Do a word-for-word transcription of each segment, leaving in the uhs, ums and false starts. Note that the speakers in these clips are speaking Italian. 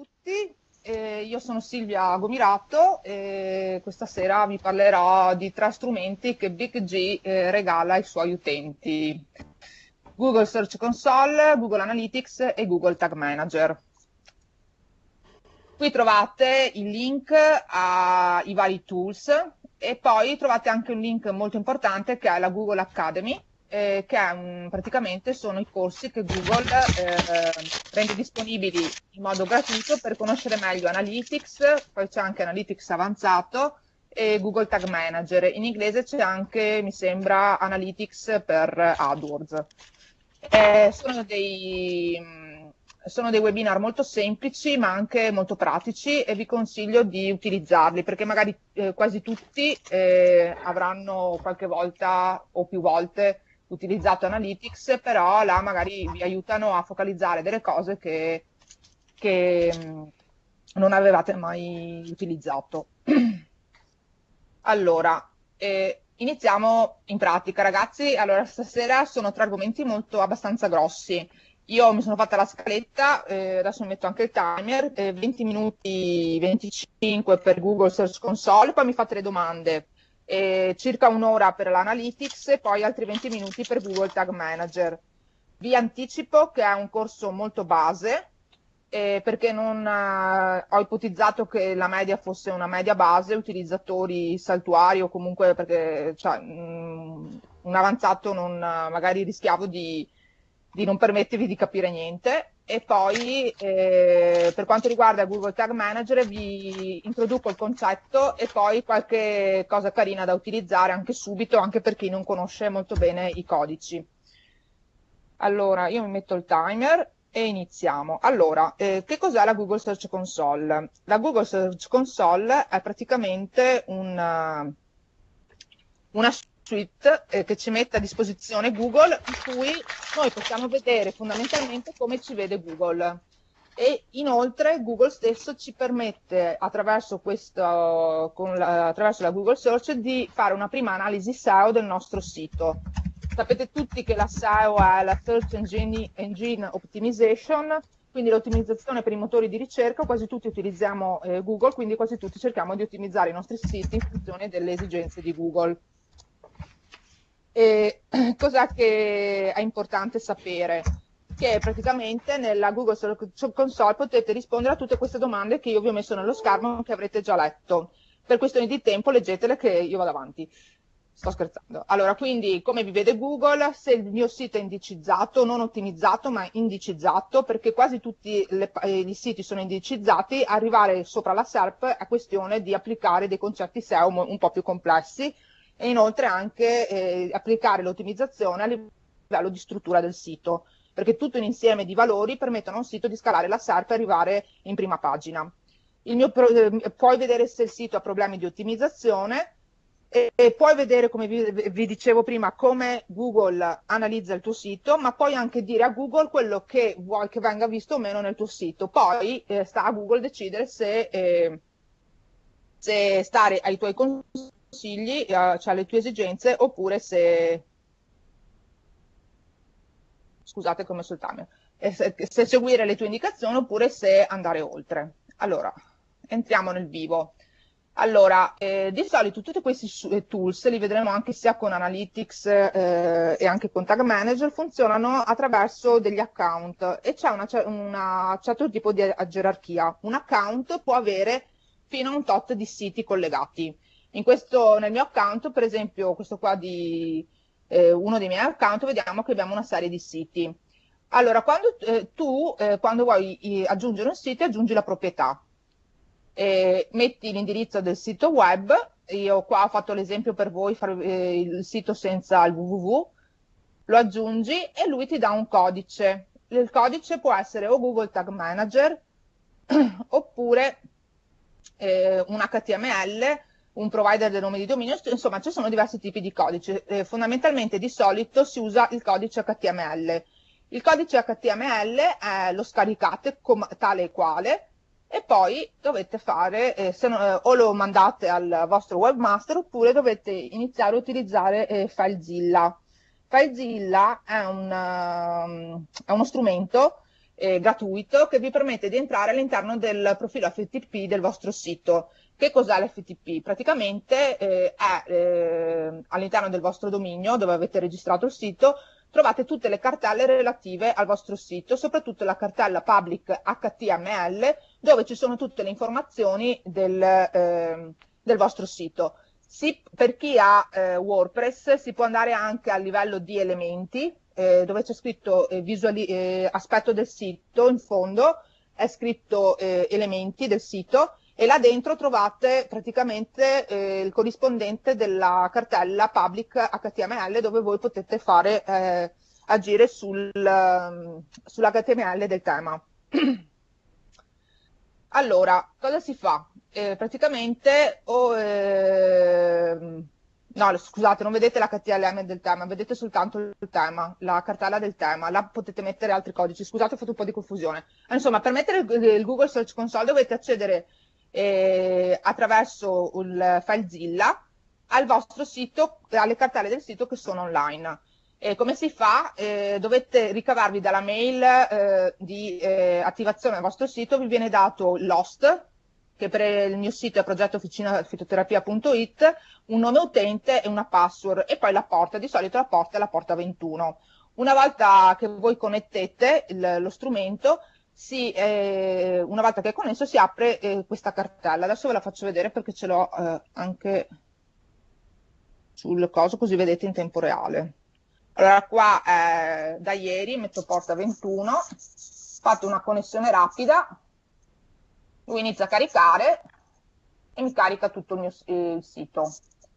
tutti, eh, io sono Silvia Gomirato e questa sera vi parlerò di tre strumenti che Big G eh, regala ai suoi utenti: Google Search Console, Google Analytics e Google Tag Manager. Qui trovate il link ai vari tools e poi trovate anche un link molto importante che è la Google Academy, eh, che è un, praticamente sono i corsi che Google eh, rende disponibili in modo gratuito per conoscere meglio Analytics, poi c'è anche Analytics avanzato e Google Tag Manager. In inglese c'è anche, mi sembra, Analytics per AdWords. Eh, sono dei, sono dei webinar molto semplici ma anche molto pratici e vi consiglio di utilizzarli perché magari eh, quasi tutti eh, avranno qualche volta o più volte utilizzato Analytics, però là magari vi aiutano a focalizzare delle cose che, che mh, non avevate mai utilizzato. Allora, eh, iniziamo in pratica, ragazzi. Allora, stasera sono tre argomenti molto abbastanza grossi. Io mi sono fatta la scaletta, eh, adesso mi metto anche il timer, eh, venti minuti, venticinque per Google Search Console, poi mi fate le domande, eh, circa un'ora per l'Analytics e poi altri venti minuti per Google Tag Manager. Vi anticipo che è un corso molto base, eh, perché non eh, ho ipotizzato che la media fosse una media base, utilizzatori saltuari o comunque perché cioè, mh, un avanzato non, magari rischiavo di, di non permettervi di capire niente. E poi eh, per quanto riguarda Google Tag Manager vi introduco il concetto e poi qualche cosa carina da utilizzare anche subito, anche per chi non conosce molto bene i codici. Allora, io mi metto il timer e iniziamo. Allora, eh, che cos'è la Google Search Console? La Google Search Console è praticamente una, una suite eh, che ci mette a disposizione Google, in cui noi possiamo vedere fondamentalmente come ci vede Google. E inoltre Google stesso ci permette, attraverso, questo, con la, attraverso la Google Search, di fare una prima analisi S E O del nostro sito. Sapete tutti che la S E O è la Search Engine, Engine Optimization, quindi l'ottimizzazione per i motori di ricerca. Quasi tutti utilizziamo eh, Google, quindi quasi tutti cerchiamo di ottimizzare i nostri siti in funzione delle esigenze di Google. E cos'è che è importante sapere? Che praticamente nella Google Search Console potete rispondere a tutte queste domande che io vi ho messo nello schermo, che avrete già letto. Per questioni di tempo leggetele che io vado avanti. Sto scherzando. Allora, quindi come vi vede Google, se il mio sito è indicizzato, non ottimizzato, ma indicizzato, perché quasi tutti le, eh, i siti sono indicizzati, arrivare sopra la S E R P è questione di applicare dei concetti S E O un po' più complessi e inoltre anche eh, applicare l'ottimizzazione a livello di struttura del sito, perché tutto un insieme di valori permettono a un sito di scalare la S E R P e arrivare in prima pagina. Il mio pro, eh, puoi vedere se il sito ha problemi di ottimizzazione e, e puoi vedere, come vi, vi dicevo prima, come Google analizza il tuo sito, ma puoi anche dire a Google quello che vuoi che venga visto o meno nel tuo sito. Poi eh, sta a Google decidere se, eh, se stare ai tuoi consigli, eh, cioè alle tue esigenze, oppure se... Scusate come sul timer, se, se seguire le tue indicazioni oppure se andare oltre. Allora, entriamo nel vivo. Allora, eh, di solito tutti questi tools, li vedremo anche sia con Analytics eh, e anche con Tag Manager, funzionano attraverso degli account e c'è un certo tipo di gerarchia. Un account può avere fino a un tot di siti collegati. In questo, nel mio account, per esempio, questo qua di eh, uno dei miei account, vediamo che abbiamo una serie di siti. Allora, quando eh, tu, eh, quando vuoi eh, aggiungere un sito, aggiungi la proprietà. Eh, metti l'indirizzo del sito web, io qua ho fatto l'esempio per voi, fare eh, il sito senza il www, lo aggiungi e lui ti dà un codice. Il codice può essere o Google Tag Manager oppure eh, un H T M L, un provider del nome di dominio, insomma ci sono diversi tipi di codice. Eh, fondamentalmente di solito si usa il codice H T M L. Il codice H T M L eh, lo scaricate tale e quale e poi dovete fare, eh, se no, eh, o lo mandate al vostro webmaster oppure dovete iniziare a utilizzare eh, FileZilla. FileZilla è, un, um, è uno strumento eh, gratuito che vi permette di entrare all'interno del profilo F T P del vostro sito. Che cos'è l'F T P? Praticamente eh, è eh, all'interno del vostro dominio dove avete registrato il sito, trovate tutte le cartelle relative al vostro sito, soprattutto la cartella public H T M L, dove ci sono tutte le informazioni del, eh, del vostro sito. Si, per chi ha eh, WordPress si può andare anche a livello di elementi, eh, dove c'è scritto eh, visuali, eh, aspetto del sito, in fondo è scritto eh, elementi del sito, e là dentro trovate praticamente eh, il corrispondente della cartella public H T M L, dove voi potete fare eh, agire sul, um, sull'H T M L del tema. Allora, cosa si fa? Eh, praticamente, o, eh, no, scusate, non vedete l'H T M L del tema, vedete soltanto il tema, la cartella del tema, là potete mettere altri codici. Scusate, ho fatto un po' di confusione. Insomma, per mettere il, il Google Search Console dovete accedere eh, attraverso il FileZilla al vostro sito, alle cartelle del sito che sono online. E come si fa? Eh, dovete ricavarvi dalla mail eh, di eh, attivazione del vostro sito, vi viene dato l'host, che per il mio sito è progetto officina fitoterapia punto it, un nome utente e una password, e poi la porta, di solito la porta è la porta ventuno. Una volta che voi connettete il, lo strumento, si, eh, una volta che è connesso si apre eh, questa cartella. Adesso ve la faccio vedere perché ce l'ho eh, anche sul coso, così vedete in tempo reale. Allora qua eh, da ieri metto porta ventuno, ho fatto una connessione rapida, lui inizia a caricare e mi carica tutto il mio il sito.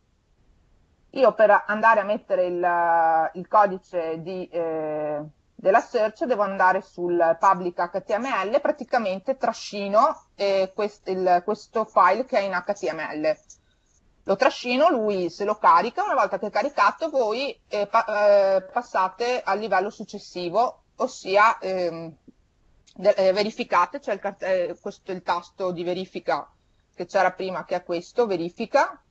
Io per andare a mettere il, il codice di, eh, della search devo andare sul public H T M L, praticamente trascino eh, quest, il, questo file che è in H T M L. Lo trascino, lui se lo carica, una volta che è caricato voi eh, pa eh, passate al livello successivo, ossia ehm, eh, verificate, cioè il, eh, questo è il tasto di verifica che c'era prima, che è questo, verifica,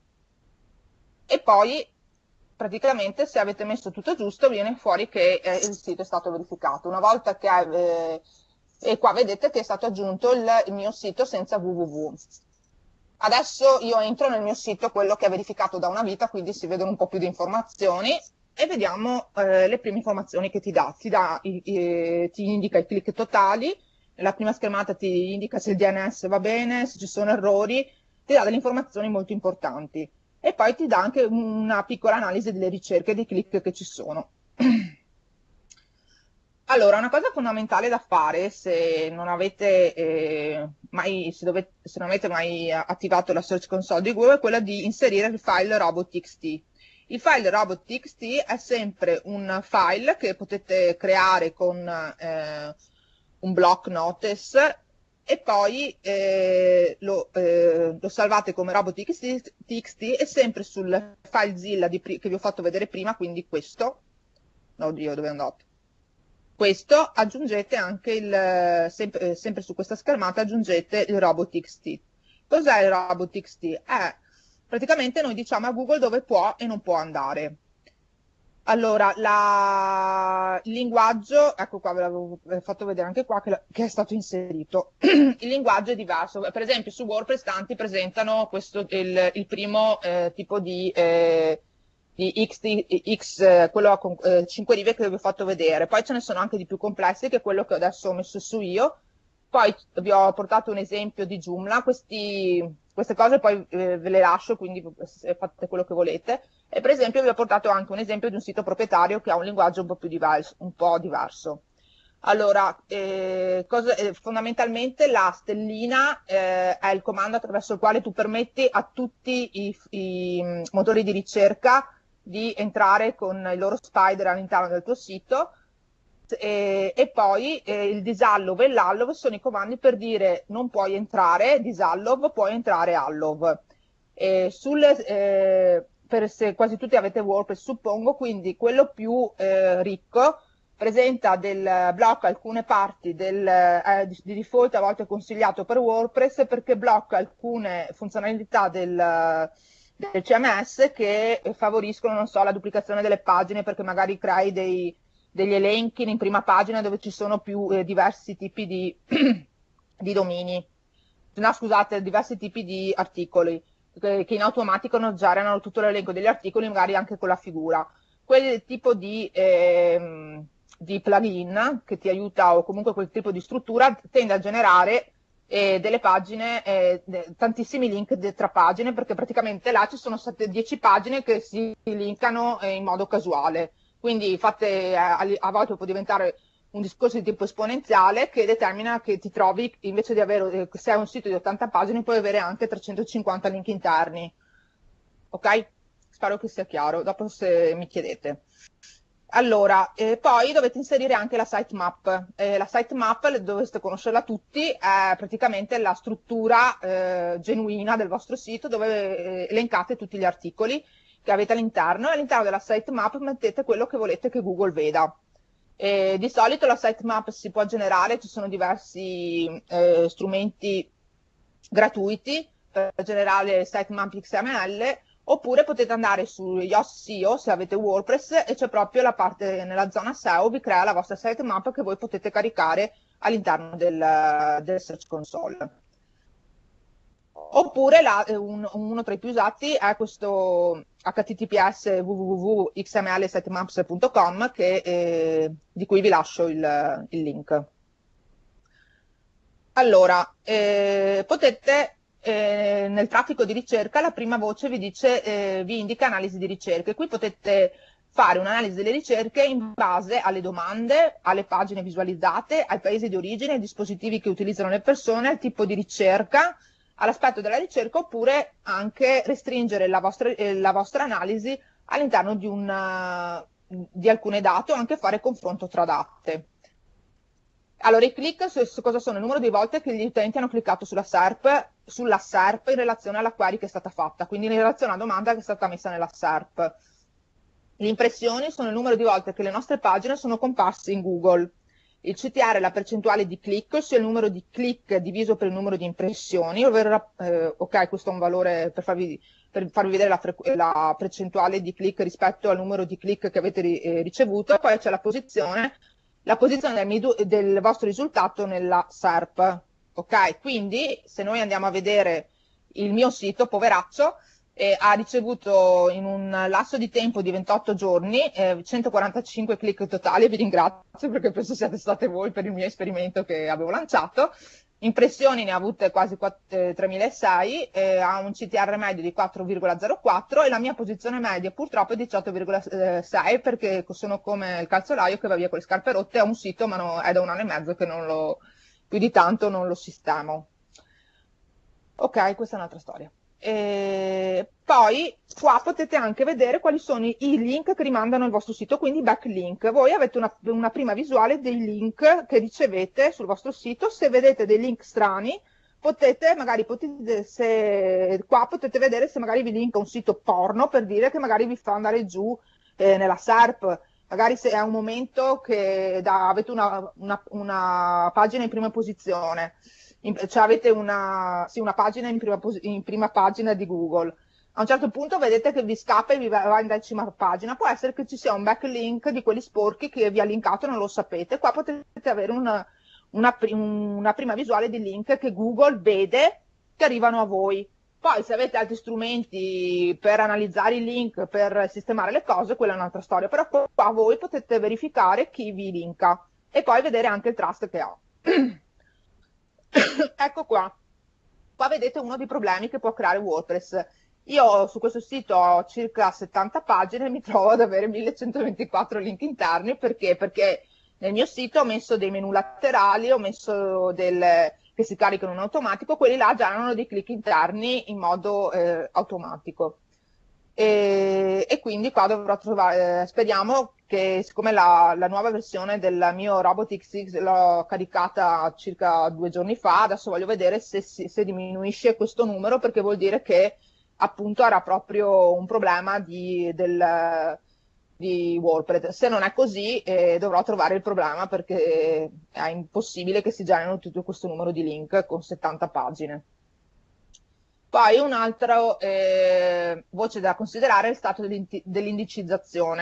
e poi praticamente se avete messo tutto giusto viene fuori che eh, il sito è stato verificato. Una volta che è, eh, e qua vedete che è stato aggiunto il, il mio sito senza www. Adesso io entro nel mio sito, quello che è verificato da una vita, quindi si vedono un po' più di informazioni e vediamo eh, le prime informazioni che ti dà. Ti, dà i, i, ti indica i click totali, nella prima schermata ti indica se il D N S va bene, se ci sono errori, ti dà delle informazioni molto importanti. E poi ti dà anche una piccola analisi delle ricerche dei click che ci sono. Allora, una cosa fondamentale da fare se non avete, eh, mai, se dovete, se non avete mai attivato la Search Console di Google è quella di inserire il file robot.txt. Il file robot.txt è sempre un file che potete creare con eh, un block notice e poi eh, lo, eh, lo salvate come robot.txt e sempre sul FileZilla di, che vi ho fatto vedere prima, quindi questo. Oddio, dove è andato? Questo aggiungete anche il, sempre, sempre su questa schermata aggiungete il robot.txt. Cos'è il robot.txt? È praticamente noi diciamo a Google dove può e non può andare. Allora, la, il linguaggio, ecco qua ve l'avevo fatto vedere anche qua che, che è stato inserito. Il linguaggio è diverso. Per esempio su WordPress tanti presentano questo, il, il primo eh, tipo di... Eh, di X, X quello con eh, cinque righe che vi ho fatto vedere, poi ce ne sono anche di più complessi che è quello che adesso ho messo su io, poi vi ho portato un esempio di Joomla, questi, queste cose poi eh, ve le lascio, quindi fate quello che volete, e per esempio vi ho portato anche un esempio di un sito proprietario che ha un linguaggio un po' più diverso, un po' diverso. Allora, eh, cosa, eh, fondamentalmente la stellina eh, è il comando attraverso il quale tu permetti a tutti i, i motori di ricerca di entrare con il loro spider all'interno del tuo sito e, e poi eh, il disallow e l'allow sono i comandi per dire non puoi entrare disallow, puoi entrare allow. E sulle, eh, per se quasi tutti avete WordPress suppongo, quindi quello più eh, ricco presenta del blocca alcune parti del, eh, di, di default a volte consigliato per WordPress perché blocca alcune funzionalità del del C M S che favoriscono, non so, la duplicazione delle pagine perché magari crei dei, degli elenchi in prima pagina dove ci sono più eh, diversi tipi di, di domini, no scusate, diversi tipi di articoli, che, che in automatico non generano tutto l'elenco degli articoli, magari anche con la figura. Quel tipo di, ehm, di plugin che ti aiuta, o comunque quel tipo di struttura, tende a generare eh, delle pagine, eh, de- tantissimi link de- tra pagine, perché praticamente là ci sono state dieci pagine che si linkano eh, in modo casuale. Quindi fate, a, a volte può diventare un discorso di tipo esponenziale che determina che ti trovi, invece di avere, se hai un sito di ottanta pagine, puoi avere anche trecentocinquanta link interni. Ok? Spero che sia chiaro, dopo se mi chiedete. Allora, eh, poi dovete inserire anche la sitemap. Eh, la sitemap, dovreste conoscerla tutti, è praticamente la struttura eh, genuina del vostro sito dove eh, elencate tutti gli articoli che avete all'interno e all'interno della sitemap mettete quello che volete che Google veda. E di solito la sitemap si può generare, ci sono diversi eh, strumenti gratuiti per generare sitemap X M L, oppure potete andare su Yoast S E O se avete WordPress e c'è proprio la parte nella zona S E O, vi crea la vostra sitemap che voi potete caricare all'interno del, del Search Console. Oppure la, un, uno tra i più usati è questo H T T P S w w w punto x m l sitemaps punto com che, eh, di cui vi lascio il, il link. Allora, eh, potete eh, nel traffico di ricerca la prima voce vi dice, eh, vi indica analisi di ricerche. Qui potete fare un'analisi delle ricerche in base alle domande, alle pagine visualizzate, ai paesi di origine, ai dispositivi che utilizzano le persone, al tipo di ricerca, all'aspetto della ricerca, oppure anche restringere la vostra, eh, la vostra analisi all'interno di, una, di alcune date o anche fare confronto tra date. Allora, i click su, su cosa sono? Il numero di volte che gli utenti hanno cliccato sulla S E R P, sulla S E R P in relazione alla query che è stata fatta, quindi in relazione alla domanda che è stata messa nella S E R P. Le impressioni sono il numero di volte che le nostre pagine sono comparse in Google. Il C T R è la percentuale di click, ossia il numero di click diviso per il numero di impressioni, ovvero, eh, ok, questo è un valore per farvi, per farvi vedere la, la percentuale di click rispetto al numero di click che avete ri eh, ricevuto, e poi c'è la posizione, la posizione del, del vostro risultato nella S E R P. Ok, quindi se noi andiamo a vedere il mio sito, poveraccio, eh, ha ricevuto in un lasso di tempo di ventotto giorni eh, centoquarantacinque click totali, vi ringrazio perché penso siate state voi per il mio esperimento che avevo lanciato. Impressioni ne ha avute quasi tremilaseicento, eh, ha un C T R medio di quattro virgola zero quattro e la mia posizione media purtroppo è diciotto virgola sei, perché sono come il calzolaio che va via con le scarpe rotte, ho un sito ma no, è da un anno e mezzo che non lo, più di tanto non lo sistemo. Ok, questa è un'altra storia. E poi qua potete anche vedere quali sono i, i link che rimandano al vostro sito, quindi backlink. Voi avete una, una prima visuale dei link che ricevete sul vostro sito. Se vedete dei link strani, potete magari potete, se, qua potete vedere se magari vi linka un sito porno, per dire, che magari vi fa andare giù eh, nella S E R P. Magari se è un momento che da, avete una, una, una pagina in prima posizione, in, cioè avete una, sì, una pagina in prima, in prima pagina di Google. A un certo punto vedete che vi scappa e vi va in decima pagina. Può essere che ci sia un backlink di quelli sporchi che vi ha linkato e non lo sapete. Qua potete avere una, una, una prima visuale di link che Google vede che arrivano a voi. Poi se avete altri strumenti per analizzare i link, per sistemare le cose, quella è un'altra storia. Però qua voi potete verificare chi vi linka e poi vedere anche il trust che ha. Ecco qua. Qua vedete uno dei problemi che può creare WordPress. Io su questo sito ho circa settanta pagine e mi trovo ad avere millecentoventiquattro link interni. Perché? Perché nel mio sito ho messo dei menu laterali, ho messo del, che si caricano in automatico, quelli là generano dei click interni in modo eh, automatico. E, e quindi qua dovrò trovare, eh, speriamo che, siccome la, la nuova versione del mio Robot X l'ho caricata circa due giorni fa, adesso voglio vedere se, se diminuisce questo numero, perché vuol dire che appunto era proprio un problema di, del, di WordPress. Se non è così, eh, dovrò trovare il problema, perché è impossibile che si generino tutto questo numero di link con settanta pagine. Poi un'altra eh, voce da considerare è il stato dell'indicizzazione.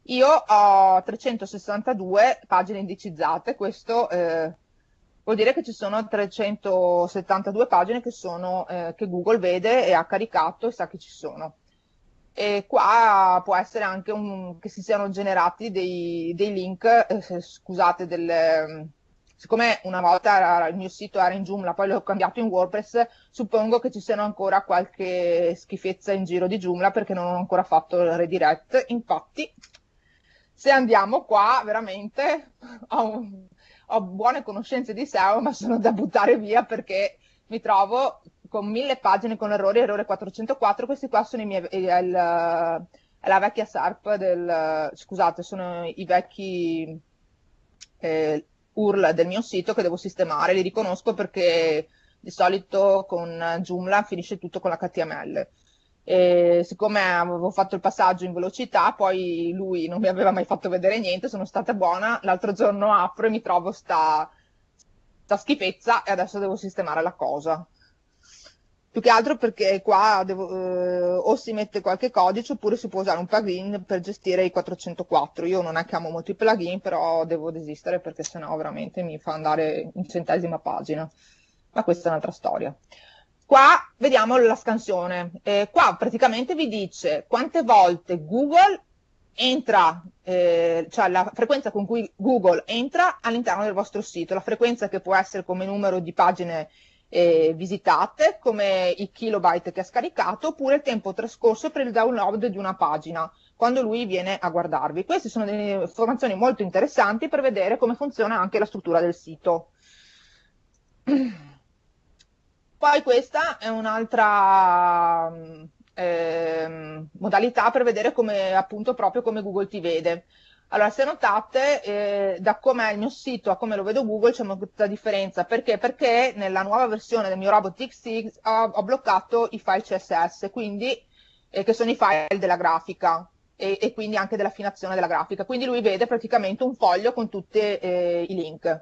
Io ho trecentosessantadue pagine indicizzate, questo eh, vuol dire che ci sono trecentosettantadue pagine che, sono, eh, che Google vede e ha caricato e sa che ci sono. E qua può essere anche un, che si siano generati dei, dei link, eh, scusate, del, siccome una volta era- il mio sito era in Joomla, poi l'ho cambiato in WordPress, suppongo che ci siano ancora qualche schifezza in giro di Joomla perché non ho ancora fatto il redirect. Infatti, se andiamo qua, veramente ho, un- ho buone conoscenze di S E O, ma sono da buttare via perché mi trovo con mille pagine con errori, errore quattrocentoquattro, questi qua sono i miei, è, il, è la vecchia S A R P del, scusate, sono i vecchi eh, U R L del mio sito che devo sistemare, li riconosco perché di solito con Joomla finisce tutto con l'H T M L. E siccome avevo fatto il passaggio in velocità, poi lui non mi aveva mai fatto vedere niente, sono stata buona, l'altro giorno apro e mi trovo sta, sta schifezza e adesso devo sistemare la cosa. Più che altro perché qua devo, eh, o si mette qualche codice oppure si può usare un plugin per gestire i quattrocentoquattro. Io non è che amo molto i plugin, però devo desistere perché sennò veramente mi fa andare in centesima pagina. Ma questa è un'altra storia. Qua vediamo la scansione. Eh, qua praticamente vi dice quante volte Google entra, eh, cioè la frequenza con cui Google entra all'interno del vostro sito, la frequenza che può essere come numero di pagine eh, visitate, come i kilobyte che ha scaricato, oppure il tempo trascorso per il download di una pagina, quando lui viene a guardarvi. Queste sono delle informazioni molto interessanti per vedere come funziona anche la struttura del sito. Poi questa è un'altra ehm, modalità per vedere come, appunto, proprio come Google ti vede. Allora, se notate, eh, da com'è il mio sito a come lo vedo Google c'è molta differenza. Perché? Perché nella nuova versione del mio Robot.txt ho, ho bloccato i file C S S, quindi, eh, che sono i file della grafica e, e quindi anche dell'affinazione della grafica. Quindi lui vede praticamente un foglio con tutti eh, i link.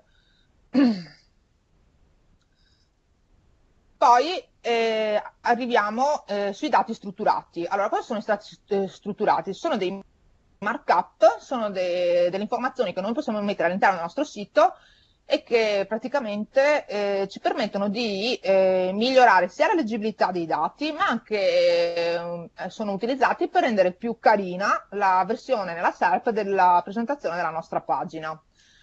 Poi eh, arriviamo eh, sui dati strutturati. Allora, cosa sono i dati eh, strutturati? Sono dei markup, sono de- delle informazioni che noi possiamo mettere all'interno del nostro sito e che praticamente eh, ci permettono di eh, migliorare sia la leggibilità dei dati, ma anche eh, sono utilizzati per rendere più carina la versione nella S E R P della presentazione della nostra pagina.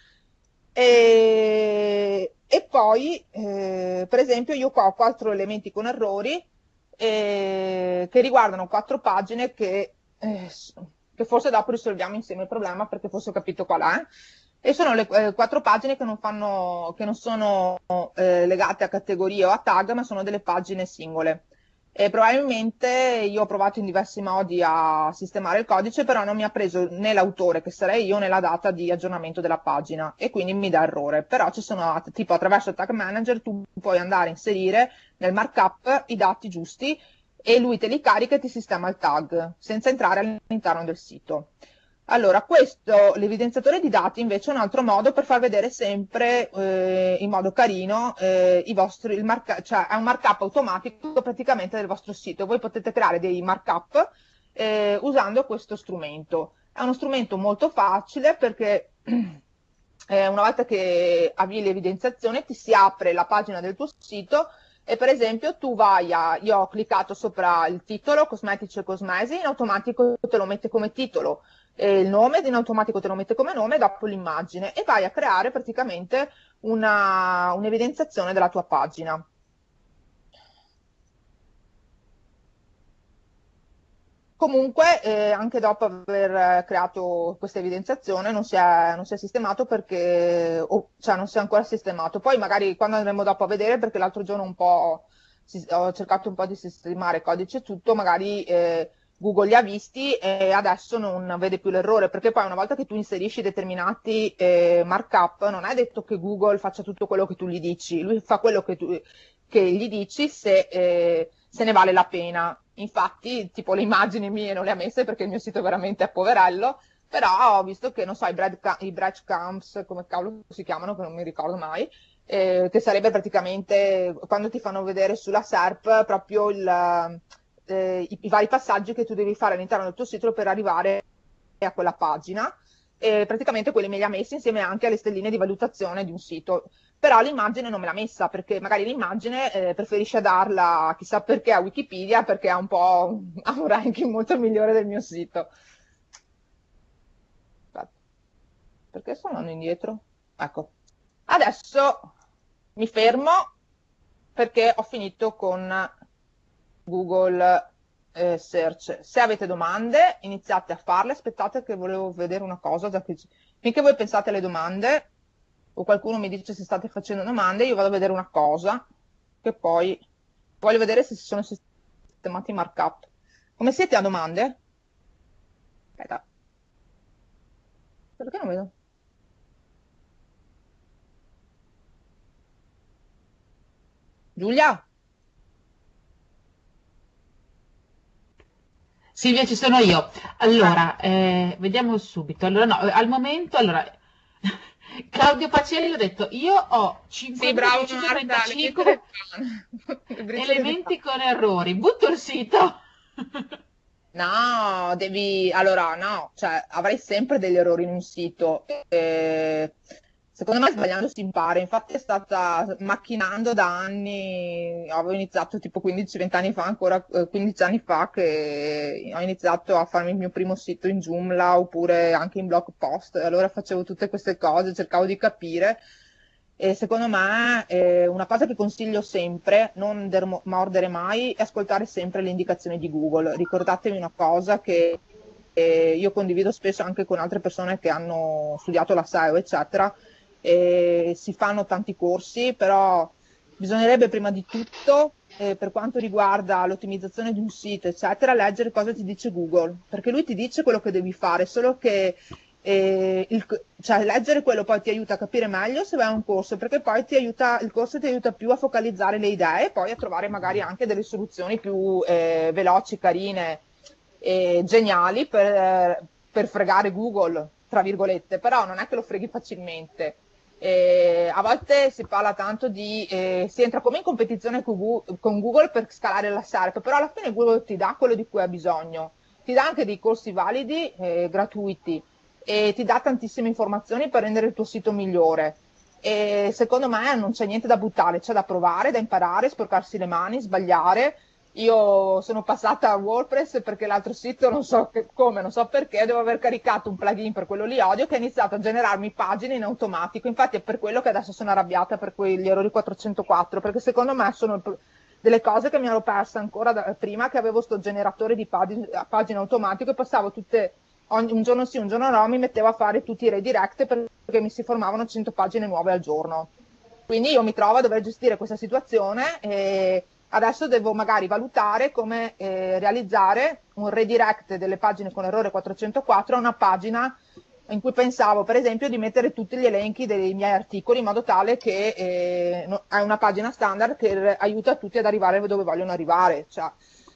E, e poi, eh, per esempio, io qua ho quattro elementi con errori eh, che riguardano quattro pagine che, eh, che forse dopo risolviamo insieme il problema perché forse ho capito qual è. E sono le eh, quattro pagine che non, fanno, che non sono eh, legate a categorie o a tag, ma sono delle pagine singole. E probabilmente io ho provato in diversi modi a sistemare il codice, però non mi ha preso né l'autore, che sarei io, né la data di aggiornamento della pagina e quindi mi dà errore. Però ci sono, tipo attraverso il Tag Manager, tu puoi andare a inserire nel markup i dati giusti e lui te li carica e ti sistema il tag senza entrare all'interno del sito. Allora, questo, l'evidenziatore di dati invece è un altro modo per far vedere sempre eh, in modo carino eh, i vostri, il marca, cioè è un markup automatico praticamente del vostro sito. Voi potete creare dei markup eh, usando questo strumento. È uno strumento molto facile perché eh, una volta che avvii l'evidenziazione ti si apre la pagina del tuo sito e per esempio tu vai a, io ho cliccato sopra il titolo, cosmetici e cosmesi, in automatico te lo mette come titolo, eh, il nome in automatico te lo mette come nome, dopo l'immagine e vai a creare praticamente una, un'evidenziazione della tua pagina. Comunque, eh, anche dopo aver creato questa evidenziazione, non si è, non si è sistemato perché, o, cioè non si è ancora sistemato. Poi magari quando andremo dopo a vedere, perché l'altro giorno un po' si- ho cercato un po' di sistemare codice e tutto, magari eh, Google li ha visti e adesso non vede più l'errore, perché poi una volta che tu inserisci determinati eh, markup, non è detto che Google faccia tutto quello che tu gli dici, lui fa quello che tu che gli dici se, eh, se ne vale la pena. Infatti, tipo le immagini mie non le ha messe perché il mio sito veramente è poverello, però ho visto che, non so, i, bread, i breadcrumbs, come cavolo si chiamano, che non mi ricordo mai, eh, che sarebbe praticamente quando ti fanno vedere sulla S E R P proprio il, eh, i, i vari passaggi che tu devi fare all'interno del tuo sito per arrivare a quella pagina, e praticamente quelli me li ha messi insieme anche alle stelline di valutazione di un sito. Però l'immagine non me l'ha messa, perché magari l'immagine eh, preferisce darla chissà perché a Wikipedia, perché ha un po' ha un ranking molto migliore del mio sito. Aspetta, perché sono indietro? Ecco, adesso mi fermo perché ho finito con Google eh, Search. Se avete domande, iniziate a farle. Aspettate che volevo vedere una cosa, già che finché voi pensate alle domande o qualcuno mi dice se state facendo domande, io vado a vedere una cosa, che poi voglio vedere se si sono sistemati i markup. Come siete a domande? Aspetta. Perché non vedo? Giulia? Silvia, ci sono io. Ah, Allora, eh, vediamo subito. Allora, no, al momento, allora, Claudio Pacelli ha detto, io ho sì, bravo Marta, le briciole di cinquemiladuecentotrentacinque pane. Le briciole di pane. elementi con errori. Butto il sito. No, devi... Allora, no, cioè, avrai sempre degli errori in un sito. Eh, secondo me sbagliando si impara. Infatti è stata macchinando da anni, avevo iniziato tipo quindici venti anni fa, ancora eh, quindici anni fa, che ho iniziato a farmi il mio primo sito in Joomla oppure anche in blog post. Allora facevo tutte queste cose, cercavo di capire. E secondo me eh, una cosa che consiglio sempre, non dermo- mordere mai, è ascoltare sempre le indicazioni di Google. Ricordatevi una cosa che eh, io condivido spesso anche con altre persone che hanno studiato la S E O, eccetera, e si fanno tanti corsi, però bisognerebbe prima di tutto, eh, per quanto riguarda l'ottimizzazione di un sito, eccetera, leggere cosa ti dice Google, perché lui ti dice quello che devi fare, solo che e il, cioè, leggere quello poi ti aiuta a capire meglio se vai a un corso, perché poi ti aiuta, il corso ti aiuta più a focalizzare le idee e poi a trovare magari anche delle soluzioni più eh, veloci, carine e geniali per, per fregare Google, tra virgolette, però non è che lo freghi facilmente. E a volte si parla tanto di, eh, si entra come in competizione con Google, con Google per scalare la S E R P, però alla fine Google ti dà quello di cui ha bisogno, ti dà anche dei corsi validi, eh, gratuiti e ti dà tantissime informazioni per rendere il tuo sito migliore. E secondo me non c'è niente da buttare, c'è da provare, da imparare, sporcarsi le mani, sbagliare. Io sono passata a WordPress perché l'altro sito non so che, come, non so perché, devo aver caricato un plugin per quello lì odio che ha iniziato a generarmi pagine in automatico. Infatti è per quello che adesso sono arrabbiata per quegli errori quattrocentoquattro, perché secondo me sono il, delle cose che mi ero persa ancora da, prima che avevo sto generatore di pagine, pagine automatico e passavo tutte ogni, un giorno sì, un giorno no, mi mettevo a fare tutti i redirect perché mi si formavano cento pagine nuove al giorno. Quindi io mi trovo a dover gestire questa situazione e adesso devo magari valutare come eh, realizzare un redirect delle pagine con errore quattrocentoquattro a una pagina in cui pensavo per esempio di mettere tutti gli elenchi dei miei articoli in modo tale che eh, no, è una pagina standard che aiuta tutti ad arrivare dove vogliono arrivare. Cioè,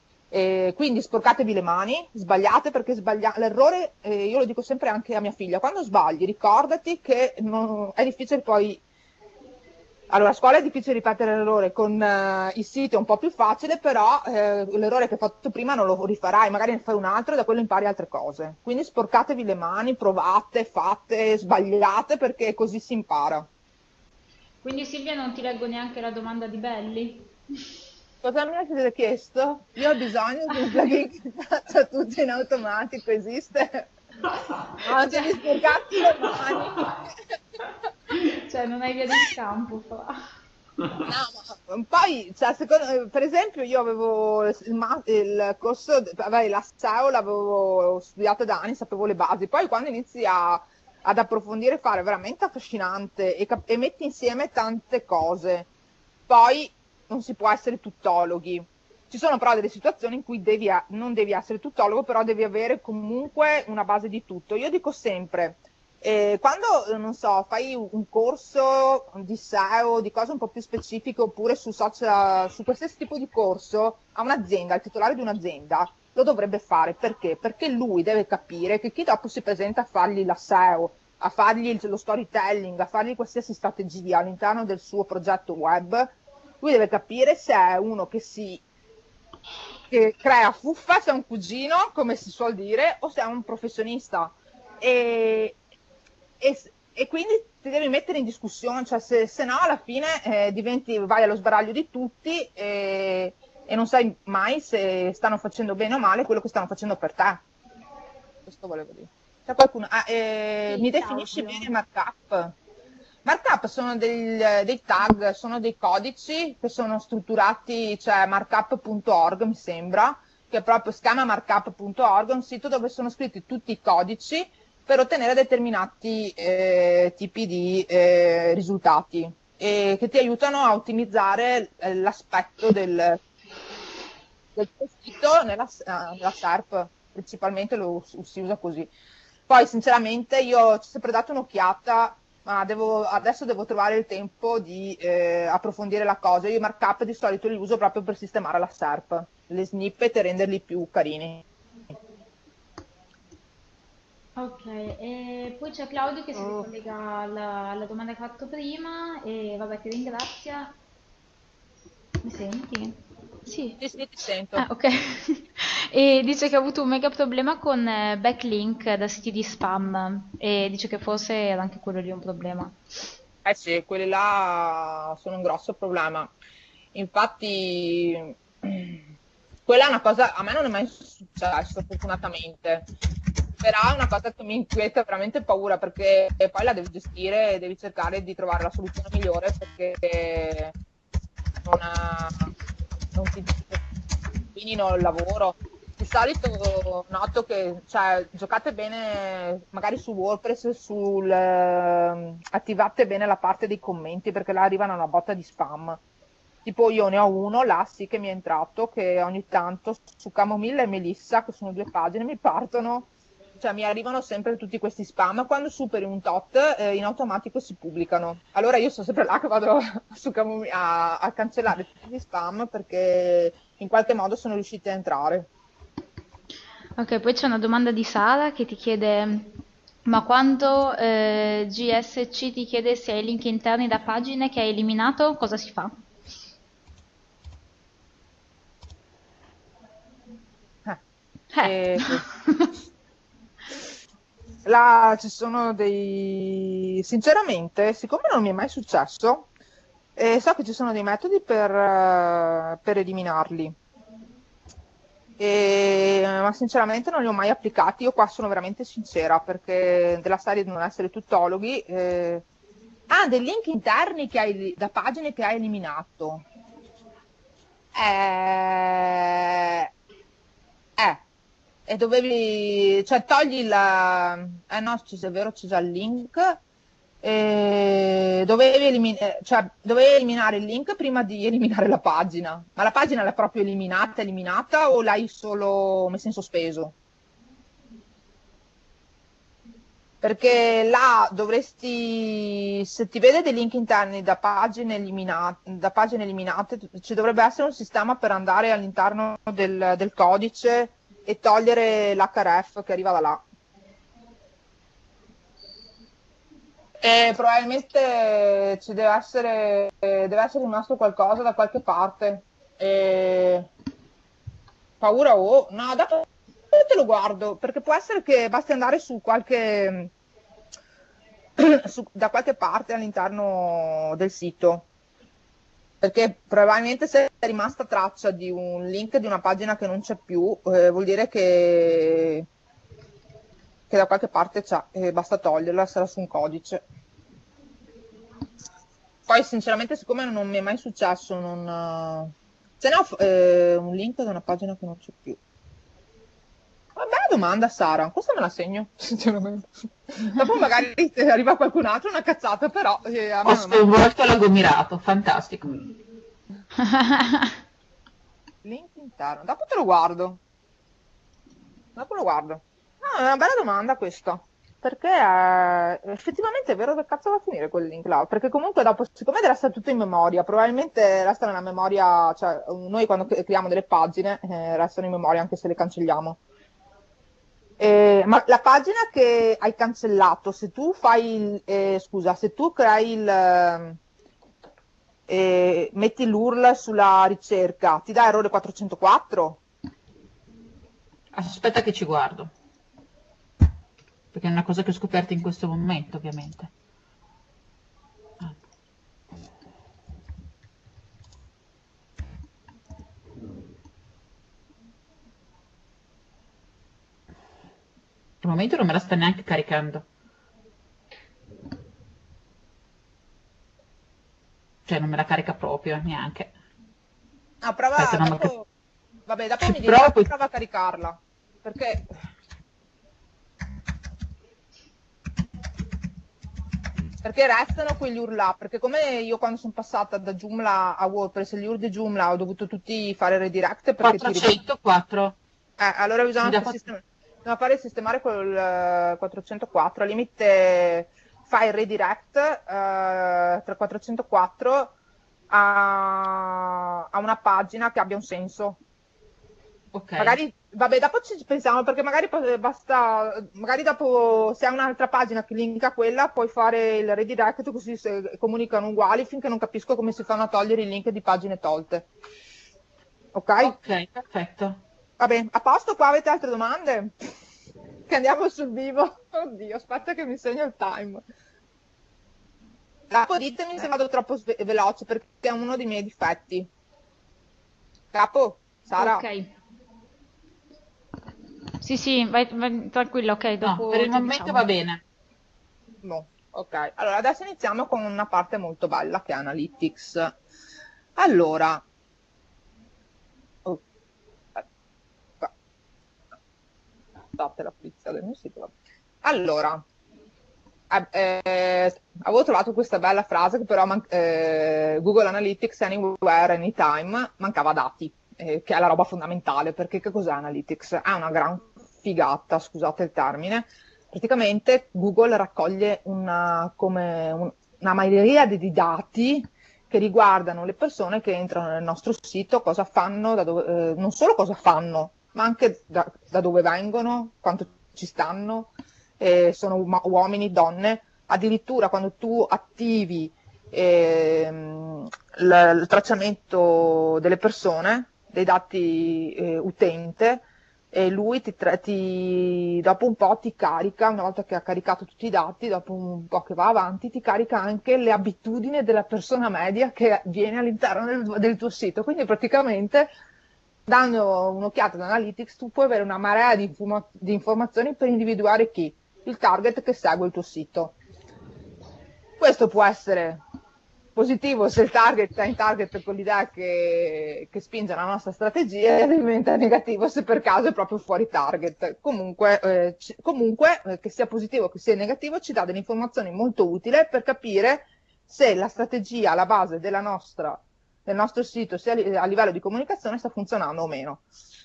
e quindi sporcatevi le mani, sbagliate perché sbaglia- l'errore, eh, io lo dico sempre anche a mia figlia, quando sbagli ricordati che non, è difficile poi, allora a scuola è difficile ripetere l'errore, con eh, i siti è un po' più facile, però eh, l'errore che hai fatto prima non lo rifarai, magari ne fai un altro e da quello impari altre cose. Quindi sporcatevi le mani, provate, fate, sbagliate perché così si impara. Quindi Silvia non ti leggo neanche la domanda di Belli? Cosa mi avete chiesto? Io ho bisogno di un plugin che faccia tutto in automatico, esiste? No, Cioè, devi sporcarti le mani. cioè, non hai via di scampo fa. No, ma poi, cioè, secondo- per esempio, io avevo il, ma- il corso, vabbè, la S E O l'avevo studiato da anni, sapevo le basi, poi quando inizi a- ad approfondire, fare veramente affascinante e, cap- e metti insieme tante cose, poi non si può essere tuttologhi. Ci sono però delle situazioni in cui devi, a- non devi essere tuttologo, però devi avere comunque una base di tutto. Io dico sempre, eh, quando, eh, non so, fai un corso di S E O, di cose un po' più specifiche, oppure su social, su qualsiasi tipo di corso, a un'azienda, il titolare di un'azienda, lo dovrebbe fare. Perché? Perché lui deve capire che chi dopo si presenta a fargli la S E O, a fargli il- lo storytelling, a fargli qualsiasi strategia all'interno del suo progetto web, lui deve capire se è uno che si che crea fuffa, se è un cugino, come si suol dire, o se è un professionista. e, e, e quindi ti devi mettere in discussione, cioè se, se no alla fine eh, diventi, vai allo sbaraglio di tutti e, e non sai mai se stanno facendo bene o male quello che stanno facendo per te. Questo volevo dire. C'è qualcuno? Ah, eh, Sì, mi definisci Claudio. bene markup? Markup sono del- dei tag, sono dei codici che sono strutturati, cioè markup punto org mi sembra, che proprio si chiama markup punto org, è un sito dove sono scritti tutti i codici per ottenere determinati eh, tipi di eh, risultati e che ti aiutano a ottimizzare eh, l'aspetto del, del tuo sito nella, eh, nella S E R P, principalmente lo si usa così. Poi sinceramente io ci ho sempre dato un'occhiata, ma devo, adesso devo trovare il tempo di eh, approfondire la cosa. Io i markup di solito li uso proprio per sistemare la S E R P, le snippet e renderli più carini. Ok, e poi c'è Claudio che si ricollega alla, alla domanda che ha fatto prima e vabbè, ti ringrazia. Mi senti? Sì. Sì, sì, ti sento. Ah, ok. E dice che ha avuto un mega problema con eh, backlink da siti di spam e dice che forse era anche quello lì un problema. Eh sì, quelli là sono un grosso problema. Infatti, quella è una cosa, a me non è mai successo, fortunatamente, però è una cosa che mi inquieta veramente paura perché poi la devi gestire e devi cercare di trovare la soluzione migliore perché non, non ti rovinino il lavoro. Di solito noto che cioè, giocate bene magari su WordPress, sul, eh, attivate bene la parte dei commenti perché là arrivano una botta di spam. Tipo io ne ho uno, là sì che mi è entrato, che ogni tanto su Camomilla e Melissa, che sono due pagine, mi partono, cioè mi arrivano sempre tutti questi spam. Quando superi un tot, eh, in automatico si pubblicano. Allora io sono sempre là che vado su Camomilla a, a cancellare tutti gli spam perché in qualche modo sono riusciti a entrare. Ok, poi c'è una domanda di Sara che ti chiede, ma quando eh, G S C ti chiede se hai link interni da pagine che hai eliminato, cosa si fa? Eh. Eh. E là ci sono dei... Sinceramente, siccome non mi è mai successo, eh, so che ci sono dei metodi per, eh, per eliminarli. E- ma sinceramente non li ho mai applicati. Io qua sono veramente sincera perché della serie di non essere tuttologhi. eh, Ah, dei link interni che hai, da pagine che hai eliminato. Eh, eh, e dovevi, cioè togli la, eh no, ci- è vero, c'è già il link. Eh, dovevi, elimin- eh, cioè, dovevi eliminare il link prima di eliminare la pagina. Ma la pagina l'hai proprio eliminata, eliminata o l'hai solo messo in sospeso? Perché là dovresti, se ti vede dei link interni da pagine eliminate, da pagine eliminate, ci dovrebbe essere un sistema per andare all'interno del, del codice e togliere l'H R F che arriva da là. E probabilmente ci deve essere, deve essere rimasto qualcosa da qualche parte. E... Paura o... No, dopo te lo guardo, perché può essere che basti andare su qualche... su- da qualche parte all'interno del sito. Perché probabilmente se è rimasta traccia di un link di una pagina che non c'è più, eh, vuol dire che, che da qualche parte c'è, e basta toglierla, sarà su un codice. Poi sinceramente siccome non mi è mai successo, non... eh, se ne ho eh, un link da una pagina che non c'è più. Una bella domanda, Sara. Questa me la segno, sinceramente. Dopo magari ti arriva qualcun altro, una cazzata, però eh, a me Ho non è mai successo. sconvolto l'ago mirato, fantastico. Link interno. Dopo te lo guardo. Dopo lo guardo. No, è una bella domanda questa. Perché eh, effettivamente è vero che cazzo va a finire quel link là? Perché comunque dopo, siccome deve resta tutto in memoria, probabilmente resta nella memoria, cioè noi quando cre- creiamo delle pagine eh, restano in memoria anche se le cancelliamo. Eh, ma la pagina che hai cancellato, se tu fai il, eh, scusa, se tu crei il, ehm, eh, metti l'U R L sulla ricerca, ti dà errore quattrocentoquattro? Aspetta che ci guardo. perché è una cosa che ho scoperto in questo momento, ovviamente. Ah. Al momento non me la sta neanche caricando. Cioè non me la carica proprio, neanche. No, prova, Aspetta, non mi cap- dopo, vabbè, dopo Ci mi dirà, provo. prova a caricarla, perché, perché restano quegli U R L là, perché come io quando sono passata da Joomla a WordPress, gli U R L di Joomla ho dovuto tutti fare redirect perché ti rimangono. quattrocentoquattro. Eh, allora Mi bisogna, dà far quattro- sistem- bisogna fare sistemare col eh, quattrocentoquattro, al limite fai il redirect eh, tra quattrocentoquattro a, a una pagina che abbia un senso. Ok. Magari, vabbè, dopo ci pensiamo perché magari po- basta, magari dopo se hai un'altra pagina che linka a quella, puoi fare il redirect così se comunicano uguali finché non capisco come si fanno a togliere i link di pagine tolte. Ok? Ok, perfetto. Vabbè, a posto, qua avete altre domande? Che andiamo sul vivo. Oddio, aspetta che mi segno il time. Capo, ditemi se vado troppo sve- veloce perché è uno dei miei difetti. Capo, Sara. Ok. Sì, sì, vai, vai tranquilla, ok, No, per dopo il ti momento va diciamo. bene. No, ok. Allora, adesso iniziamo con una parte molto bella che è Analytics. Allora, oh, aspetta, state la pulizia del mio sito. vabbè. Allora, eh, eh, avevo trovato questa bella frase che però man- eh, Google Analytics Anywhere, Anytime mancava dati, eh, che è la roba fondamentale, perché che cos'è Analytics? È una gran figata, scusate il termine. Praticamente Google raccoglie una, come un- una miriade di dati che riguardano le persone che entrano nel nostro sito, cosa fanno, da dove- eh, non solo cosa fanno, ma anche da, da dove vengono, quanto ci stanno, eh, sono um- uomini, donne, addirittura quando tu attivi ehm, l- il tracciamento delle persone, dei dati eh, utente, e lui ti, tra- ti- dopo un po' ti carica, una volta che ha caricato tutti i dati, dopo un po' che va avanti, ti carica anche le abitudini della persona media che viene all'interno del, del tuo sito. Quindi praticamente, dando un'occhiata ad Analytics, tu puoi avere una marea di, informa- di informazioni per individuare chi, il target che segue il tuo sito. Questo può essere positivo se il target è in target con l'idea che, che spinge la nostra strategia e diventa negativo se per caso è proprio fuori target. Comunque, eh, ci- comunque eh, che sia positivo o che sia negativo, ci dà delle informazioni molto utili per capire se la strategia alla base della nostra, del nostro sito, sia a li- a livello di comunicazione, sta funzionando o meno.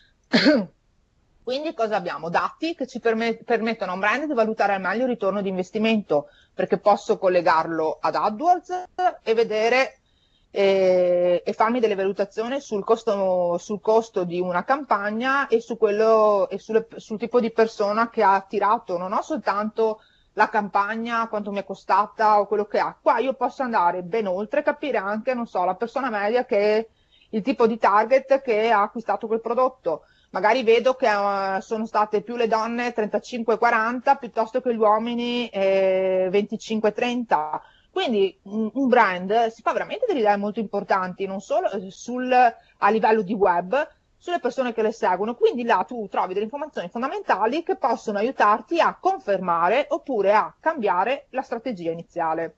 Quindi cosa abbiamo? Dati che ci permet- permettono a un brand di valutare al meglio il ritorno di investimento, perché posso collegarlo ad AdWords e vedere eh, e farmi delle valutazioni sul costo, sul costo di una campagna e, su quello, e sulle- sul tipo di persona che ha attirato. Non ho soltanto la campagna, quanto mi è costata o quello che ha. Qua io posso andare ben oltre, capire anche, non so, la persona media che è il tipo di target che ha acquistato quel prodotto. Magari vedo che uh, sono state più le donne trentacinque quaranta piuttosto che gli uomini eh, venticinque trenta. Quindi un, un brand si fa veramente delle idee molto importanti, non solo eh, sul, a livello di web, sulle persone che le seguono. Quindi là tu trovi delle informazioni fondamentali che possono aiutarti a confermare oppure a cambiare la strategia iniziale.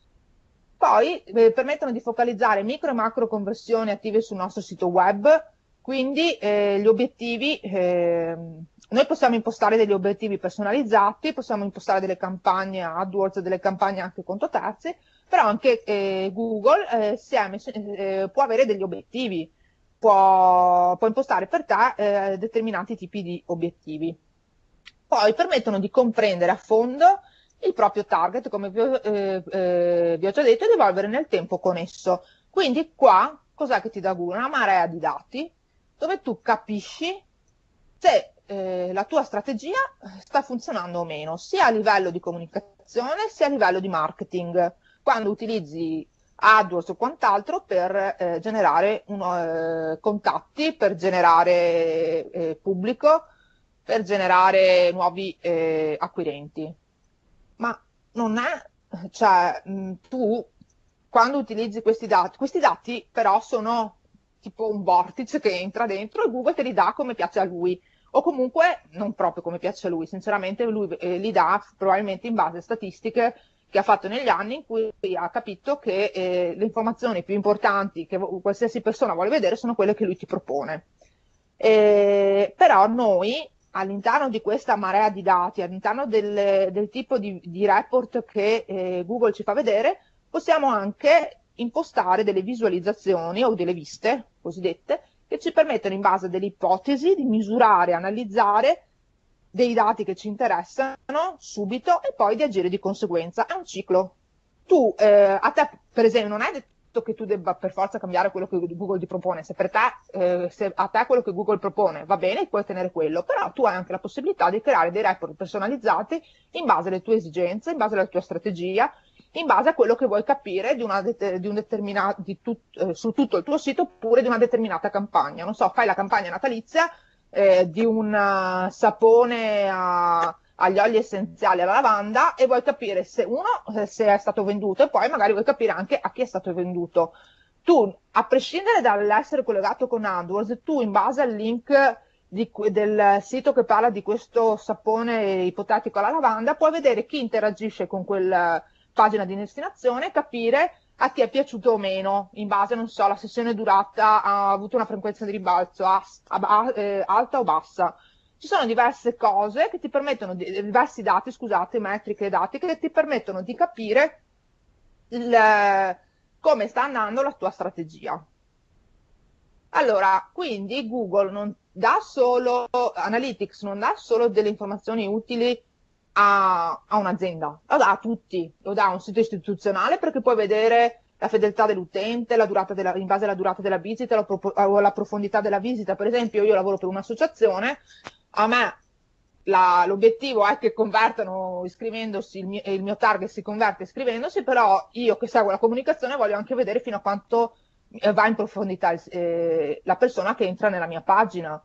Poi eh, permettono di focalizzare micro e macro conversioni attive sul nostro sito web, quindi eh, gli obiettivi, eh, noi possiamo impostare degli obiettivi personalizzati, possiamo impostare delle campagne AdWords, delle campagne anche conto terzi, però anche eh, Google eh, si è messo- eh, può avere degli obiettivi, può, può impostare per te eh, determinati tipi di obiettivi. Poi permettono di comprendere a fondo il proprio target, come vi ho, eh, eh, vi ho già detto, ed evolvere nel tempo con esso. Quindi qua, cos'è che ti dà Google? Una marea di dati dove tu capisci se eh, la tua strategia sta funzionando o meno, sia a livello di comunicazione sia a livello di marketing, quando utilizzi AdWords o quant'altro per eh, generare uno, eh, contatti, per generare eh, pubblico, per generare nuovi eh, acquirenti. Ma non è, cioè, mh, tu quando utilizzi questi dati, questi dati però sono tipo un vortice che entra dentro e Google te li dà come piace a lui, o comunque non proprio come piace a lui, sinceramente lui eh, li dà probabilmente in base a statistiche che ha fatto negli anni in cui ha capito che eh, le informazioni più importanti che qualsiasi persona vuole vedere sono quelle che lui ti propone. Eh, però noi all'interno di questa marea di dati, all'interno del, del tipo di, di report che eh, Google ci fa vedere, possiamo anche impostare delle visualizzazioni o delle viste cosiddette che ci permettono in base a delle ipotesi di misurare, analizzare dei dati che ci interessano subito e poi di agire di conseguenza. È un ciclo. Tu, eh, a te, per esempio, non è detto che tu debba per forza cambiare quello che Google ti propone. Se per te, eh, se a te quello che Google propone va bene, puoi ottenere quello, però tu hai anche la possibilità di creare dei report personalizzati in base alle tue esigenze, in base alla tua strategia, in base a quello che vuoi capire di una de- di un determinato, di tut- eh, su tutto il tuo sito oppure di una determinata campagna. Non so, fai la campagna natalizia eh, di un uh, sapone a, agli oli essenziali alla lavanda e vuoi capire se uno eh, se è stato venduto e poi magari vuoi capire anche a chi è stato venduto. Tu, a prescindere dall'essere collegato con AdWords, tu in base al link di, del sito che parla di questo sapone ipotetico alla lavanda puoi vedere chi interagisce con quel pagina di destinazione, capire a chi è piaciuto o meno, in base, non so, la sessione durata ha avuto una frequenza di rimbalzo a, a, eh, alta o bassa. Ci sono diverse cose che ti permettono, di, diversi dati, scusate, metriche e dati, che ti permettono di capire il, come sta andando la tua strategia. Allora, quindi Google non dà solo, Analytics non dà solo delle informazioni utili a, a un'azienda, lo dà a tutti, lo dà a un sito istituzionale perché puoi vedere la fedeltà dell'utente, la durata della, in base alla durata della visita la, o alla profondità della visita. Per esempio, io lavoro per un'associazione, a me la, l'obiettivo è che convertano iscrivendosi, il mio, il mio target si converte iscrivendosi, però io che seguo la comunicazione voglio anche vedere fino a quanto va in profondità eh, la persona che entra nella mia pagina.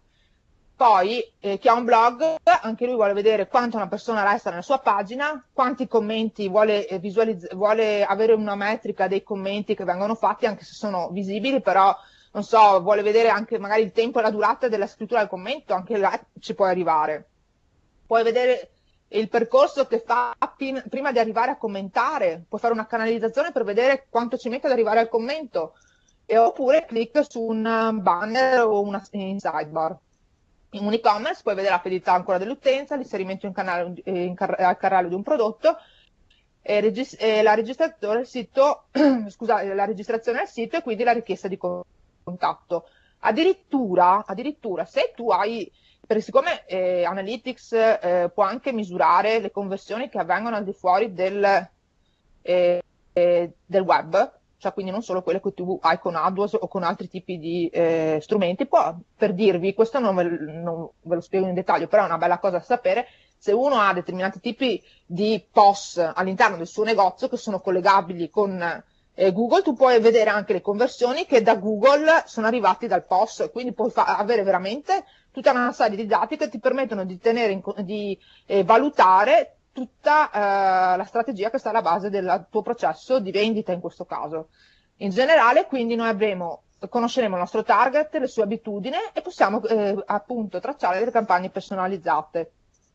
Poi eh, chi ha un blog, anche lui vuole vedere quanto una persona resta nella sua pagina, quanti commenti vuole, eh, visualizz- vuole avere una metrica dei commenti che vengono fatti, anche se sono visibili, però non so, vuole vedere anche magari il tempo e la durata della scrittura del commento, anche là ci puoi arrivare. Puoi vedere il percorso che fa pin- prima di arrivare a commentare, puoi fare una canalizzazione per vedere quanto ci mette ad arrivare al commento, e oppure clicca su un banner o una in sidebar. In un e-commerce puoi vedere la fedeltà ancora dell'utenza, l'inserimento in canale, in car- al carrello di un prodotto, e, regis- e la, registrazione del sito, scusate, la registrazione del sito e quindi la richiesta di contatto. Addirittura, addirittura se tu hai, perché siccome eh, Analytics eh, può anche misurare le conversioni che avvengono al di fuori del, eh, eh, del web, cioè quindi non solo quelle che tu hai con AdWords o con altri tipi di eh, strumenti, può, per dirvi, questo non ve, non ve lo spiego in dettaglio, però è una bella cosa da sapere, se uno ha determinati tipi di post all'interno del suo negozio che sono collegabili con eh, Google, tu puoi vedere anche le conversioni che da Google sono arrivati dal post, quindi puoi fa- avere veramente tutta una serie di dati che ti permettono di, tenere in, di eh, valutare tutta eh, la strategia che sta alla base del tuo processo di vendita in questo caso. In generale, quindi noi avremo, conosceremo il nostro target, le sue abitudini e possiamo eh, appunto tracciare delle campagne personalizzate.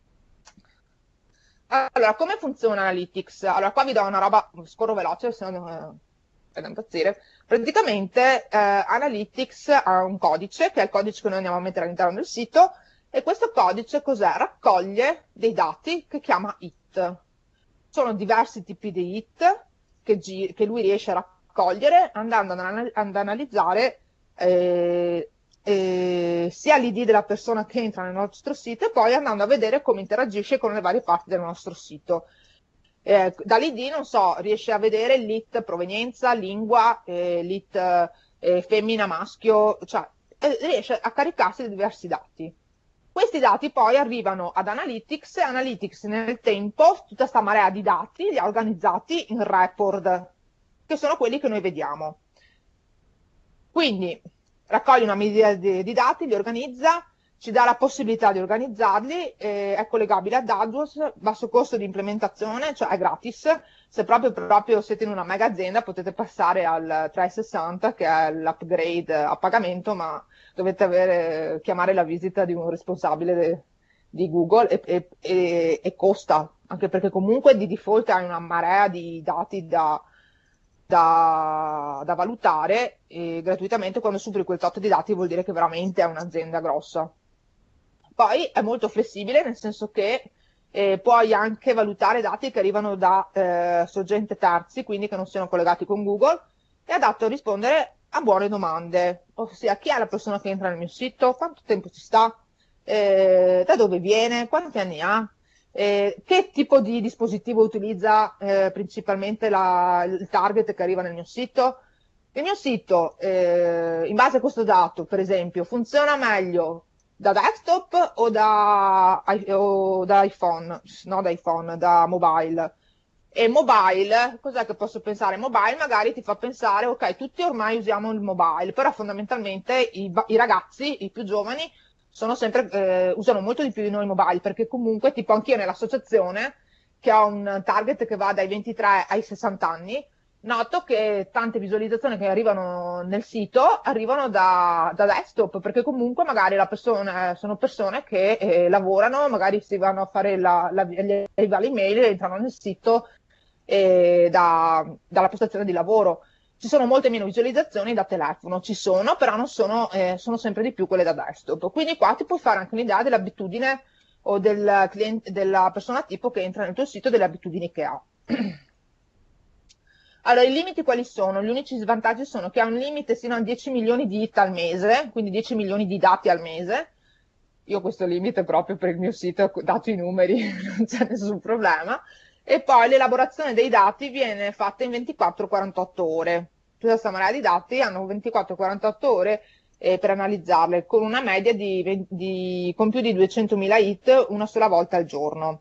Allora, come funziona Analytics? Allora, qua vi do una roba, scorro veloce, se no eh, è da impazzire. Praticamente eh, Analytics ha un codice, che è il codice che noi andiamo a mettere all'interno del sito, e questo codice cos'è? Raccoglie dei dati che chiama hit. Sono diversi tipi di hit che, gi- che lui riesce a raccogliere andando ad, anal- ad analizzare eh, eh, sia l'I D della persona che entra nel nostro sito e poi andando a vedere come interagisce con le varie parti del nostro sito. Eh, dall'I D, non so, riesce a vedere l'I T provenienza, lingua, eh, l'I T eh, femmina, maschio, cioè eh, riesce a caricarsi di diversi dati. Questi dati poi arrivano ad Analytics e Analytics nel tempo, tutta questa marea di dati li ha organizzati in report, che sono quelli che noi vediamo. Quindi raccoglie una media di, di dati, li organizza, ci dà la possibilità di organizzarli, eh, è collegabile ad AdWords, basso costo di implementazione, cioè è gratis. Se proprio, proprio siete in una mega azienda potete passare al trecentosessanta, che è l'upgrade a pagamento, ma dovete avere, chiamare la visita di un responsabile de- di Google e, e- e- e costa, anche perché comunque di default hai una marea di dati da, da- da valutare, e gratuitamente quando superi quel tot di dati vuol dire che veramente è un'azienda grossa. Poi è molto flessibile, nel senso che eh, puoi anche valutare dati che arrivano da eh, sorgenti terzi, quindi che non siano collegati con Google, è adatto a rispondere a buone domande, ossia chi è la persona che entra nel mio sito, quanto tempo ci sta, eh, da dove viene, quanti anni ha, eh, che tipo di dispositivo utilizza eh, principalmente la- il target che arriva nel mio sito. Il mio sito, eh, in base a questo dato, per esempio, funziona meglio da desktop o da, i- o da iPhone, no da iPhone, da mobile. E mobile, cos'è che posso pensare? Mobile magari ti fa pensare, ok, tutti ormai usiamo il mobile, però fondamentalmente i, ba- i ragazzi, i più giovani, sono sempre, eh, usano molto di più di noi il mobile, perché comunque, tipo anch'io nell'associazione, che ho un target che va dai ventitré ai sessanta anni, noto che tante visualizzazioni che arrivano nel sito arrivano da, da desktop, perché comunque magari la persona, sono persone che eh, lavorano, magari si vanno a fare la, la, gli arriva l'email e entrano nel sito eh, da- dalla postazione di lavoro. Ci sono molte meno visualizzazioni da telefono, ci sono, però non sono, eh, sono sempre di più quelle da desktop. Quindi qua ti puoi fare anche un'idea dell'abitudine o del cliente, della persona tipo che entra nel tuo sito, delle abitudini che ha. Allora, i limiti quali sono? Gli unici svantaggi sono che ha un limite sino a dieci milioni di hit al mese, quindi dieci milioni di dati al mese. Io ho questo limite proprio per il mio sito, dato i numeri, non c'è nessun problema. E poi l'elaborazione dei dati viene fatta in ventiquattro quarantotto ore. Tutta questa marea di dati hanno ventiquattro quarantotto ore eh, per analizzarle, con una media di, ven- di- con più di duecentomila hit una sola volta al giorno.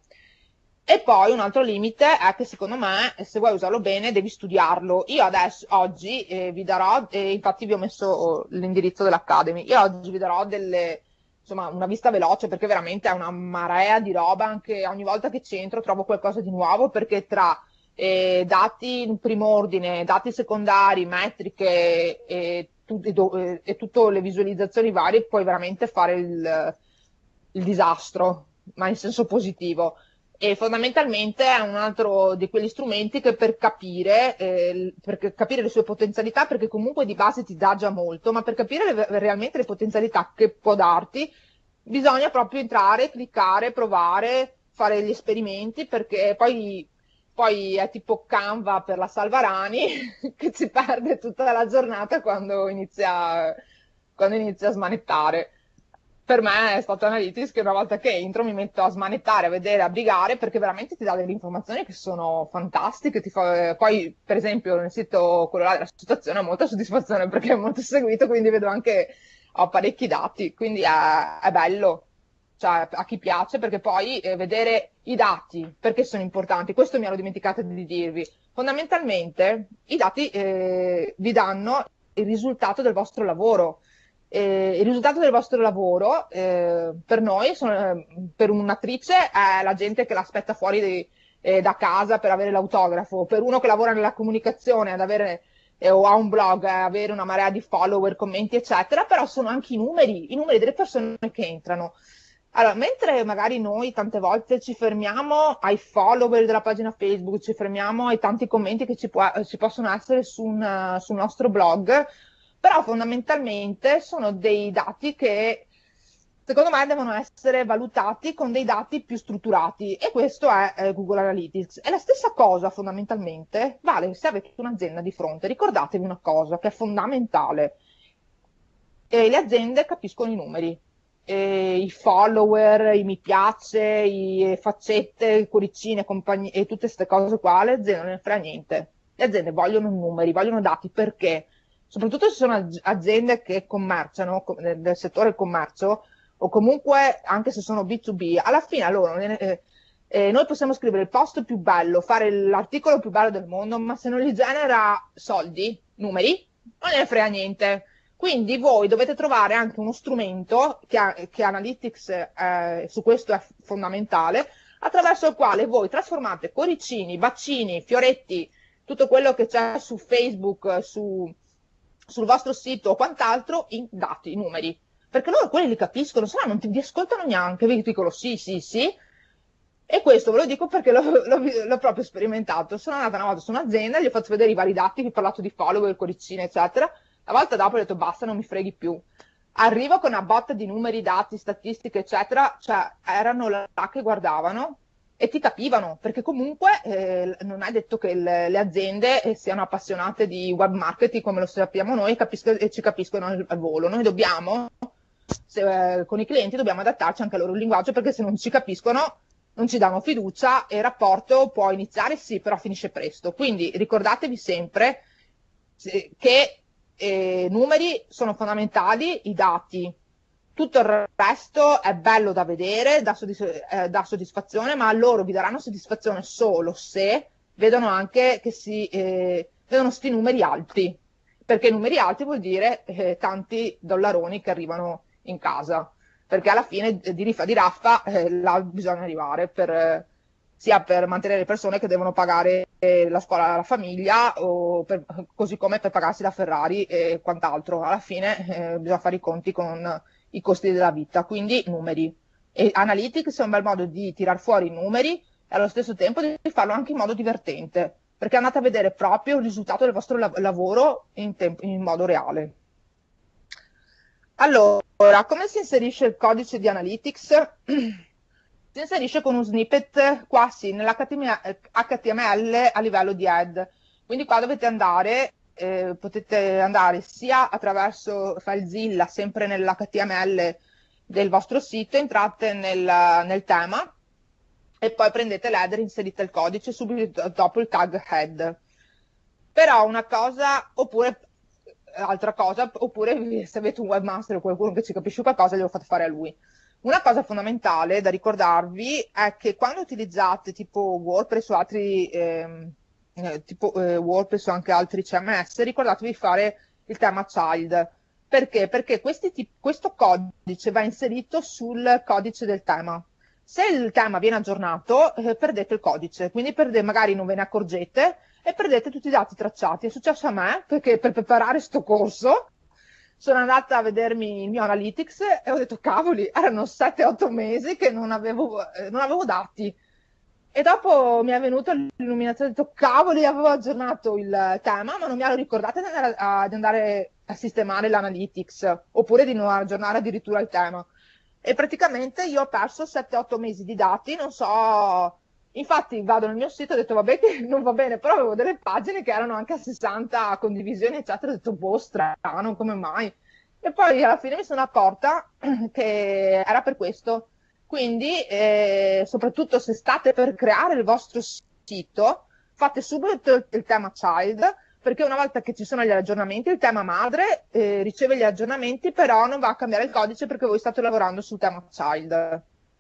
E poi un altro limite è che secondo me, se vuoi usarlo bene, devi studiarlo. Io adesso, oggi, eh, vi darò, eh, infatti vi ho messo l'indirizzo dell'Academy, io oggi vi darò delle, insomma, una vista veloce perché veramente è una marea di roba, anche ogni volta che c'entro trovo qualcosa di nuovo, perché tra eh, dati in primo ordine, dati secondari, metriche e, tu- e do- e- e tutte le visualizzazioni varie, puoi veramente fare il, il disastro, ma in senso positivo. E fondamentalmente è un altro di quegli strumenti che per capire, eh, per capire le sue potenzialità, perché comunque di base ti dà già molto, ma per capire le- realmente le potenzialità che può darti, bisogna proprio entrare, cliccare, provare, fare gli esperimenti, perché poi, poi è tipo Canva per la Salvarani, che si perde tutta la giornata quando inizia, quando inizia a smanettare. Per me è stato Analytics che una volta che entro mi metto a smanettare, a vedere, a brigare, perché veramente ti dà delle informazioni che sono fantastiche. Ti fa... Poi, per esempio, nel sito quello là della situazione ho molta soddisfazione perché è molto seguito, quindi vedo anche, ho parecchi dati, quindi è, è bello, cioè a chi piace, perché poi eh, vedere i dati, perché sono importanti, questo mi ero dimenticata di dirvi. Fondamentalmente i dati eh, vi danno il risultato del vostro lavoro. Eh, il risultato del vostro lavoro eh, per noi, sono, eh, per un'attrice, è la gente che l'aspetta fuori di- eh, da casa per avere l'autografo, per uno che lavora nella comunicazione ad avere, eh, o ha un blog, eh, avere una marea di follower, commenti, eccetera, però sono anche i numeri, i numeri delle persone che entrano. Allora, mentre magari noi tante volte ci fermiamo ai follower della pagina Facebook, ci fermiamo ai tanti commenti che ci, può- ci possono essere su un- sul nostro blog, però fondamentalmente sono dei dati che secondo me devono essere valutati con dei dati più strutturati, e questo è eh, Google Analytics. E la stessa cosa fondamentalmente vale se avete un'azienda di fronte. Ricordatevi una cosa che è fondamentale: e le aziende capiscono i numeri, e i follower, i mi piace, i faccette, i cuoricini e, compagni- e tutte queste cose qua, le aziende non ne frega niente. Le aziende vogliono numeri, vogliono dati, perché soprattutto se sono az- aziende che commerciano co- nel, nel settore del commercio, o comunque anche se sono B due B, alla fine loro, eh, eh, noi possiamo scrivere il post più bello, fare l'articolo più bello del mondo, ma se non gli genera soldi, numeri, non ne frega niente. Quindi voi dovete trovare anche uno strumento, che, ha, che Analytics eh, su questo è fondamentale, attraverso il quale voi trasformate cuoricini, bacini, fioretti, tutto quello che c'è su Facebook, su, sul vostro sito o quant'altro, in dati, numeri. Perché loro quelli li capiscono, se no non ti vi ascoltano neanche, vi dicono sì, sì, sì. E questo ve lo dico perché l'ho, l'ho, l'ho proprio sperimentato. Sono andata una volta su un'azienda, gli ho fatto vedere i vari dati, vi ho parlato di follower, cuoricini, eccetera. La volta dopo ho detto basta, non mi freghi più. Arrivo con una botta di numeri, dati, statistiche, eccetera, cioè erano là che guardavano e ti capivano, perché comunque eh, non è detto che le, le aziende eh, siano appassionate di web marketing come lo sappiamo noi capisco, e ci capiscono al, al volo. Noi dobbiamo, se, eh, con i clienti dobbiamo adattarci anche al loro linguaggio, perché se non ci capiscono non ci danno fiducia e il rapporto può iniziare sì, però finisce presto. Quindi ricordatevi sempre che eh, numeri sono fondamentali, i dati. Tutto il resto è bello da vedere, dà, soddisf- eh, dà soddisfazione, ma loro vi daranno soddisfazione solo se vedono anche che si eh, vedono sti numeri alti, perché numeri alti vuol dire eh, tanti dollaroni che arrivano in casa, perché alla fine di riffa di raffa eh, là bisogna arrivare per, eh, sia per mantenere le persone che devono pagare eh, la scuola alla famiglia, o per, così come per pagarsi la Ferrari e quant'altro. Alla fine eh, bisogna fare i conti con i costi della vita, quindi numeri. E Analytics è un bel modo di tirar fuori i numeri e allo stesso tempo di farlo anche in modo divertente, perché andate a vedere proprio il risultato del vostro lav- lavoro in, tempo, in modo reale. Allora, come si inserisce il codice di Analytics? Si inserisce con un snippet qua sì, nell'H T M L a livello di head. Quindi qua dovete andare, eh, potete andare sia attraverso FileZilla, sempre nell'H T M L del vostro sito, entrate nel, nel tema e poi prendete l'header e inserite il codice subito dopo il tag head. Però una cosa, oppure altra cosa, oppure se avete un webmaster o qualcuno che ci capisce qualcosa, glielo fate fare a lui. Una cosa fondamentale da ricordarvi è che quando utilizzate tipo WordPress o altri ehm, eh, tipo eh, WordPress o anche altri C M S, ricordatevi di fare il tema child. Perché? Perché questi tip- questo codice va inserito sul codice del tema. Se il tema viene aggiornato, eh, perdete il codice, quindi perde- magari non ve ne accorgete e perdete tutti i dati tracciati. È successo a me perché per preparare sto corso sono andata a vedermi il mio Analytics e ho detto cavoli, erano sette otto mesi che non avevo, eh, non avevo dati. E dopo mi è venuta l'illuminazione, ho detto cavoli, avevo aggiornato il tema, ma non mi ero ricordata di andare a, di andare a sistemare l'Analytics, oppure di non aggiornare addirittura il tema. E praticamente io ho perso sette otto mesi di dati, non so. Infatti vado nel mio sito e ho detto vabbè che non va bene, però avevo delle pagine che erano anche a sessanta condivisioni eccetera, ho detto boh, strano, come mai? E poi alla fine mi sono accorta che era per questo. Quindi eh, soprattutto se state per creare il vostro sito, fate subito il, il tema child, perché una volta che ci sono gli aggiornamenti, il tema madre eh, riceve gli aggiornamenti, però non va a cambiare il codice perché voi state lavorando sul tema child.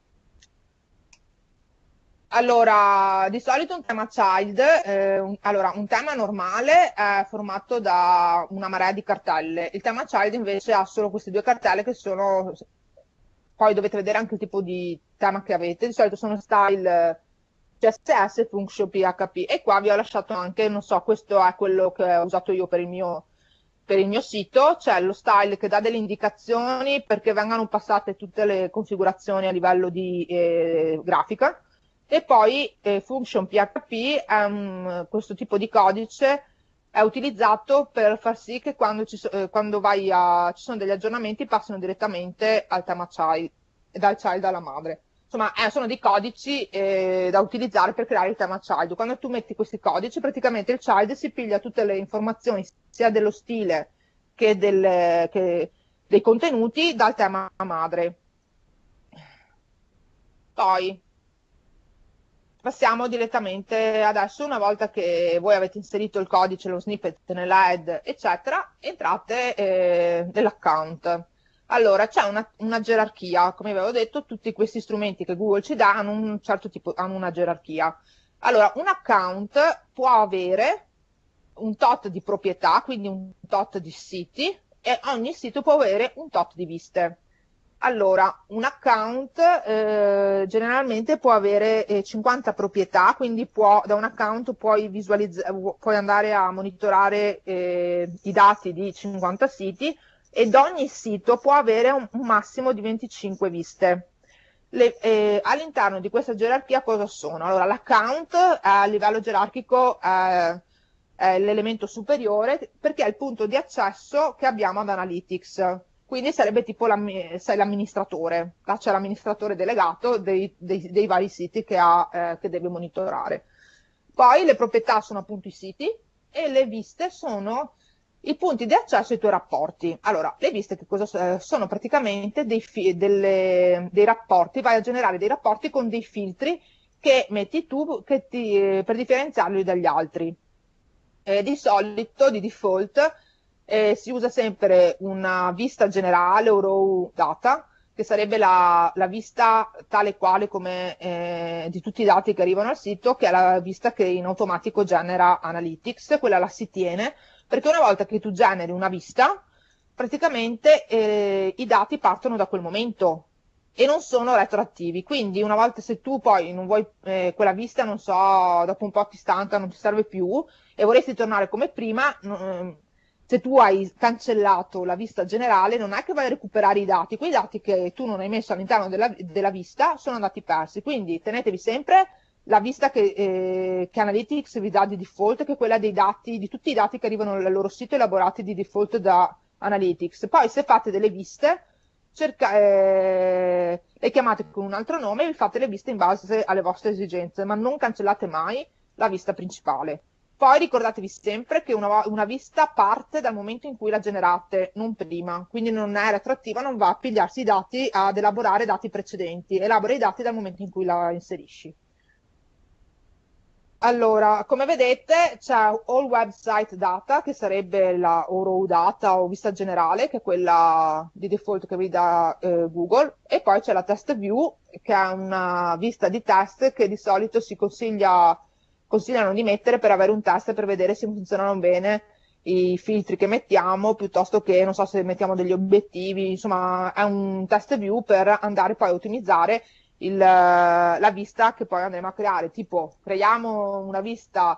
Allora, di solito un tema child, eh, un, allora, un tema normale è formato da una marea di cartelle. Il tema child invece ha solo queste due cartelle che sono, poi dovete vedere anche il tipo di tema che avete. Di solito sono style C S S, function, P H P. E qua vi ho lasciato anche, non so, questo è quello che ho usato io per il mio, per il mio sito. C'è lo style che dà delle indicazioni perché vengano passate tutte le configurazioni a livello di eh, grafica. E poi eh, function P H P, è un, questo tipo di codice è utilizzato per far sì che quando, ci, so, eh, quando vai a, ci sono degli aggiornamenti passino direttamente al tema child, dal child alla madre. Insomma, eh, sono dei codici eh, da utilizzare per creare il tema child. Quando tu metti questi codici, praticamente il child si piglia tutte le informazioni, sia dello stile che, del, che dei contenuti, dal tema madre. Poi passiamo direttamente adesso, una volta che voi avete inserito il codice, lo snippet nella head, eccetera, entrate eh, nell'account. Allora, c'è una, una gerarchia, come avevo detto, tutti questi strumenti che Google ci dà hanno un certo tipo, hanno una gerarchia. Allora, un account può avere un tot di proprietà, quindi un tot di siti, e ogni sito può avere un tot di viste. Allora, un account eh, generalmente può avere eh, cinquanta proprietà, quindi può, da un account puoi, puoi andare a monitorare eh, i dati di cinquanta siti ed ogni sito può avere un, un massimo di venticinque viste. Le, eh, all'interno di questa gerarchia cosa sono? Allora, l'account a livello gerarchico eh, è l'elemento superiore perché è il punto di accesso che abbiamo ad Analytics. Quindi sarebbe tipo sei l'amministratore, là c'è l'amministratore delegato dei, dei, dei vari siti che, ha, eh, che deve monitorare. Poi le proprietà sono appunto i siti e le viste sono i punti di accesso ai tuoi rapporti. Allora, le viste che cosa sono? Praticamente dei, delle, dei rapporti, vai a generare dei rapporti con dei filtri che metti tu che ti, per differenziarli dagli altri. Eh, di solito, di default, eh, si usa sempre una vista generale o raw data, che sarebbe la, la vista tale quale come eh, di tutti i dati che arrivano al sito, che è la vista che in automatico genera Analytics, quella la si tiene, perché una volta che tu generi una vista, praticamente eh, i dati partono da quel momento e non sono retroattivi, quindi una volta se tu poi non vuoi eh, quella vista, non so, dopo un po' ti stanca, non ti serve più e vorresti tornare come prima, eh, se tu hai cancellato la vista generale non è che vai a recuperare i dati, quei dati che tu non hai messo all'interno della, della vista sono andati persi, quindi tenetevi sempre la vista che, eh, che Analytics vi dà di default, che è quella dei dati, di tutti i dati che arrivano al loro sito elaborati di default da Analytics. Poi se fate delle viste, cerca, eh, le chiamate con un altro nome e vi fate le viste in base alle vostre esigenze, ma non cancellate mai la vista principale. Poi ricordatevi sempre che una, una vista parte dal momento in cui la generate, non prima, quindi non è retroattiva, non va a pigliarsi i dati ad elaborare dati precedenti, elabora i dati dal momento in cui la inserisci. Allora, come vedete c'è All Website Data, che sarebbe la o raw data o vista generale, che è quella di default che vi dà eh, Google, e poi c'è la Test View, che è una vista di test che di solito si consiglia, consigliano di mettere per avere un test per vedere se funzionano bene i filtri che mettiamo, piuttosto che, non so, se mettiamo degli obiettivi, insomma, è un test view per andare poi a ottimizzare Il, la vista che poi andremo a creare, tipo creiamo una vista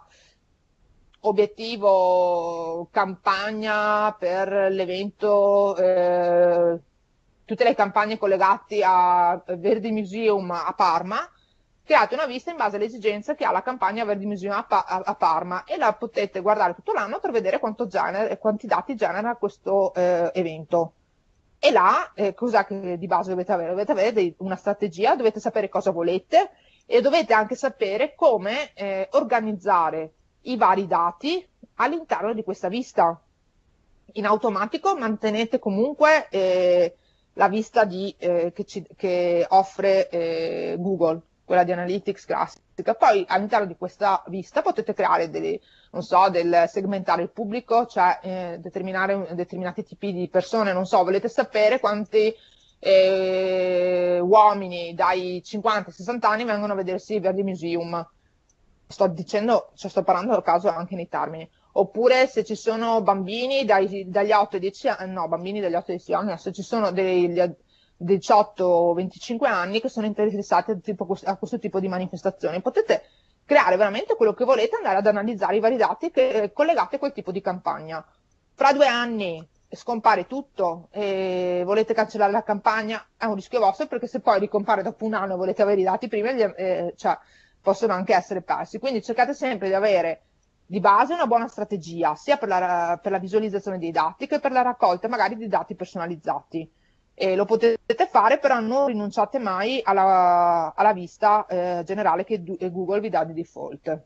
obiettivo campagna per l'evento, eh, tutte le campagne collegate a Verdi Museum a Parma, create una vista in base alle esigenze che ha la campagna Verdi Museum a, pa a Parma e la potete guardare tutto l'anno per vedere quanto genera, quanti dati genera questo eh, evento. E là, eh, cos'è che di base dovete avere? Dovete avere dei, una strategia, dovete sapere cosa volete e dovete anche sapere come eh, organizzare i vari dati all'interno di questa vista. In automatico mantenete comunque eh, la vista di, eh, che, ci, che offre eh, Google, quella di Analytics classica. Poi all'interno di questa vista potete creare delle, non so, del segmentare il pubblico, cioè eh, determinare determinati tipi di persone, non so, volete sapere quanti eh, uomini dai cinquanta ai sessanta anni vengono a vedersi il Verdi Museum. Sto dicendo, cioè sto parlando a caso anche nei termini. Oppure se ci sono bambini dai, dagli otto ai dieci anni, no, bambini dagli otto ai dieci anni, se ci sono degli diciotto venticinque anni che sono interessati a, tipo, a questo tipo di manifestazioni, potete creare veramente quello che volete, andare ad analizzare i vari dati che, eh, collegati a quel tipo di campagna. Fra due anni scompare tutto e volete cancellare la campagna, è un rischio vostro, perché se poi ricompare dopo un anno e volete avere i dati prima, eh, cioè, possono anche essere persi. Quindi cercate sempre di avere di base una buona strategia, sia per la, per la visualizzazione dei dati che per la raccolta magari di dati personalizzati. E lo potete fare, però non rinunciate mai alla, alla vista eh, generale che Google vi dà di default.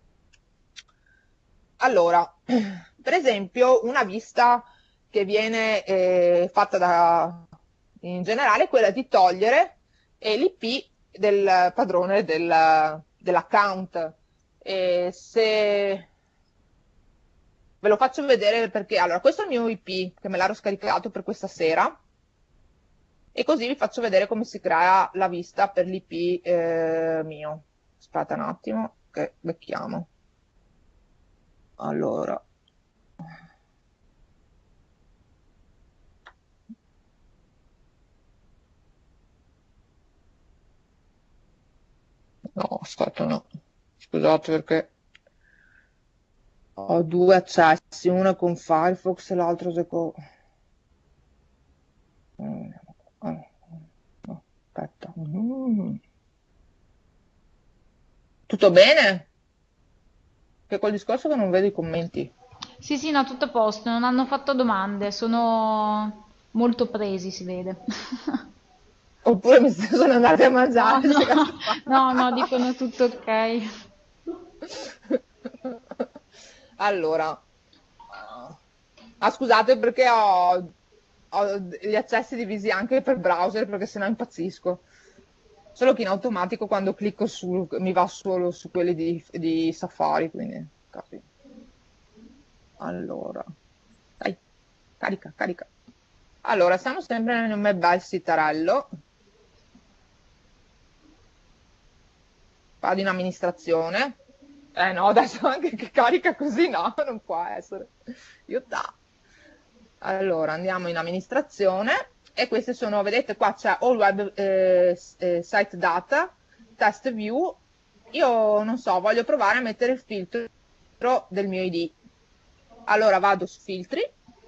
Allora, per esempio, una vista che viene eh, fatta da, in generale è quella di togliere l'I P del padrone del, dell'account. E se ve lo faccio vedere, perché allora questo è il mio I P che me l'ero scaricato per questa sera e così vi faccio vedere come si crea la vista per l'I P eh, mio. Aspetta un attimo che becchiamo. Allora, No, aspetta, no. Scusate perché ho due accessi, uno con Firefox e l'altro è con... Mm, ah, no, aspetta. Mm. Tutto bene? Che col discorso che non vedo i commenti. Sì, sì, no, tutto a posto, non hanno fatto domande, sono molto presi, si vede. Oppure mi sono andati a No, mangiare, no, se cazzo fa. no, no, dicono tutto ok. Allora, ah, scusate perché ho, ho gli accessi divisi anche per browser perché sennò impazzisco. Solo che in automatico quando clicco su mi va solo su quelli di, di Safari, quindi capi. Allora, dai, carica, carica. Allora, siamo sempre nel mio bel sitarello, vado in amministrazione. Eh no, adesso anche che carica così no, non può essere. Aiuta. Allora, andiamo in amministrazione e queste sono, vedete qua c'è All Web eh, s- eh, Site Data, Test View. Io non so, voglio provare a mettere il filtro del mio I D. Allora vado su filtri,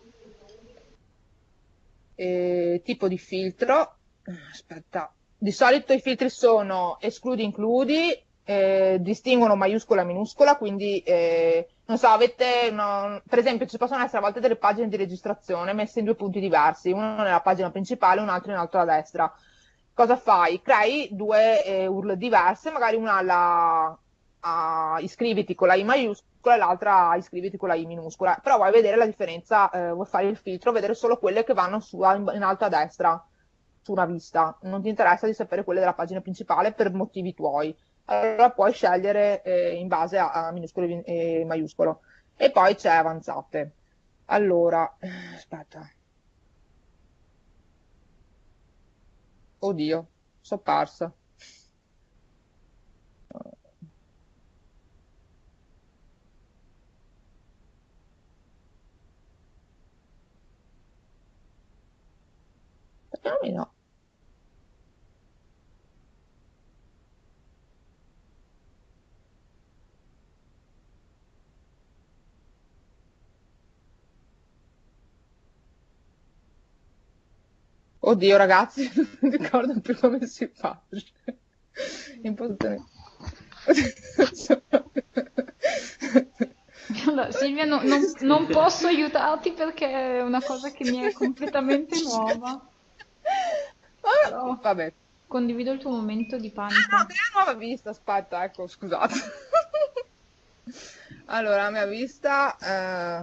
eh, tipo di filtro. Aspetta, di solito i filtri sono escludi, includi, eh, distinguono maiuscola e minuscola, quindi eh, non so, avete, uno- per esempio, ci possono essere a volte delle pagine di registrazione messe in due punti diversi, uno nella pagina principale e un altro in alto a destra. Cosa fai? Crei due eh, U R L diverse, magari una alla a iscriviti con la I maiuscola e l'altra a iscriviti con la I minuscola, però vuoi vedere la differenza, eh, vuoi fare il filtro, vedere solo quelle che vanno su, in, in alto a destra su una vista, non ti interessa di sapere quelle della pagina principale per motivi tuoi. Allora puoi scegliere eh, in base a, a minuscolo e maiuscolo. E poi c'è avanzate. Allora, eh, aspetta. Oddio, sono persa. Perché non mi no? Oddio, ragazzi, non ricordo più come si fa. Impostazione. Allora, Silvia, no- non, non posso aiutarti perché è una cosa che mi è completamente nuova, Ah, però vabbè. condivido il tuo momento di Ah no, panico. crea nuova vista, aspetta, ecco, scusate. Allora, la mia vista... eh,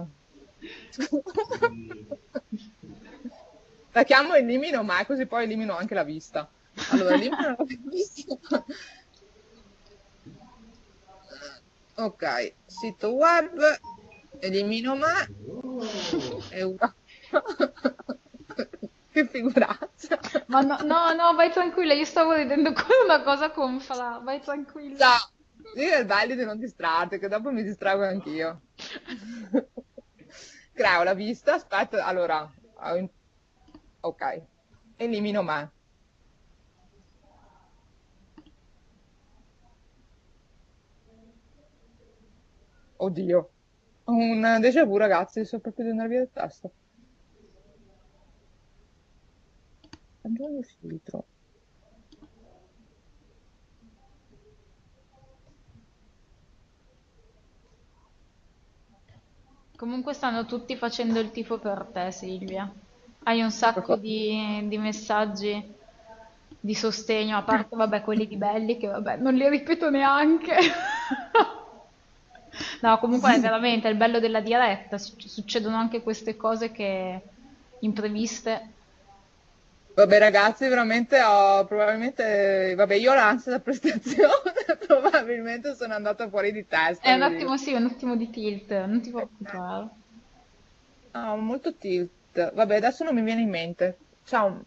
la chiamo elimino mai, così poi elimino anche la vista. Allora, elimino la vista. Ok, sito web, elimino me, e ora... Che figuraccia. Ma no, no, no, vai tranquilla, io stavo ridendo con una cosa con Fra, vai tranquilla. Ciao, sì, è bello di non distrarti, che dopo mi distrago anch'io. Creo la vista, aspetta, allora, ho- ok, elimino me. Oddio, ho un déjà vu ragazzi, sto proprio di andare via di testa. Aggiungi filtro. Comunque stanno tutti facendo il tifo per te, Silvia. Hai un sacco di, di messaggi di sostegno, a parte, vabbè, quelli di Belli, che vabbè, non li ripeto neanche. No, comunque è veramente il bello della diretta, suc- succedono anche queste cose che impreviste. Vabbè ragazzi, veramente ho probabilmente, vabbè io ho l'ansia da prestazione, probabilmente sono andata fuori di È testa, un vi dico. attimo, sì, un attimo di tilt, non ti preoccupare. Ah, ho molto tilt. Vabbè, adesso non mi viene in mente. Ciao.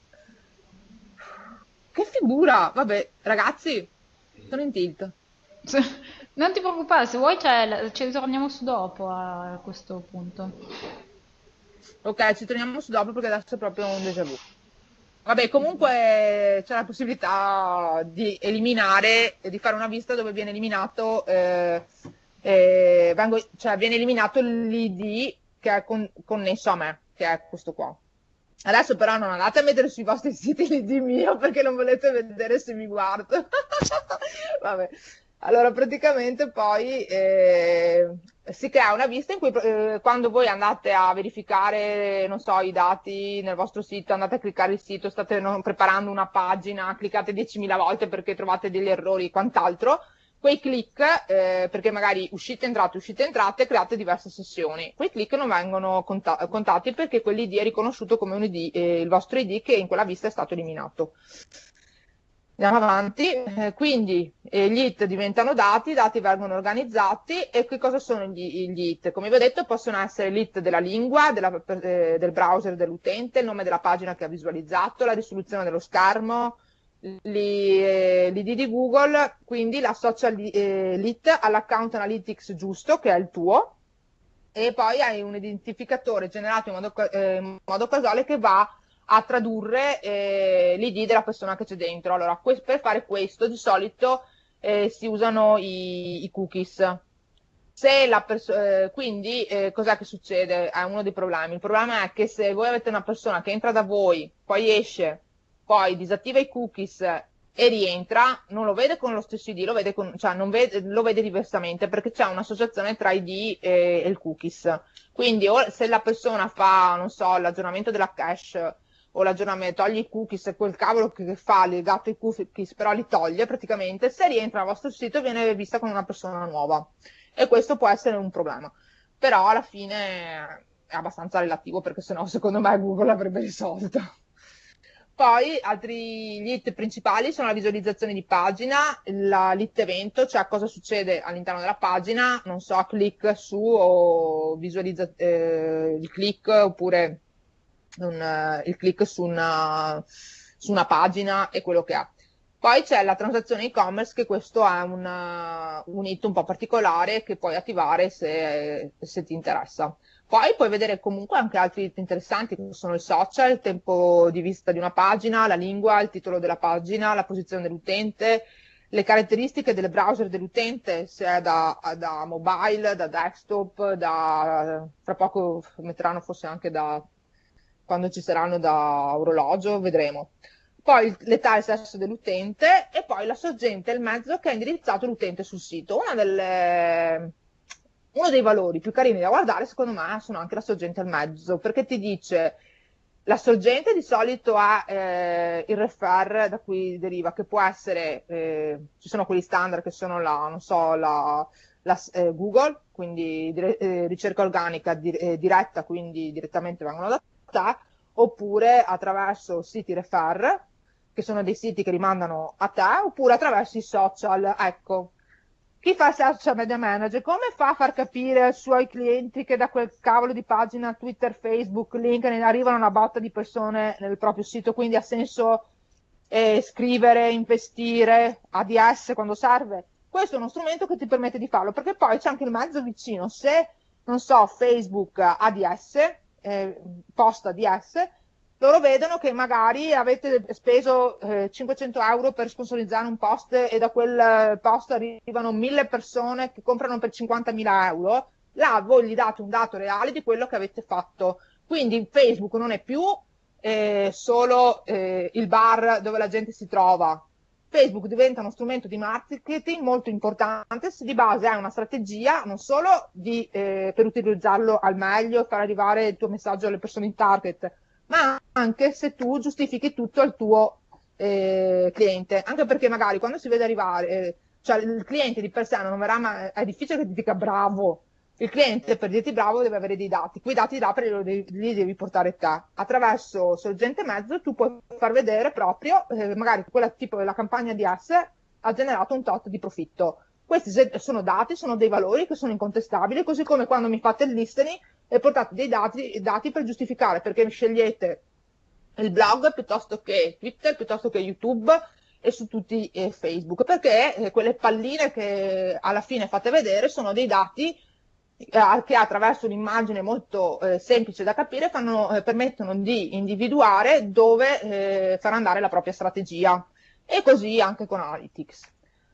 Che figura! Vabbè, ragazzi, sono in tilt. Non ti preoccupare, se vuoi c'è- ci ritorniamo su dopo a questo punto. Ok, ci torniamo su dopo perché adesso è proprio un déjà vu. Vabbè, comunque c'è la possibilità di eliminare, di fare una vista dove viene eliminato, eh, eh, vengo- cioè viene eliminato l'I D che è con- connesso a me, che è questo qua. Adesso però non andate a mettere sui vostri siti l'I D mio perché non volete vedere se mi guardo. Vabbè. Allora, praticamente poi eh, si crea una vista in cui eh, quando voi andate a verificare, non so, i dati nel vostro sito, andate a cliccare il sito, state no, preparando una pagina, cliccate diecimila volte perché trovate degli errori e quant'altro, quei click, eh, perché magari uscite, entrate, uscite, entrate, create diverse sessioni. Quei click non vengono conta- contati perché quell'I D è riconosciuto come un I D, eh, il vostro I D che in quella vista è stato eliminato. Andiamo avanti, eh, quindi eh, gli hit diventano dati, i dati vengono organizzati e che cosa sono gli, gli hit? Come vi ho detto possono essere l'hit della lingua, della- eh, del browser dell'utente, il nome della pagina che ha visualizzato, la risoluzione dello schermo, l'I eh, l'I D di Google, quindi la social eh, lit all'account analytics giusto che è il tuo e poi hai un identificatore generato in modo, ca- eh, in modo casuale che va a tradurre eh, l'I D della persona che c'è dentro. Allora, que- per fare questo di solito eh, si usano i, i cookies. Se la perso- eh, quindi eh, cos'è che succede? È uno dei problemi. Il problema è che se voi avete una persona che entra da voi, poi esce, poi disattiva i cookies e rientra, non lo vede con lo stesso I D, lo vede, con, cioè non vede, lo vede diversamente perché c'è un'associazione tra I D e, e il cookies. Quindi o se la persona fa, non so, l'aggiornamento della cache o l'aggiornamento, toglie i cookies, quel cavolo che fa legato ai cookies, però li toglie praticamente, se rientra nel vostro sito viene vista come una persona nuova e questo può essere un problema. Però alla fine è abbastanza relativo perché sennò secondo me Google l'avrebbe risolto. Poi altri gli hit principali sono la visualizzazione di pagina, la, l'hit evento, cioè cosa succede all'interno della pagina, non so, click su o visualizza eh, il click oppure un, eh, il click su una, su una pagina e quello che è. Poi c'è la transazione e-commerce, che questo è una- un hit un po' particolare che puoi attivare se, se ti interessa. Poi puoi vedere comunque anche altri hit interessanti, come sono il social, il tempo di vista di una pagina, la lingua, il titolo della pagina, la posizione dell'utente, le caratteristiche del browser dell'utente, se è da, da mobile, da desktop, da, fra poco metteranno forse anche da, quando ci saranno da orologio, vedremo. Poi l'età e il sesso dell'utente e poi la sorgente e il mezzo che ha indirizzato l'utente sul sito. Una delle, uno dei valori più carini da guardare, secondo me, sono anche la sorgente e il mezzo, perché ti dice la sorgente di solito ha eh, il refer da cui deriva, che può essere, eh, ci sono quelli standard che sono la, non so, la, la, eh, Google, quindi dire- eh, ricerca organica di- eh, diretta, quindi direttamente vengono da te, oppure attraverso siti refer, che sono dei siti che rimandano a te, oppure attraverso i social. Ecco, chi fa il social media manager, come fa a far capire ai suoi clienti che da quel cavolo di pagina Twitter, Facebook, LinkedIn arrivano una botta di persone nel proprio sito, quindi ha senso eh, scrivere, investire, A D S quando serve? Questo è uno strumento che ti permette di farlo, perché poi c'è anche il mezzo vicino. Se, non so, Facebook A D S, eh, posta A D S, loro vedono che magari avete speso eh, cinquecento euro per sponsorizzare un post e da quel post arrivano mille persone che comprano per cinquantamila euro, là voi gli date un dato reale di quello che avete fatto. Quindi Facebook non è più eh, solo eh, il bar dove la gente si trova. Facebook diventa uno strumento di marketing molto importante se di base hai una strategia non solo di, eh, per utilizzarlo al meglio e far arrivare il tuo messaggio alle persone in target, ma anche se tu giustifichi tutto al tuo eh, cliente, anche perché magari quando si vede arrivare, eh, cioè il cliente di per sé non verrà mai, è difficile che ti dica bravo, il cliente per dirti bravo deve avere dei dati, quei dati là li, devi, li devi portare te. Attraverso sorgente mezzo tu puoi far vedere proprio, eh, magari quella tipo della campagna di S ha generato un tot di profitto. Questi sono dati, sono dei valori che sono incontestabili, così come quando mi fate il listening e portate dei dati, dati per giustificare perché scegliete il blog piuttosto che Twitter, piuttosto che YouTube e su tutti eh, Facebook, perché eh, quelle palline che alla fine fate vedere sono dei dati eh, che attraverso un'immagine molto eh, semplice da capire fanno, eh, permettono di individuare dove eh, far andare la propria strategia, e così anche con Analytics.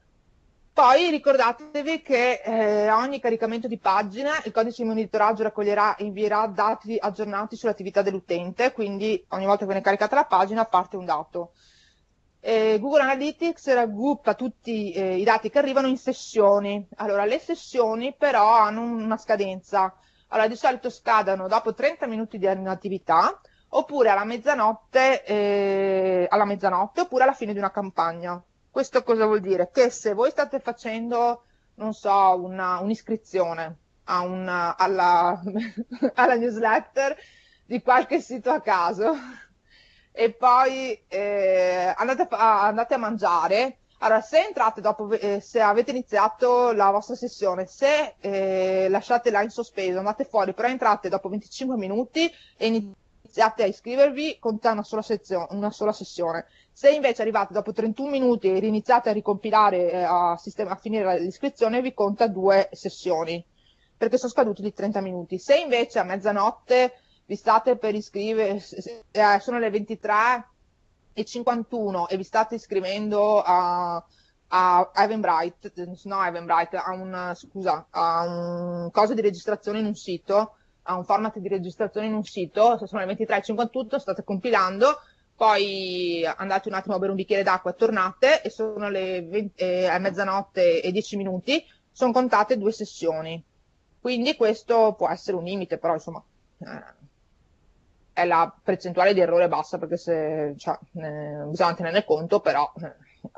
Poi ricordatevi che eh, a ogni caricamento di pagina il codice di monitoraggio raccoglierà e invierà dati aggiornati sull'attività dell'utente, quindi ogni volta che viene caricata la pagina parte un dato. Eh, Google Analytics raggruppa tutti eh, i dati che arrivano in sessioni. Allora, le sessioni però hanno una scadenza. Allora, di solito scadono dopo trenta minuti di attività, oppure alla mezzanotte, eh, alla mezzanotte, oppure alla fine di una campagna. Questo cosa vuol dire? Che se voi state facendo, non so, una, un'iscrizione a una, alla, alla newsletter di qualche sito a caso, e poi eh, andate, a, andate a mangiare. Allora, se entrate dopo, eh, se avete iniziato la vostra sessione, se eh, lasciate là in sospeso, andate fuori, però entrate dopo venticinque minuti e iniziate a iscrivervi, conta una sola, sezio- una sola sessione. Se invece arrivate dopo trentuno minuti e iniziate a ricompilare, eh, a, sistema, a finire l'iscrizione, vi conta due sessioni, perché sono scaduti di trenta minuti. Se invece a mezzanotte vi state per iscrivere, eh, sono le ventitré e cinquantuno e vi state iscrivendo a, a Eventbrite, no Eventbrite, a un, scusa, a un cosa di registrazione in un sito, a un format di registrazione in un sito, se sono le ventitré e cinquantotto, state compilando, poi andate un attimo a bere un bicchiere d'acqua e tornate, e sono le venti, eh, a mezzanotte e dieci minuti, sono contate due sessioni. Quindi questo può essere un limite, però insomma eh, è la percentuale di errore bassa, perché se, cioè, eh, bisogna tenerne conto, però eh,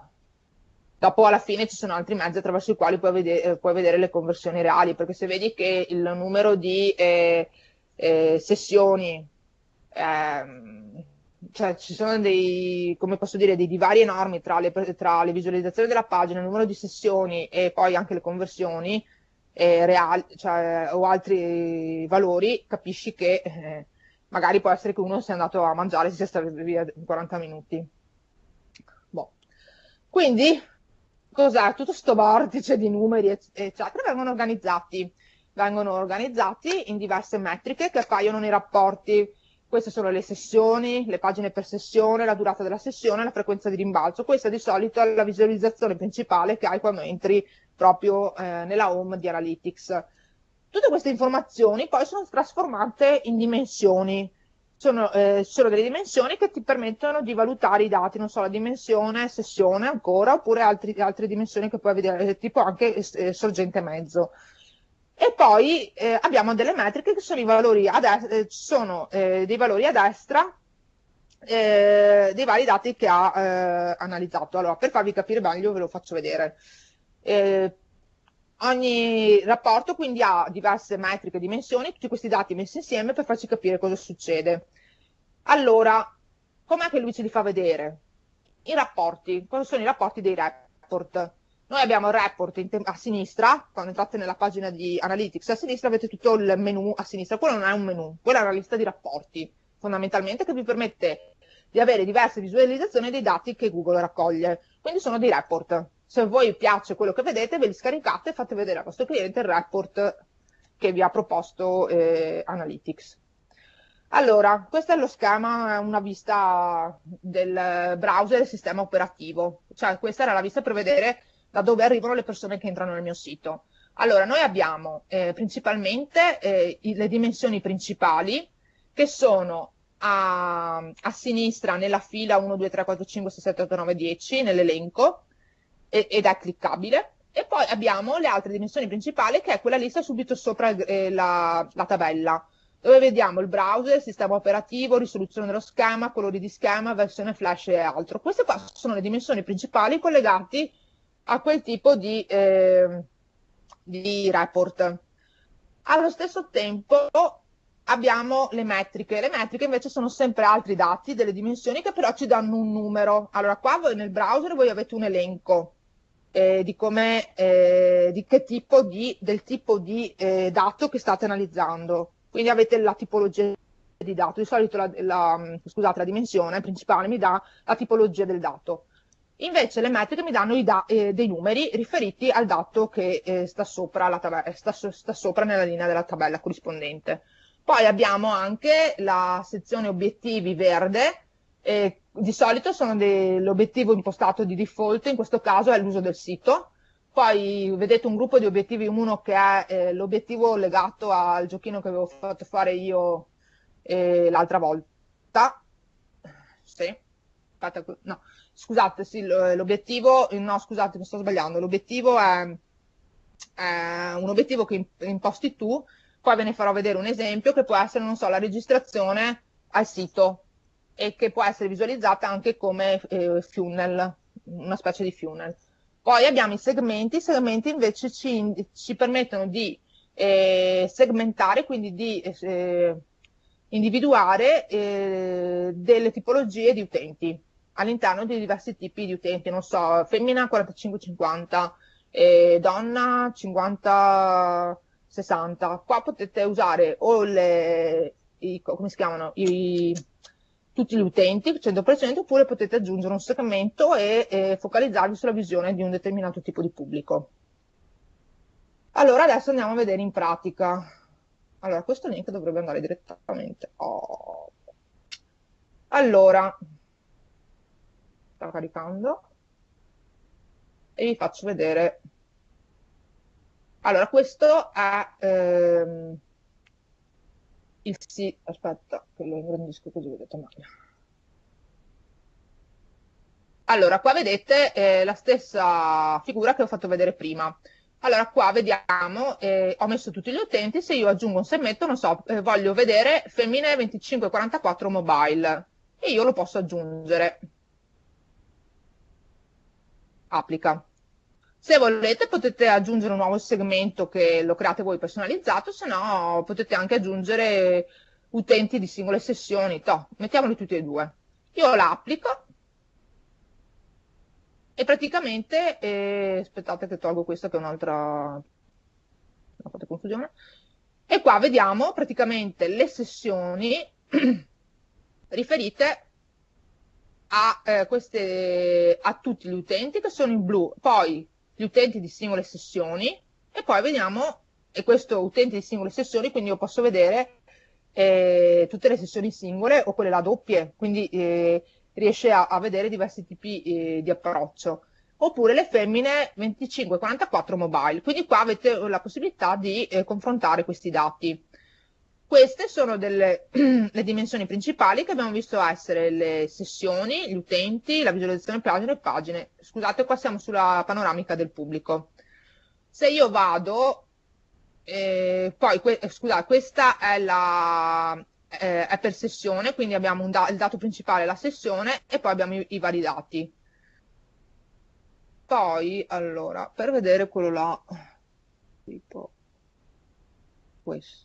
dopo alla fine ci sono altri mezzi attraverso i quali puoi vedere, eh, puoi vedere le conversioni reali, perché se vedi che il numero di eh, eh, sessioni, ehm, cioè ci sono dei, come posso dire, dei divari enormi tra le, tra le visualizzazioni della pagina, il numero di sessioni e poi anche le conversioni eh, reali, cioè, o altri valori, capisci che eh, magari può essere che uno sia andato a mangiare e si sia stato via quaranta minuti. Boh. Quindi, cos'è? Tutto sto vortice di numeri, eccetera, vengono organizzati. Vengono organizzati in diverse metriche che appaiono nei rapporti. Queste sono le sessioni, le pagine per sessione, la durata della sessione, la frequenza di rimbalzo. Questa di solito è la visualizzazione principale che hai quando entri proprio eh, nella home di Analytics. Tutte queste informazioni poi sono trasformate in dimensioni. Sono, eh, sono delle dimensioni che ti permettono di valutare i dati, non so, la dimensione sessione ancora, oppure altri, altre dimensioni che puoi vedere, tipo anche eh, sorgente mezzo. E poi eh, abbiamo delle metriche che sono i valori a destra, eh, sono eh, dei valori a destra eh, dei vari dati che ha eh, analizzato. Allora, per farvi capire meglio ve lo faccio vedere. Eh, ogni rapporto quindi ha diverse metriche e dimensioni, tutti questi dati messi insieme per farci capire cosa succede. Allora, com'è che lui ce li fa vedere? I rapporti. Cosa sono i rapporti dei report? Noi abbiamo il report in a sinistra, quando entrate nella pagina di Analytics, a sinistra avete tutto il menu a sinistra. Quello non è un menu, quella è una lista di rapporti, fondamentalmente, che vi permette di avere diverse visualizzazioni dei dati che Google raccoglie. Quindi sono dei report. Se a voi piace quello che vedete, ve li scaricate e fate vedere al vostro cliente il report che vi ha proposto eh, Analytics. Allora, questo è lo schema, è una vista del browser e del sistema operativo. Cioè, questa era la vista per vedere da dove arrivano le persone che entrano nel mio sito. Allora, noi abbiamo eh, principalmente eh, le dimensioni principali, che sono a, a sinistra nella fila uno, due, tre, quattro, cinque, sei, sette, otto, nove, dieci, nell'elenco, ed è cliccabile, e poi abbiamo le altre dimensioni principali, che è quella lista subito sopra eh, la, la tabella, dove vediamo il browser, il sistema operativo, risoluzione dello schema, colori di schema, versione flash e altro. Queste qua sono le dimensioni principali collegate a quel tipo di, eh, di report. Allo stesso tempo abbiamo le metriche. Le metriche invece sono sempre altri dati, delle dimensioni che però ci danno un numero. Allora qua voi nel browser voi avete un elenco eh, di come, eh, di che tipo di, del tipo di eh, dato che state analizzando. Quindi avete la tipologia di dato. Di solito la, la, scusate, la dimensione principale mi dà la tipologia del dato. Invece le metriche mi danno i da- eh, dei numeri riferiti al dato che eh, sta sopra la tabella, sta, so- sta sopra nella linea della tabella corrispondente. Poi abbiamo anche la sezione obiettivi verde, eh, di solito sono de- l'obiettivo impostato di default, in questo caso è l'uso del sito. Poi vedete un gruppo di obiettivi, uno che è eh, l'obiettivo legato al giochino che avevo fatto fare io eh, l'altra volta. Sì, aspetta, no, scusate, sì, l- l'obiettivo, no, scusate, mi sto sbagliando, l'obiettivo è, è un obiettivo che imposti tu, poi ve ne farò vedere un esempio che può essere, non so, la registrazione al sito e che può essere visualizzata anche come eh, funnel, una specie di funnel. Poi abbiamo i segmenti, i segmenti invece ci, ci permettono di eh, segmentare, quindi di eh, individuare eh, delle tipologie di utenti all'interno di diversi tipi di utenti, non so, femmina quarantacinque cinquanta, eh, donna cinquanta sessanta. Qua potete usare o le, i, come si chiamano, I, tutti gli utenti, cento per cento, oppure potete aggiungere un segmento e, e focalizzarvi sulla visione di un determinato tipo di pubblico. Allora adesso andiamo a vedere in pratica. Allora, questo link dovrebbe andare direttamente. Oh. Allora, sta caricando e vi faccio vedere. Allora, questo è ehm, il sito. Aspetta, che lo ingrandisco così vedete meglio. Allora, qua vedete eh, la stessa figura che ho fatto vedere prima. Allora, qua vediamo, eh, ho messo tutti gli utenti, se io aggiungo un segmento, non so, eh, voglio vedere femmine venticinque quarantaquattro mobile, e io lo posso aggiungere. Applica. Se volete potete aggiungere un nuovo segmento che lo create voi personalizzato, se no potete anche aggiungere utenti di singole sessioni. Toh, mettiamoli tutti e due. Io la applico e praticamente, eh, aspettate che tolgo questa che è un'altra, ho fatto confusione, e qua vediamo praticamente le sessioni riferite a, eh, queste, a tutti gli utenti che sono in blu, poi gli utenti di singole sessioni e poi vediamo, e questo utenti di singole sessioni, quindi io posso vedere eh, tutte le sessioni singole o quelle là doppie, quindi eh, riesce a, a vedere diversi tipi eh, di approccio. Oppure le femmine venticinque quarantaquattro mobile, quindi qua avete la possibilità di eh, confrontare questi dati. Queste sono delle, le dimensioni principali che abbiamo visto essere le sessioni, gli utenti, la visualizzazione pagine e pagine. Scusate, qua siamo sulla panoramica del pubblico. Se io vado, eh, poi, que- eh, scusate, questa è, la, eh, è per sessione, quindi abbiamo un da- il dato principale, la sessione, e poi abbiamo i, i vari dati. Poi, allora, per vedere quello là, tipo questo.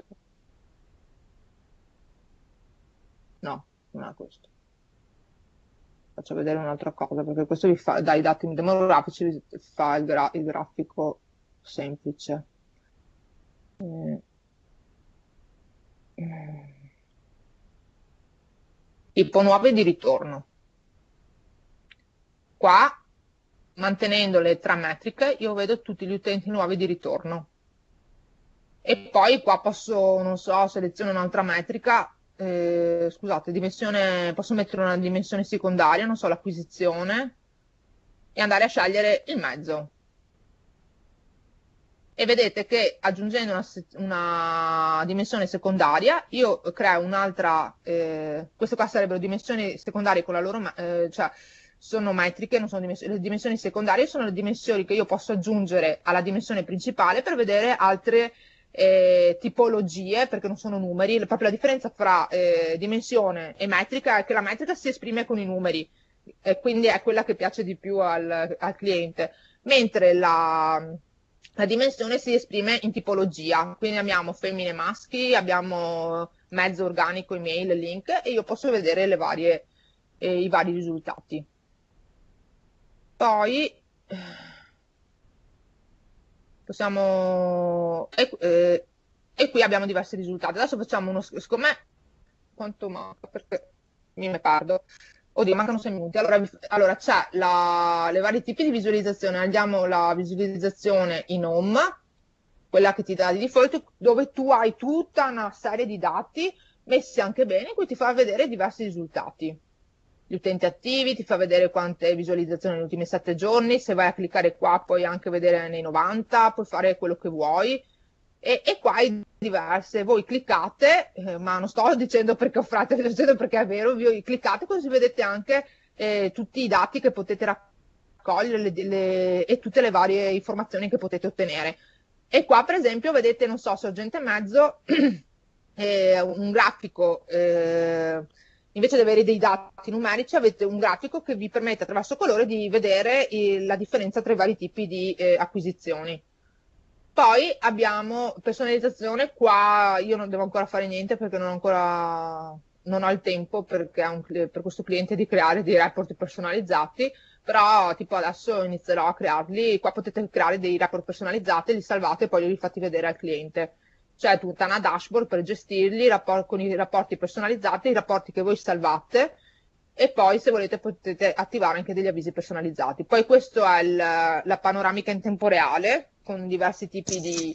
No, non è questo. Faccio vedere un'altra cosa, perché questo vi fa, dai dati demografici, vi fa il, gra- il grafico semplice. Eh, eh, tipo nuove di ritorno. Qua, mantenendo le tre metriche, io vedo tutti gli utenti nuovi di ritorno. E poi qua posso, non so, seleziono un'altra metrica, eh, scusate, dimensione, posso mettere una dimensione secondaria, non so, l'acquisizione, e andare a scegliere il mezzo. E vedete che aggiungendo una, se- una dimensione secondaria, io creo un'altra, eh, queste qua sarebbero dimensioni secondarie con la loro, me- eh, cioè sono metriche, non sono dimensioni, le dimensioni secondarie sono le dimensioni che io posso aggiungere alla dimensione principale per vedere altre eh, tipologie, perché non sono numeri. Proprio la differenza fra eh, dimensione e metrica è che la metrica si esprime con i numeri, e quindi è quella che piace di più al, al cliente, mentre la, la dimensione si esprime in tipologia, quindi abbiamo femmine e maschi, abbiamo mezzo organico, email, link, e io posso vedere le varie, eh, i vari risultati. Poi eh, possiamo... E, eh, e qui abbiamo diversi risultati. Adesso facciamo uno... Siccome... Quanto manca? Perché mi ne perdo. Oddio, mancano sei minuti. Allora, vi- allora c'è la- le vari tipi di visualizzazione. Abbiamo la visualizzazione in home, quella che ti dà di default, dove tu hai tutta una serie di dati messi anche bene, in cui ti fa vedere diversi risultati. Gli utenti attivi, ti fa vedere quante visualizzazioni negli ultimi sette giorni, se vai a cliccare qua puoi anche vedere nei novanta, puoi fare quello che vuoi. E, e qua hai diverse, voi cliccate, eh, ma non sto dicendo perché ho frate, sto dicendo perché è vero, voi cliccate così vedete anche eh, tutti i dati che potete raccogliere le- le- e tutte le varie informazioni che potete ottenere. E qua per esempio vedete, non so, sorgente e mezzo, eh, un grafico, eh, invece di avere dei dati numerici avete un grafico che vi permette attraverso colore di vedere eh, la differenza tra i vari tipi di eh, acquisizioni. Poi abbiamo personalizzazione, qua io non devo ancora fare niente perché non ho ancora non ho il tempo perché è un cli- per questo cliente di creare dei report personalizzati, però tipo adesso inizierò a crearli, qua potete creare dei report personalizzati, li salvate e poi li fate vedere al cliente. C'è tutta una dashboard per gestirli, rapport- con i rapporti personalizzati, i rapporti che voi salvate e poi se volete potete attivare anche degli avvisi personalizzati. Poi questa è il- la panoramica in tempo reale con diversi tipi di,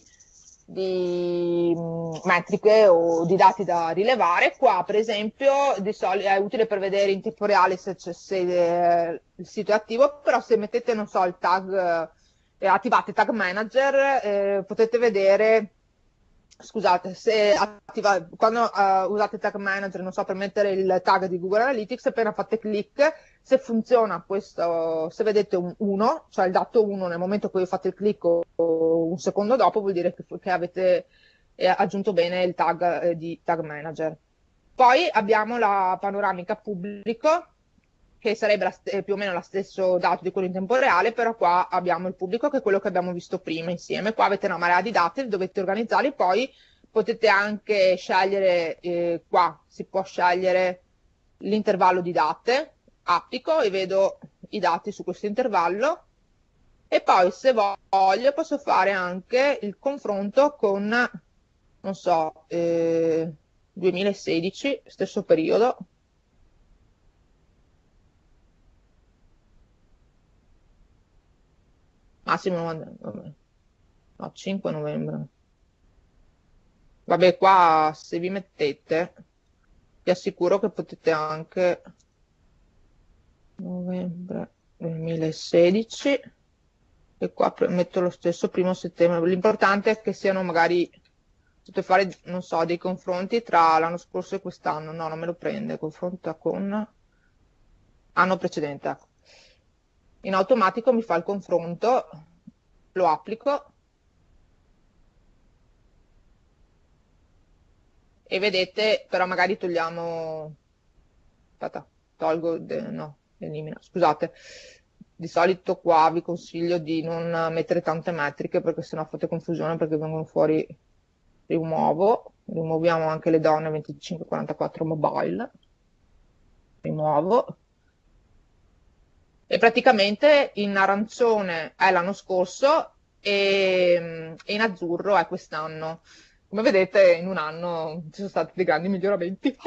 di mh, metriche o di dati da rilevare. Qua per esempio di solito è utile per vedere in tempo reale se, c'è- se eh, il sito è attivo, però se mettete, non so, il tag, eh, attivate Tag Manager, eh, potete vedere. Scusate, se attiva, quando eh, usate Tag Manager, non so, per mettere il tag di Google Analytics, appena fate clic, se funziona questo, se vedete un uno, cioè il dato uno nel momento in cui fate il clic o, o un secondo dopo, vuol dire che, che avete eh, aggiunto bene il tag eh, di Tag Manager. Poi abbiamo la panoramica pubblico, che sarebbe la st- più o meno lo stesso dato di quello in tempo reale, però qua abbiamo il pubblico che è quello che abbiamo visto prima insieme. Qua avete una marea di dati, dovete organizzarli, poi potete anche scegliere, eh, qua si può scegliere l'intervallo di date, applico e vedo i dati su questo intervallo e poi se voglio posso fare anche il confronto con, non so, eh, duemilasedici, stesso periodo. Massimo novanta, vabbè. No, cinque novembre. Vabbè, qua se vi mettete, vi assicuro che potete anche novembre duemilasedici e qua pre- metto lo stesso primo settembre. L'importante è che siano magari, potete fare, non so, dei confronti tra l'anno scorso e quest'anno. No, non me lo prende, confronta con anno precedente. Ecco. In automatico mi fa il confronto, lo applico e vedete, però magari togliamo, aspetta, tolgo, de- no, elimina, scusate, di solito qua vi consiglio di non mettere tante metriche perché sennò fate confusione perché vengono fuori, rimuovo, rimuoviamo anche le donne venticinque quarantaquattro mobile, rimuovo, e praticamente in arancione è l'anno scorso e, e in azzurro è quest'anno. Come vedete, in un anno ci sono stati dei grandi miglioramenti.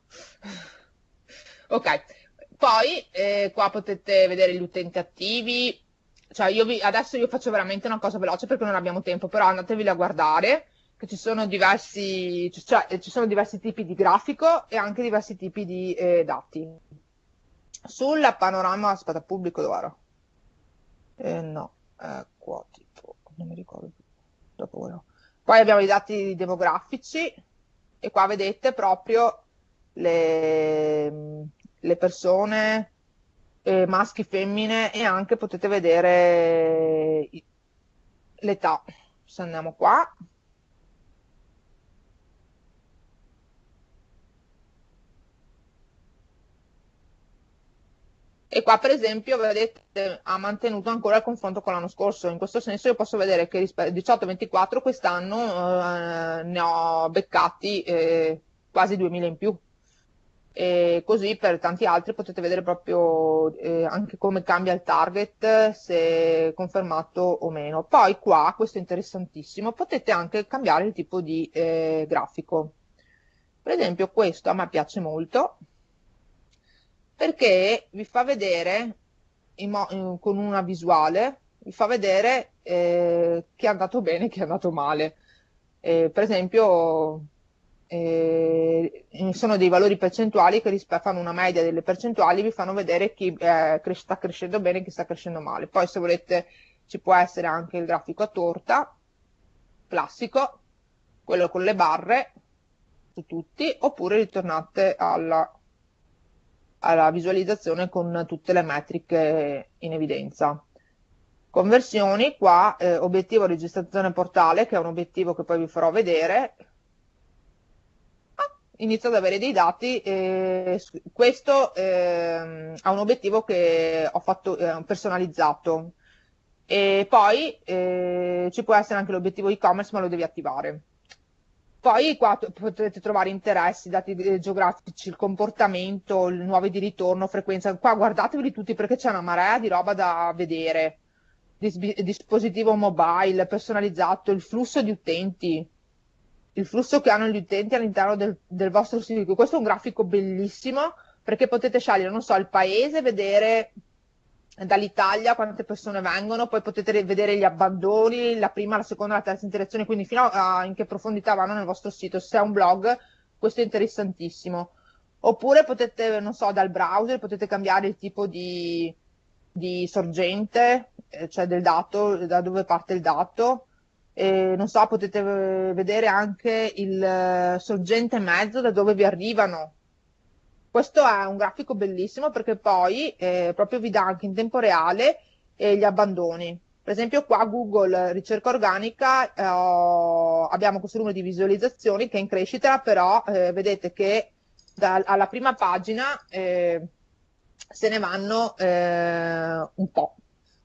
Ok, poi eh, qua potete vedere gli utenti attivi. Cioè, io vi- adesso io faccio veramente una cosa veloce perché non abbiamo tempo, però andateveli a guardare che ci sono diversi, cioè, ci sono diversi tipi di grafico e anche diversi tipi di eh, dati. Sulla panorama, aspetta, pubblico dove era? Eh, no, eh, qua tipo, non mi ricordo più. Dopo quello. Poi abbiamo i dati demografici e qua vedete proprio le, le persone, eh, maschi, femmine e anche potete vedere i- l'età. Se andiamo qua. E qua, per esempio, vedete, ha mantenuto ancora il confronto con l'anno scorso. In questo senso io posso vedere che rispetto al diciotto ventiquattro quest'anno eh, ne ho beccati eh, quasi duemila in più. E così per tanti altri potete vedere proprio eh, anche come cambia il target, se è confermato o meno. Poi qua, questo è interessantissimo, potete anche cambiare il tipo di eh, grafico. Per esempio questo a me piace molto perché vi fa vedere in mo- in- con una visuale, vi fa vedere eh, chi è andato bene e chi è andato male. Eh, per esempio, eh, sono dei valori percentuali che rispe- fanno una media delle percentuali, vi fanno vedere chi eh, cres- sta crescendo bene e chi sta crescendo male. Poi, se volete, ci può essere anche il grafico a torta, classico, quello con le barre su tutti, oppure ritornate alla alla visualizzazione con tutte le metriche in evidenza. Conversioni, qua eh, obiettivo registrazione portale, che è un obiettivo che poi vi farò vedere. Ah, inizio ad avere dei dati, eh, questo ehm, ha un obiettivo che ho fatto eh, personalizzato. E poi eh, ci può essere anche l'obiettivo e-commerce, ma lo devi attivare. Poi qua t- potete trovare interessi, dati eh, geografici, il comportamento, le nuove di ritorno, frequenza. Qua guardateveli tutti perché c'è una marea di roba da vedere. Dis- dispositivo mobile, personalizzato, il flusso di utenti, il flusso che hanno gli utenti all'interno del, del vostro sito. Questo è un grafico bellissimo perché potete scegliere, non so, il paese, vedere dall'Italia quante persone vengono, poi potete vedere gli abbandoni, la prima, la seconda, la terza interazione, quindi fino a in che profondità vanno nel vostro sito. Se è un blog, questo è interessantissimo. Oppure potete, non so, dal browser potete cambiare il tipo di, di sorgente, eh, cioè del dato, da dove parte il dato. E, non so, potete eh, vedere anche il eh, sorgente mezzo da dove vi arrivano. Questo è un grafico bellissimo perché poi eh, proprio vi dà anche in tempo reale eh, gli abbandoni. Per esempio qua Google ricerca organica, eh, ho- abbiamo questo numero di visualizzazioni che è in crescita, però eh, vedete che da- alla prima pagina eh, se ne vanno eh, un po',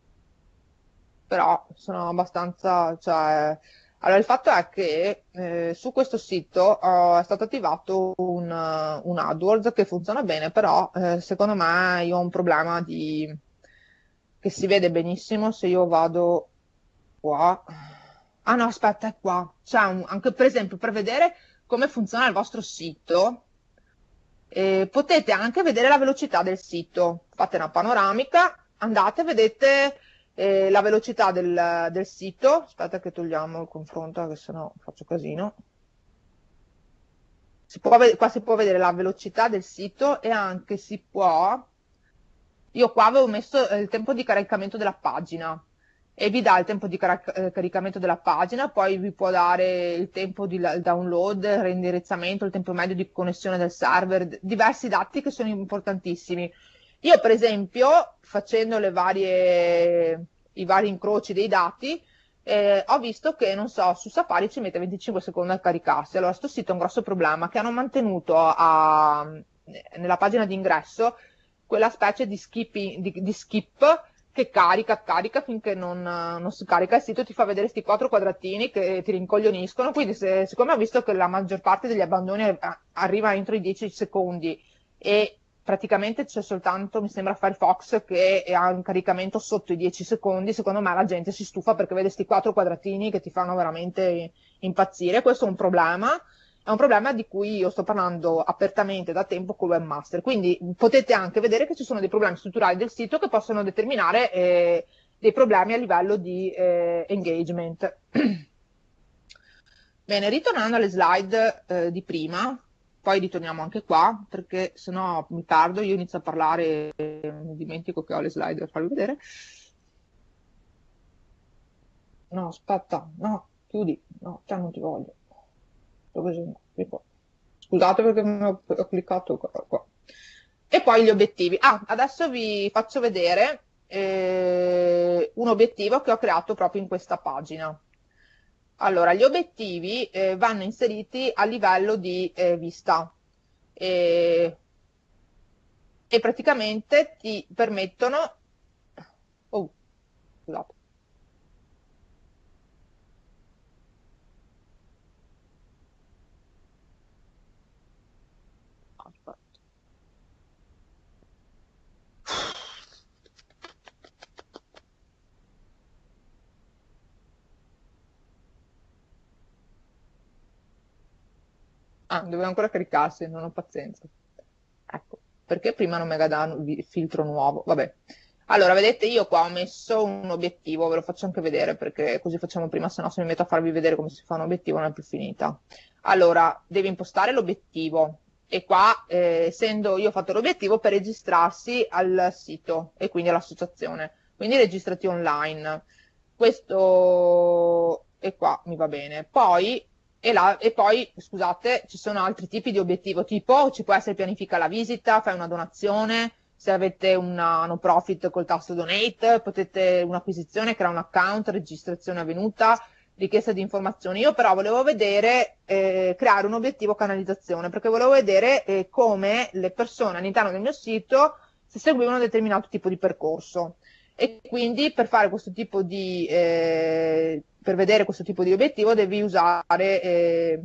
però sono abbastanza, cioè, allora il fatto è che eh, su questo sito eh, è stato attivato un, eh, un AdWords che funziona bene, però eh, secondo me io ho un problema di che si vede benissimo se io vado qua. Ah no, aspetta, è qua. C'è un- anche per esempio per vedere come funziona il vostro sito, eh, potete anche vedere la velocità del sito. Fate una panoramica, andate, vedete eh, la velocità del, del sito. Aspetta che togliamo il confronto, che sennò faccio casino. Si può, ve- qua si può vedere la velocità del sito e anche si può. Io qua avevo messo eh, il tempo di caricamento della pagina e vi dà il tempo di carac- eh, caricamento della pagina, poi vi può dare il tempo di la- il download, il reindirizzamento, il tempo medio di connessione del server, d- diversi dati che sono importantissimi. Io, per esempio, facendo le varie, i vari incroci dei dati, eh, ho visto che, non so, su Safari ci mette venticinque secondi a caricarsi. Allora, sto sito è un grosso problema che hanno mantenuto a- nella pagina di ingresso quella specie di, skipping- di- di skip che carica, carica finché non, non si carica il sito, ti fa vedere questi quattro quadratini che ti rincoglioniscono. Quindi, se- siccome ho visto che la maggior parte degli abbandoni eh, arriva entro i dieci secondi e praticamente c'è soltanto, mi sembra, Firefox che ha un caricamento sotto i dieci secondi, secondo me la gente si stufa perché vede questi quattro quadratini che ti fanno veramente impazzire. Questo è un problema. È un problema di cui io sto parlando apertamente da tempo con Webmaster, quindi potete anche vedere che ci sono dei problemi strutturali del sito che possono determinare eh, dei problemi a livello di eh, engagement. Bene, ritornando alle slide eh, di prima, poi ritorniamo anche qua, perché sennò mi perdo, io inizio a parlare e mi dimentico che ho le slide da farvi vedere. No, aspetta, no, chiudi, no, te non ti voglio. Dove sono? Qui qua. Scusate perché non ho, ho cliccato qua, qua. E poi gli obiettivi. Ah, adesso vi faccio vedere eh, un obiettivo che ho creato proprio in questa pagina. Allora, gli obiettivi eh, vanno inseriti a livello di eh, vista e, e praticamente ti permettono. Oh, scusate. Aspetta. Ah, deve ancora caricarsi, non ho pazienza. Ecco. perché prima non mi dà un filtro nuovo, vabbè. Allora, vedete, io qua ho messo un obiettivo, ve lo faccio anche vedere perché così facciamo prima, se no se mi metto a farvi vedere come si fa un obiettivo non è più finita. Allora, devi impostare l'obiettivo e qua, eh, essendo io ho fatto l'obiettivo per registrarsi al sito e quindi all'associazione, quindi registrati online. Questo e qua mi va bene. Poi, e, là, e poi, scusate, ci sono altri tipi di obiettivo, tipo ci può essere pianifica la visita, fai una donazione, se avete una no profit col tasto donate, potete un'acquisizione, creare un account, registrazione avvenuta, richiesta di informazioni. Io però volevo vedere, eh, creare un obiettivo canalizzazione, perché volevo vedere eh, come le persone all'interno del mio sito se seguivano un determinato tipo di percorso. E quindi per fare questo tipo di, eh, per vedere questo tipo di obiettivo devi usare eh,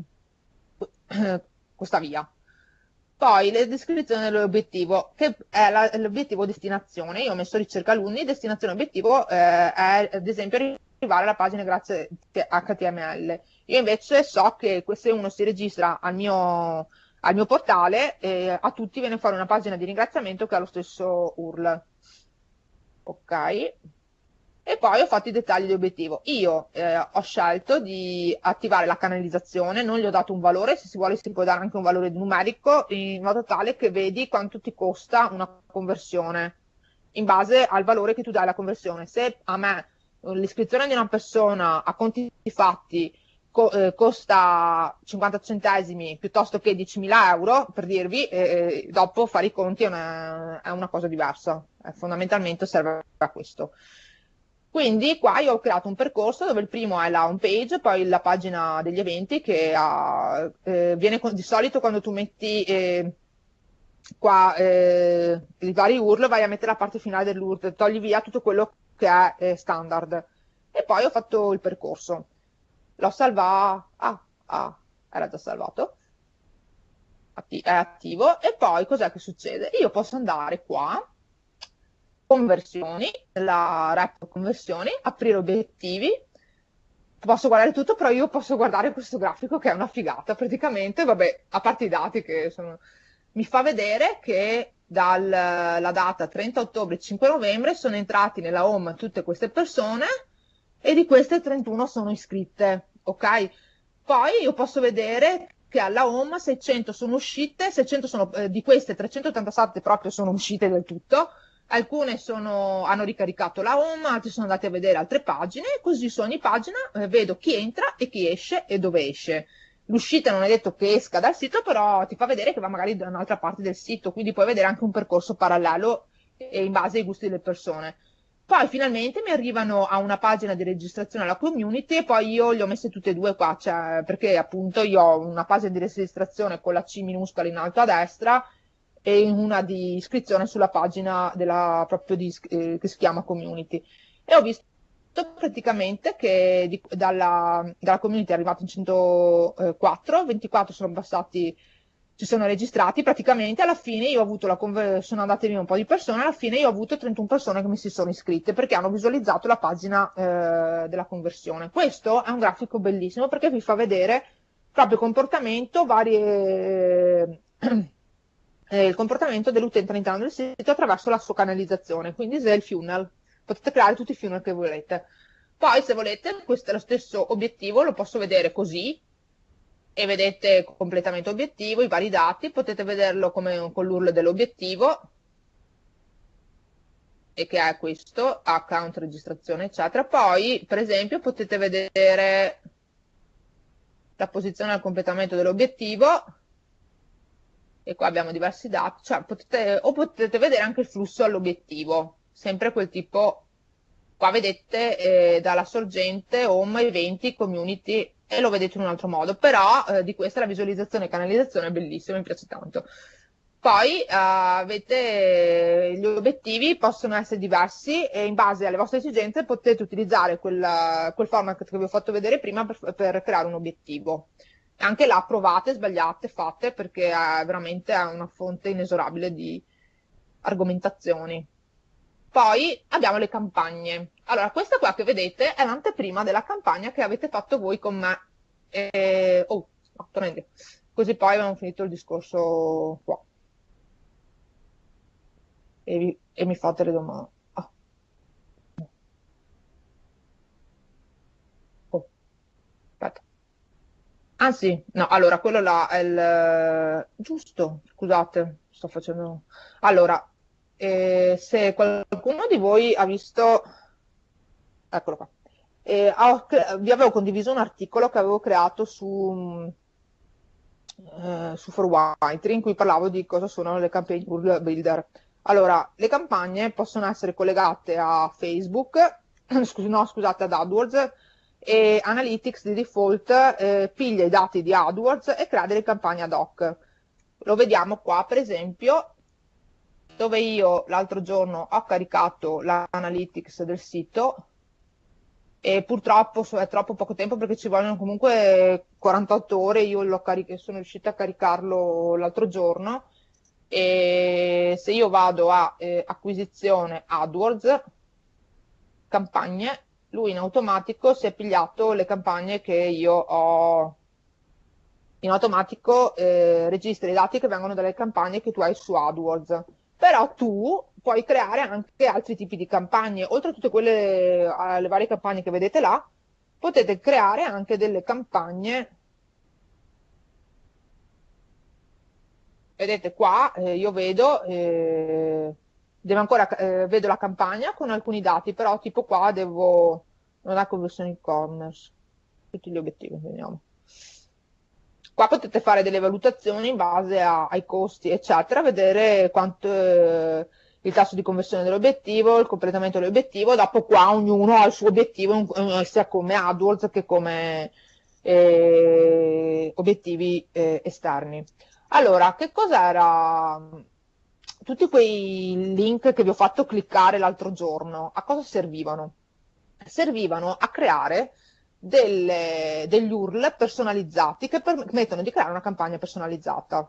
questa via. Poi la descrizione dell'obiettivo, che è la, l'obiettivo destinazione. Io ho messo ricerca alunni, destinazione obiettivo eh, è ad esempio arrivare alla pagina grazie a H T M L. Io invece so che se uno si registra al mio, al mio portale, eh, a tutti viene fuori una pagina di ringraziamento che ha lo stesso U R L. Ok. E poi ho fatto i dettagli di obiettivo. Io eh, ho scelto di attivare la canalizzazione, non gli ho dato un valore, se si vuole si può dare anche un valore numerico, in modo tale che vedi quanto ti costa una conversione, in base al valore che tu dai alla conversione. Se a me l'iscrizione di una persona a conti fatti co- eh, costa cinquanta centesimi piuttosto che diecimila euro, per dirvi, eh, dopo fare i conti è una, è una cosa diversa. Eh, fondamentalmente serve a questo. Quindi qua io ho creato un percorso dove il primo è la home page, poi la pagina degli eventi che ha, eh, viene con, di solito quando tu metti eh, qua eh, i vari U R L, vai a mettere la parte finale dell'U R L, togli via tutto quello che è eh, standard. E poi ho fatto il percorso. L'ho salvato, ah, ah, era già salvato, Atti- è attivo. E poi cos'è che succede? Io posso andare qua conversioni, la rep conversioni, aprire obiettivi, posso guardare tutto, però io posso guardare questo grafico che è una figata, praticamente, vabbè, a parte i dati che sono, mi fa vedere che dalla data trenta ottobre e cinque novembre sono entrati nella home tutte queste persone e di queste trentuno sono iscritte, ok? Poi io posso vedere che alla home seicento sono uscite, seicento sono, eh, di queste trecentottantasette proprio sono uscite del tutto, alcune sono, hanno ricaricato la home, altre sono andate a vedere altre pagine, così su ogni pagina eh, vedo chi entra e chi esce e dove esce. L'uscita non è detto che esca dal sito, però ti fa vedere che va magari da un'altra parte del sito, quindi puoi vedere anche un percorso parallelo e in base ai gusti delle persone. Poi finalmente mi arrivano a una pagina di registrazione alla community e poi io le ho messe tutte e due qua, cioè, perché appunto io ho una pagina di registrazione con la C minuscola in alto a destra e una di iscrizione sulla pagina della, proprio di, eh, che si chiama community. E ho visto praticamente che di, dalla, dalla community è arrivato in centoquattro, ventiquattro sono passati, si sono registrati, praticamente alla fine io ho avuto la conver- sono andate via un po' di persone, alla fine io ho avuto trentuno persone che mi si sono iscritte perché hanno visualizzato la pagina eh, della conversione. Questo è un grafico bellissimo perché vi fa vedere proprio comportamento, varie eh, il comportamento dell'utente all'interno del sito attraverso la sua canalizzazione, quindi se è il funnel, potete creare tutti i funnel che volete. Poi se volete, questo è lo stesso obiettivo, lo posso vedere così, e vedete completamente obiettivo, i vari dati, potete vederlo come con l'U R L dell'obiettivo, e che è questo, account, registrazione, eccetera. Poi, per esempio, potete vedere la posizione al completamento dell'obiettivo, e qua abbiamo diversi dati, cioè potete, o potete vedere anche il flusso all'obiettivo, sempre quel tipo, qua vedete eh, dalla sorgente, home, eventi, community, e lo vedete in un altro modo, però eh, di questa la visualizzazione e canalizzazione è bellissima, mi piace tanto. Poi eh, avete gli obiettivi, possono essere diversi e in base alle vostre esigenze potete utilizzare quel, quel format che vi ho fatto vedere prima per, per creare un obiettivo. Anche là provate, sbagliate, fate, perché è veramente una fonte inesorabile di argomentazioni. Poi abbiamo le campagne. Allora, questa qua che vedete è l'anteprima della campagna che avete fatto voi con me. E... Oh, no, torna indietro. Così poi abbiamo finito il discorso qua. e, vi- e mi fate le domande. Ah, oh, aspetta. Ah sì, no, allora quello là è il... giusto, scusate, sto facendo... Allora, eh, se qualcuno di voi ha visto... Eccolo qua. Eh, ho cre- vi avevo condiviso un articolo che avevo creato su, eh, su For White, in cui parlavo di cosa sono le campagne Google Builder. Allora, le campagne possono essere collegate a Facebook, scus- no, scusate, ad AdWords, e Analytics di default eh, piglia i dati di AdWords e crea delle campagne ad hoc. Lo vediamo qua, per esempio, dove io l'altro giorno ho caricato l'analytics del sito e purtroppo so- è troppo poco tempo perché ci vogliono comunque quarantotto ore, io l'ho caric- sono riuscita a caricarlo l'altro giorno e se io vado a eh, acquisizione AdWords, campagne, lui in automatico si è pigliato le campagne che io ho in automatico eh, registra i dati che vengono dalle campagne che tu hai su AdWords. Però tu puoi creare anche altri tipi di campagne, oltre a tutte quelle, alle varie campagne che vedete là, potete creare anche delle campagne. Vedete qua, eh, io vedo, eh, devo ancora, eh, vedo la campagna con alcuni dati, però tipo qua devo, non ha conversione e-commerce, tutti gli obiettivi, vediamo. Qua potete fare delle valutazioni in base a- ai costi, eccetera, vedere quanto, eh, il tasso di conversione dell'obiettivo, il completamento dell'obiettivo, dopo qua ognuno ha il suo obiettivo, eh, sia come AdWords che come eh, obiettivi eh, esterni. Allora, che cos'era? Tutti quei link che vi ho fatto cliccare l'altro giorno, a cosa servivano? Servivano a creare delle- degli U R L personalizzati che permettono di creare una campagna personalizzata.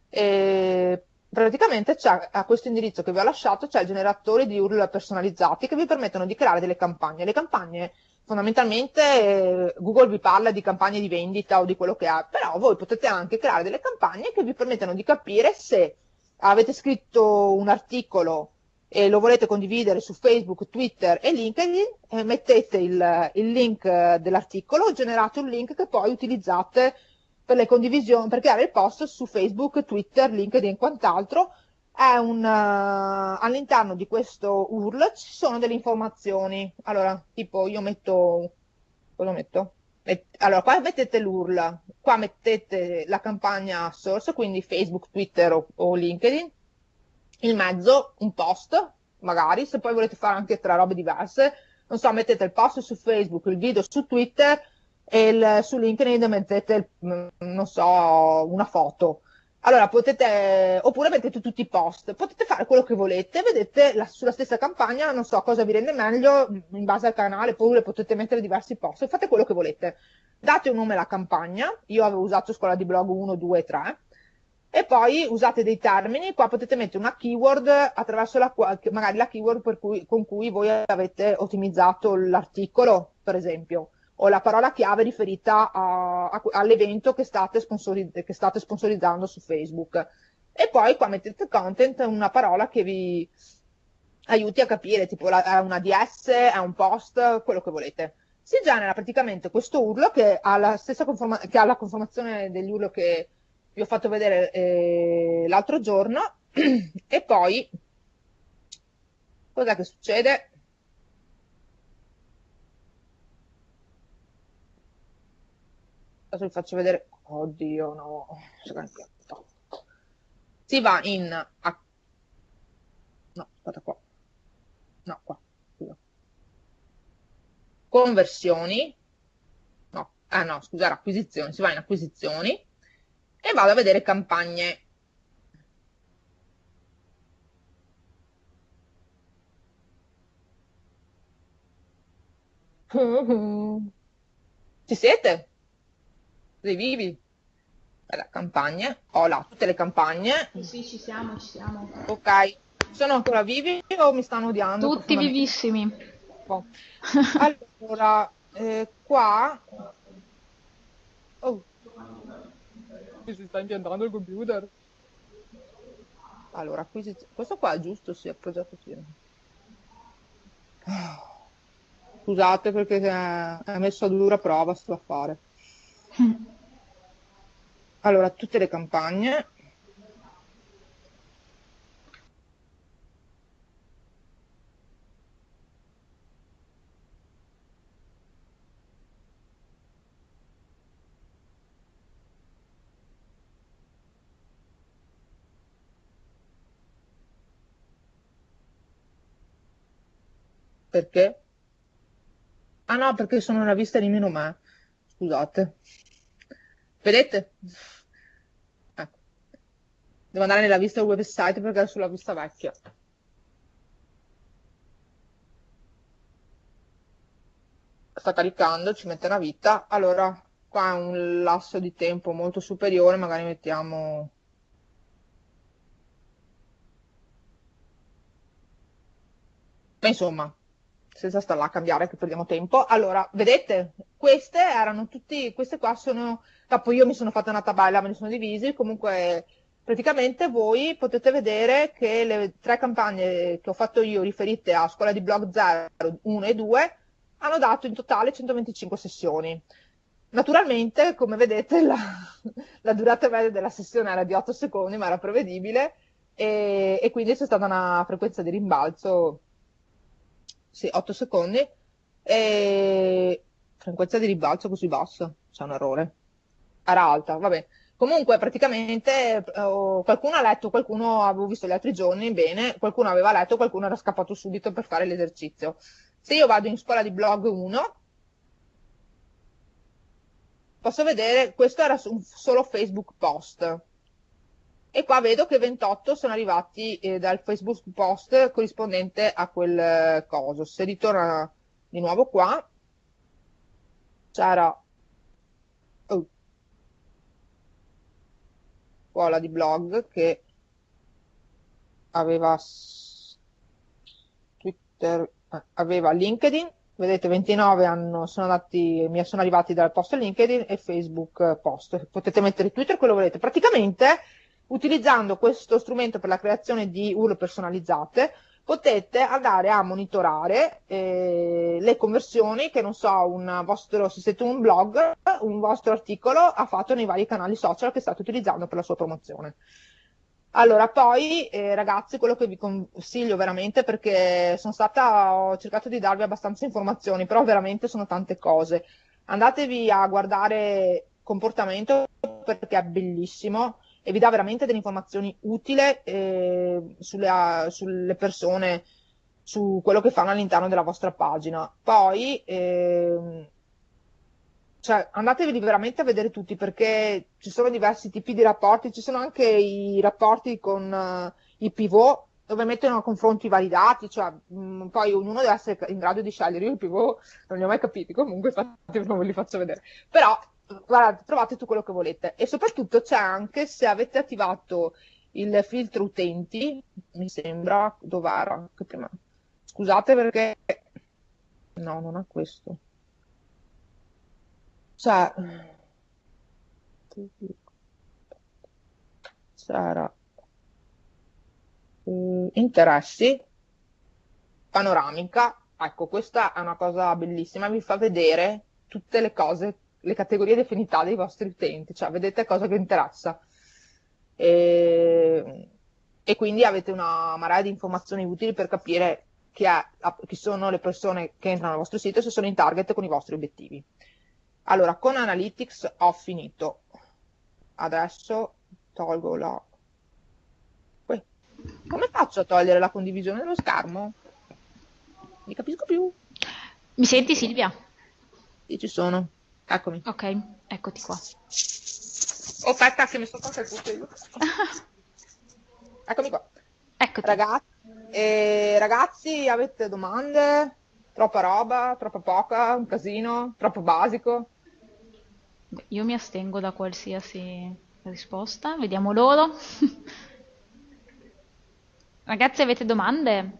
E praticamente c'è, a questo indirizzo che vi ho lasciato c'è il generatore di U R L personalizzati che vi permettono di creare delle campagne. Le campagne fondamentalmente eh, Google vi parla di campagne di vendita o di quello che ha, però voi potete anche creare delle campagne che vi permettono di capire se avete scritto un articolo e lo volete condividere su Facebook, Twitter e LinkedIn, eh, mettete il, il link eh, dell'articolo, generate un link che poi utilizzate per le condivisioni, per creare il post su Facebook, Twitter, LinkedIn e quant'altro. È un, uh, all'interno di questo U R L ci sono delle informazioni. Allora, tipo io metto, cosa metto? Met- allora, qua mettete l'U R L, qua mettete la campagna source, quindi Facebook, Twitter o, o LinkedIn, il mezzo, un post, magari, se poi volete fare anche tre robe diverse, non so, mettete il post su Facebook, il video su Twitter e il, su LinkedIn mettete, il, non so, una foto. Allora potete, oppure mettete tutti i post, potete fare quello che volete, vedete la, sulla stessa campagna, non so cosa vi rende meglio in base al canale, oppure potete mettere diversi post, fate quello che volete. Date un nome alla campagna, io avevo usato scuola di blog uno, due, tre, e poi usate dei termini, qua potete mettere una keyword attraverso la quale, magari la keyword per cui, con cui voi avete ottimizzato l'articolo, per esempio, o la parola chiave riferita a- a- all'evento che state, sponsori- che state sponsorizzando su Facebook. E poi qua mettete content, una parola che vi aiuti a capire, tipo la- è una D S, è un post, quello che volete. Si genera praticamente questo U R L che ha la stessa conforma- che ha la conformazione degli U R L che vi ho fatto vedere eh, l'altro giorno e poi cos'è che succede? Adesso vi faccio vedere. Oddio, no. Si va in... a- No, aspetta qua. No, qua. Scusa. Conversioni. No, ah no, scusa, era acquisizioni. Si va in acquisizioni e vado a vedere campagne. Ci siete? Sei vivi? Allora, campagne. Ho là tutte le campagne. Sì, sì, ci siamo, ci siamo. Ok. Sono ancora vivi o mi stanno odiando Tutti profondamente? vivissimi. Boh. Allora, eh, qua... Oh, mi si sta impiantando il computer. Allora, acquisiz- questo qua è giusto, sì, è progetto firma. Scusate perché è è messo a dura prova sto affare. Allora, tutte le campagne. Perché? Ah no, perché sono nella vista di meno me. Scusate. Vedete? Ecco. Devo andare nella vista del website perché è sulla vista vecchia. Sta caricando, ci mette una vita. Allora, qua è un lasso di tempo molto superiore, magari mettiamo... Ma insomma, senza stare là a cambiare che perdiamo tempo. Allora, vedete, queste erano tutti, queste qua sono, dopo io mi sono fatta una tabella, me ne sono divisi, comunque praticamente voi potete vedere che le tre campagne che ho fatto io riferite a Scuola di Blog zero, uno e due hanno dato in totale centoventicinque sessioni. Naturalmente, come vedete, la, la durata media della sessione era di otto secondi, ma era prevedibile e, e quindi c'è stata una frequenza di rimbalzo, sì, otto secondi, e frequenza di rimbalzo così bassa, c'è un errore, era alta, vabbè. Comunque, praticamente, eh, oh, qualcuno ha letto, qualcuno avevo visto gli altri giorni, bene, qualcuno aveva letto, qualcuno era scappato subito per fare l'esercizio. Se io vado in scuola di blog uno, posso vedere, questo era su un solo Facebook post. E qua vedo che ventotto sono arrivati eh, dal Facebook post corrispondente a quel eh, coso. Se ritorna di nuovo qua, c'era oh, scuola di blog che aveva s- Twitter, eh, aveva LinkedIn, vedete ventinove hanno, sono andati, mi sono arrivati dal post LinkedIn e Facebook eh, post. Potete mettere Twitter quello che volete. Praticamente, utilizzando questo strumento per la creazione di U R L personalizzate, potete andare a monitorare eh, le conversioni che, non so, un vostro, se siete un blog, un vostro articolo ha fatto nei vari canali social che state utilizzando per la sua promozione. Allora, poi eh, ragazzi, quello che vi consiglio veramente, perché sono stata, ho cercato di darvi abbastanza informazioni, però veramente sono tante cose. Andatevi a guardare comportamento perché è bellissimo e vi dà veramente delle informazioni utili eh, sulle, a- sulle persone, su quello che fanno all'interno della vostra pagina. Poi, ehm, cioè, andatevi veramente a vedere tutti perché ci sono diversi tipi di rapporti, ci sono anche i rapporti con eh, i pivot dove mettono a confronto i vari dati, cioè, mh, poi ognuno deve essere in grado di scegliere. Io i pivot non li ho mai capiti, comunque infatti non ve li faccio vedere. Però, guardate, trovate tutto quello che volete. E soprattutto c'è anche, se avete attivato il filtro utenti, mi sembra, dov'era? Che prima... Scusate perché... No, non è questo. Cioè... C'era eh, interessi, panoramica. Ecco, questa è una cosa bellissima, vi fa vedere tutte le cose, le categorie di affinità dei vostri utenti, cioè vedete cosa vi interessa. E, e quindi avete una marea di informazioni utili per capire chi, è, chi sono le persone che entrano al vostro sito e se sono in target con i vostri obiettivi. Allora, con Analytics ho finito. Adesso tolgo la... Uè, come faccio a togliere la condivisione dello schermo? Mi capisco più. Mi senti Silvia? Sì, ci sono. Eccomi. Ok, eccoti qua. Oh, aspetta, che mi sto facendo tutto io. Eccomi qua. Eccoti. Ragazzi, eh, ragazzi, avete domande? Troppa roba? Troppa poca? Un casino? Troppo basico? Beh, io mi astengo da qualsiasi risposta, vediamo loro. Ragazzi, avete domande?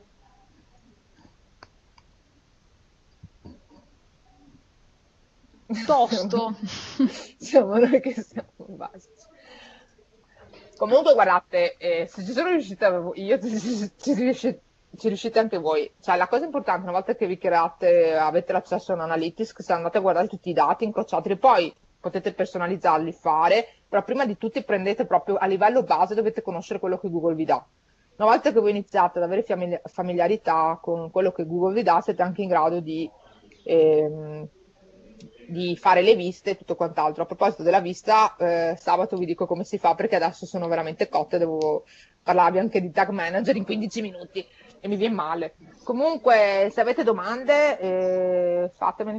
Tosto. Siamo noi che siamo basici. Comunque, guardate, eh, se ci sono riuscita io, ci, ci- ci riusci- ci riuscite anche voi. Cioè, la cosa importante, una volta che vi create, avete l'accesso a un Analytics, se andate a guardare tutti i dati, incrociateli, poi potete personalizzarli, fare, però prima di tutti prendete proprio a livello base, dovete conoscere quello che Google vi dà. Una volta che voi iniziate ad avere famili- familiarità con quello che Google vi dà, siete anche in grado di, ehm, di fare le viste e tutto quant'altro. A proposito della vista, eh, sabato vi dico come si fa perché adesso sono veramente cotta, devo parlarvi anche di Tag Manager in quindici minuti e mi viene male. Comunque, se avete domande, eh, fatemene.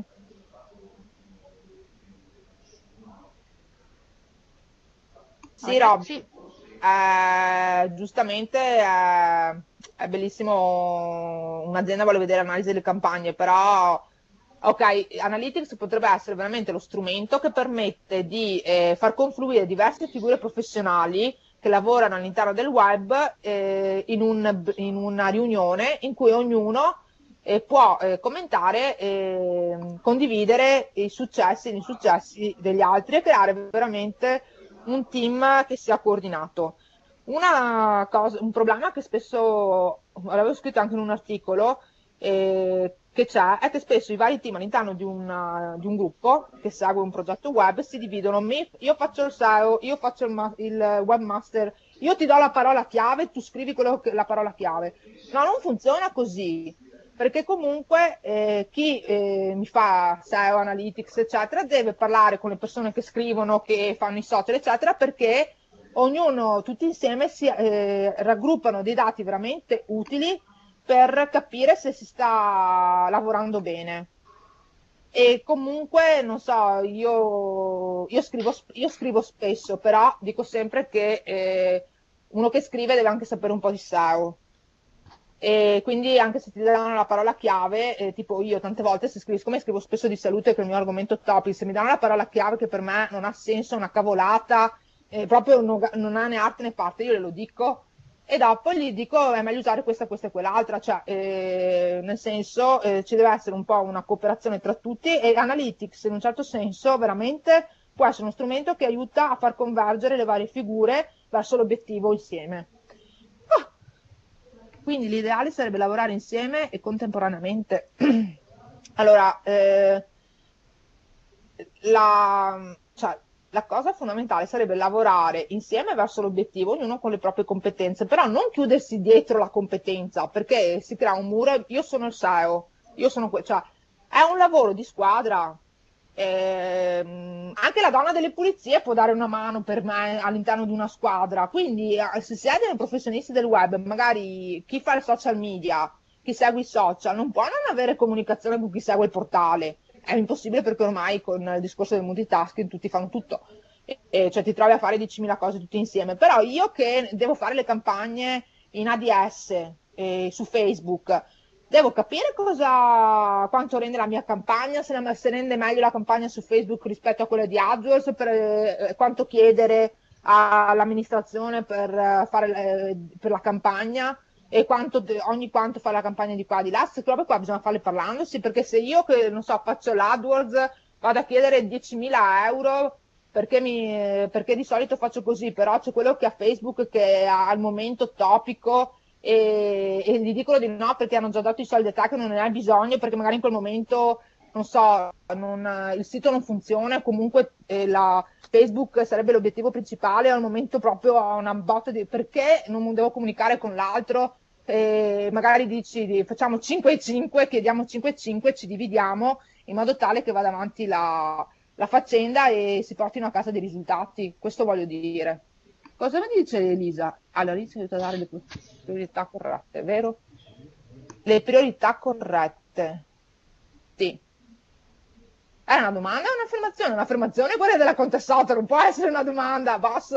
Sì, Rob, Ragazzi, eh, giustamente eh, è bellissimo, un'azienda vuole vedere analisi delle campagne, però ok, Analytics potrebbe essere veramente lo strumento che permette di eh, far confluire diverse figure professionali che lavorano all'interno del web eh, in un- in una riunione in cui ognuno eh, può eh, commentare e condividere i successi e gli insuccessi degli altri e creare veramente un team che sia coordinato. Una cosa, un problema che spesso l'avevo scritto anche in un articolo eh, che c'è è che spesso i vari team all'interno di, una- di un gruppo che segue un progetto web si dividono. Me- io faccio il S E O, io faccio il, ma- il webmaster, io ti do la parola chiave, tu scrivi quello che- la parola chiave. No, non funziona così. Perché comunque eh, chi eh, mi fa S E O, Analytics, eccetera, deve parlare con le persone che scrivono, che fanno i social, eccetera, perché ognuno, tutti insieme, si eh, raggruppano dei dati veramente utili per capire se si sta lavorando bene. E comunque, non so, io, io scrivo, io scrivo spesso, però dico sempre che eh, uno che scrive deve anche sapere un po' di S E O. E quindi anche se ti danno la parola chiave, eh, tipo io tante volte se scrivo, siccome scrivo spesso di salute che è il mio argomento topic, se mi danno la parola chiave che per me non ha senso, una cavolata, eh, proprio non, non ha né arte né parte, io glielo dico e dopo gli dico è meglio usare questa, questa e quell'altra, cioè eh, nel senso eh, ci deve essere un po' una cooperazione tra tutti e Analytics in un certo senso veramente può essere uno strumento che aiuta a far convergere le varie figure verso l'obiettivo insieme. Ah, quindi l'ideale sarebbe lavorare insieme e contemporaneamente. Allora, eh, la, cioè, la cosa fondamentale sarebbe lavorare insieme verso l'obiettivo, ognuno con le proprie competenze, però non chiudersi dietro la competenza, perché si crea un muro. Io sono il S E O, io sono que- cioè, è un lavoro di squadra. Ehm, anche la donna delle pulizie può dare una mano per me all'interno di una squadra. Quindi, eh, se siete dei professionisti del web, magari chi fa il social media, chi segue i social, non può non avere comunicazione con chi segue il portale. È impossibile perché ormai con il discorso del multitasking tutti fanno tutto. E, e cioè ti trovi a fare diecimila cose tutte insieme. Però io che devo fare le campagne in A D S eh, su Facebook, devo capire cosa, quanto rende la mia campagna, se, la- se rende meglio la campagna su Facebook rispetto a quella di AdWords, per, eh, quanto chiedere all'amministrazione per, eh, fare, eh, per la campagna e quanto, ogni quanto fare la campagna di qua e di là. Queste robe qua bisogna farle parlandosi, perché se io che non so, faccio l'AdWords, vado a chiedere diecimila euro perché, mi, perché di solito faccio così, però c'è quello che ha Facebook che è al momento topico e, e gli dicono di no perché hanno già dato i soldi a te che non ne hai bisogno, perché magari in quel momento, non so, non- il sito non funziona, comunque eh, la, Facebook sarebbe l'obiettivo principale, al momento proprio ho una botta di perché non devo comunicare con l'altro, e magari dici di- facciamo cinque e cinque, chiediamo cinque e cinque, ci dividiamo in modo tale che vada avanti la, la faccenda e si portino a casa dei risultati, questo voglio dire. Cosa mi dice Elisa? Allora, Elisa aiuta a dare le priorità corrette, vero? Le priorità corrette. Sì. Era una domanda o un'affermazione? Un'affermazione è quella della contessata, non può essere una domanda, boss.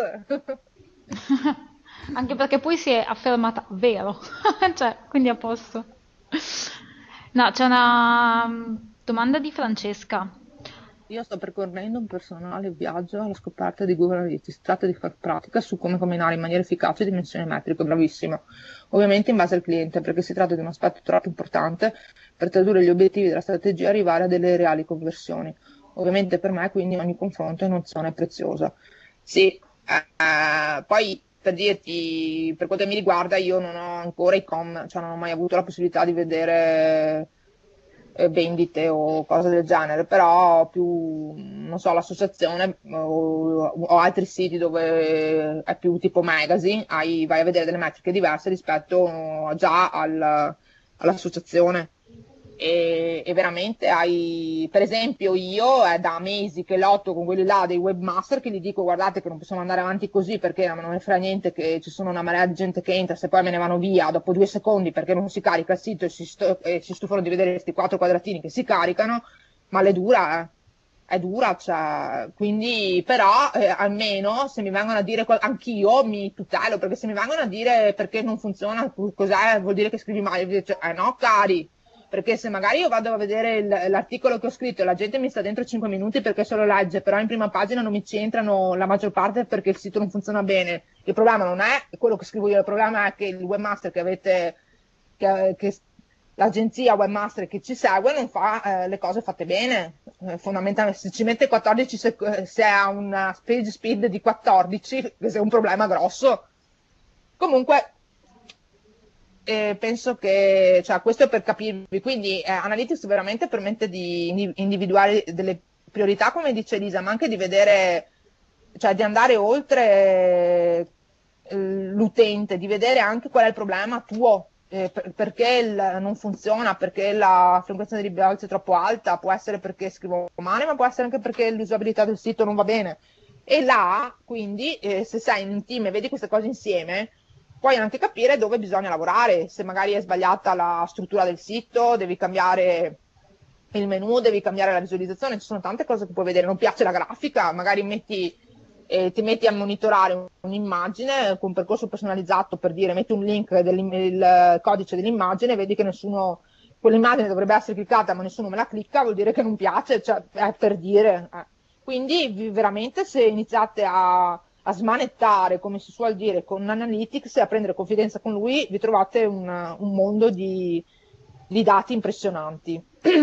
anche perché poi si è affermata vero, cioè, quindi a posto. No, c'è una mm, domanda di Francesca. Io sto percorrendo un personale viaggio alla scoperta di Google Analytics. Si tratta di far pratica su come combinare in maniera efficace dimensioni metriche, bravissimo. Ovviamente in base al cliente, perché si tratta di un aspetto troppo importante per tradurre gli obiettivi della strategia e arrivare a delle reali conversioni. Ovviamente per me quindi ogni confronto è un'opzione preziosa. Sì, eh, poi per dirti, per quanto mi riguarda, io non ho ancora i com, cioè non ho mai avuto la possibilità di vedere eh, vendite o cose del genere, però più, non so, l'associazione o, o altri siti dove è più tipo magazine, hai, vai a vedere delle metriche diverse rispetto già al- all'associazione. E, e veramente hai, per esempio, io è da mesi che lotto con quelli là dei webmaster che gli dico guardate che non possiamo andare avanti così perché non me ne frega niente che ci sono una marea di gente che entra, se poi me ne vanno via dopo due secondi perché non si carica il sito e si, sto- e si stufano di vedere questi quattro quadratini che si caricano, ma le dura, eh. È dura, cioè, quindi però eh, almeno se mi vengono a dire, qual- anch'io mi tutelo, perché se mi vengono a dire perché non funziona, cos'è, vuol dire che scrivi male, io dico, eh no cari, perché se magari io vado a vedere il- l'articolo che ho scritto e la gente mi sta dentro cinque minuti perché se lo legge, però in prima pagina non mi ci entrano la maggior parte perché il sito non funziona bene, il problema non è quello che scrivo io, il problema è che il webmaster che avete, che, che l'agenzia webmaster che ci segue non fa eh, le cose fatte bene. Eh, fondamentalmente, se ci mette quattordici, sec- se ha una page speed di quattordici, è un problema grosso. Comunque, eh, penso che, cioè, questo è per capirvi. Quindi, eh, Analytics veramente permette di indi- individuare delle priorità, come dice Elisa, ma anche di vedere, cioè, di andare oltre eh, l'utente, di vedere anche qual è il problema tuo, eh, per- perché il- non funziona, perché la frequenza di ribalzo è troppo alta, può essere perché scrivo male, ma può essere anche perché l'usabilità del sito non va bene. E là, quindi, eh, se sei in un team e vedi queste cose insieme, puoi anche capire dove bisogna lavorare, se magari è sbagliata la struttura del sito, devi cambiare il menu, devi cambiare la visualizzazione, ci sono tante cose che puoi vedere, non piace la grafica, magari metti, eh, ti metti a monitorare un'immagine con un percorso personalizzato per dire, metti un link del codice dell'immagine, vedi che nessuno, quell'immagine dovrebbe essere cliccata ma nessuno me la clicca, vuol dire che non piace, cioè è per dire. Eh. Quindi vi- veramente se iniziate a, a smanettare, come si suol dire, con Analytics e a prendere confidenza con lui, vi trovate un, un mondo di, di dati impressionanti.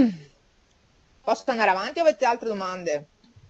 Posso andare avanti o avete altre domande?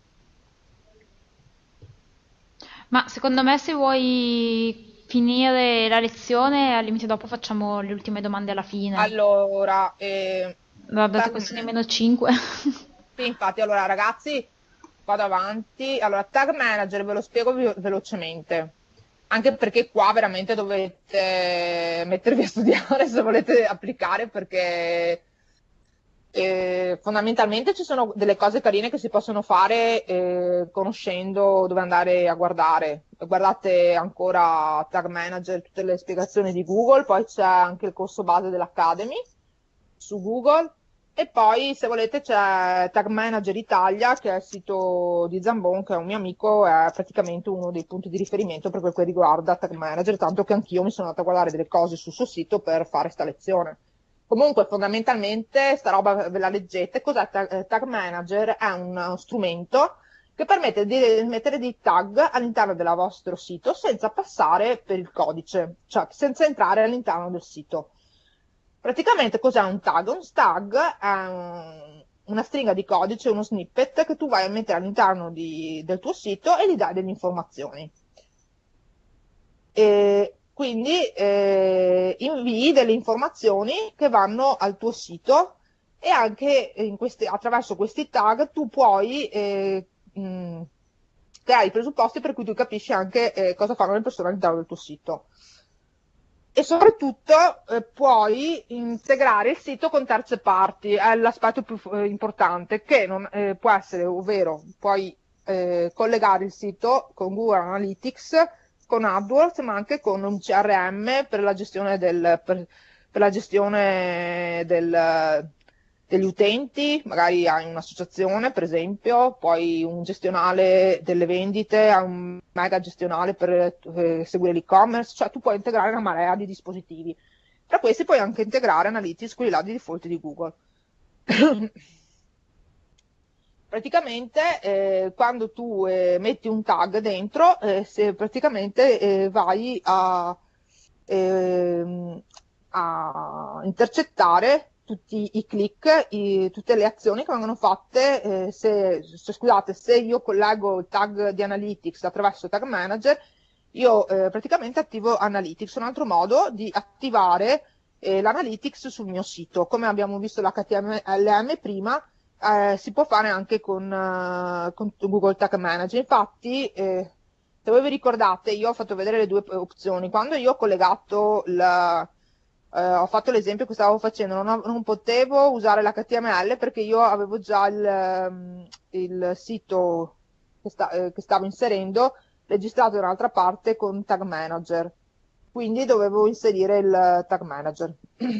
Ma secondo me se vuoi finire la lezione, al limite dopo facciamo le ultime domande alla fine. Allora, eh, Dato tag che sono i man- meno cinque. sì, infatti, allora ragazzi, vado avanti. Allora, tag manager ve lo spiego vi- velocemente, anche perché qua veramente dovete mettervi a studiare se volete applicare, perché eh, fondamentalmente ci sono delle cose carine che si possono fare eh, conoscendo dove andare a guardare. Guardate ancora Tag Manager, tutte le spiegazioni di Google, poi c'è anche il corso base dell'Academy su Google e poi se volete c'è Tag Manager Italia che è il sito di Zambon che è un mio amico, è praticamente uno dei punti di riferimento per quel che riguarda Tag Manager, tanto che anch'io mi sono andata a guardare delle cose sul suo sito per fare sta lezione. Comunque, fondamentalmente, sta roba ve la leggete. Cos'è Tag, eh, Tag Manager? È un strumento che permette di mettere dei tag all'interno del vostro sito senza passare per il codice, cioè senza entrare all'interno del sito. Praticamente cos'è un tag? Un tag è un- una stringa di codice, uno snippet che tu vai a mettere all'interno di- del tuo sito e gli dai delle informazioni. E quindi eh, invii delle informazioni che vanno al tuo sito e anche in questi- attraverso questi tag tu puoi eh, mh, creare i presupposti per cui tu capisci anche eh, cosa fanno le persone all'interno del tuo sito. E soprattutto eh, puoi integrare il sito con terze parti, è l'aspetto più eh, importante, che non, eh, può essere, ovvero puoi eh, collegare il sito con Google Analytics, con AdWords, ma anche con un C R M per la gestione del, per, per la gestione del, degli utenti, magari hai un'associazione per esempio, poi un gestionale delle vendite, hai un mega gestionale per eh, seguire l'e-commerce, cioè tu puoi integrare una marea di dispositivi. Tra questi puoi anche integrare Analytics, quelli là di default di Google. Praticamente eh, quando tu eh, metti un tag dentro, eh, se praticamente eh, vai a, ehm, a intercettare tutti i click, i- tutte le azioni che vengono fatte, eh, se, se- scusate, se io collego il tag di Analytics attraverso Tag Manager, io eh, praticamente attivo Analytics, un altro modo di attivare eh, l'Analytics sul mio sito. Come abbiamo visto l'H T M L M prima, eh, si può fare anche con, eh, con Google Tag Manager. Infatti, eh, se voi vi ricordate, io ho fatto vedere le due opzioni. Quando io ho collegato la... Uh, ho fatto l'esempio che stavo facendo, non, ho, non potevo usare l'H T M L perché io avevo già il, um, il sito che, sta, eh, che stavo inserendo registrato da un'altra parte con Tag Manager, quindi dovevo inserire il Tag Manager.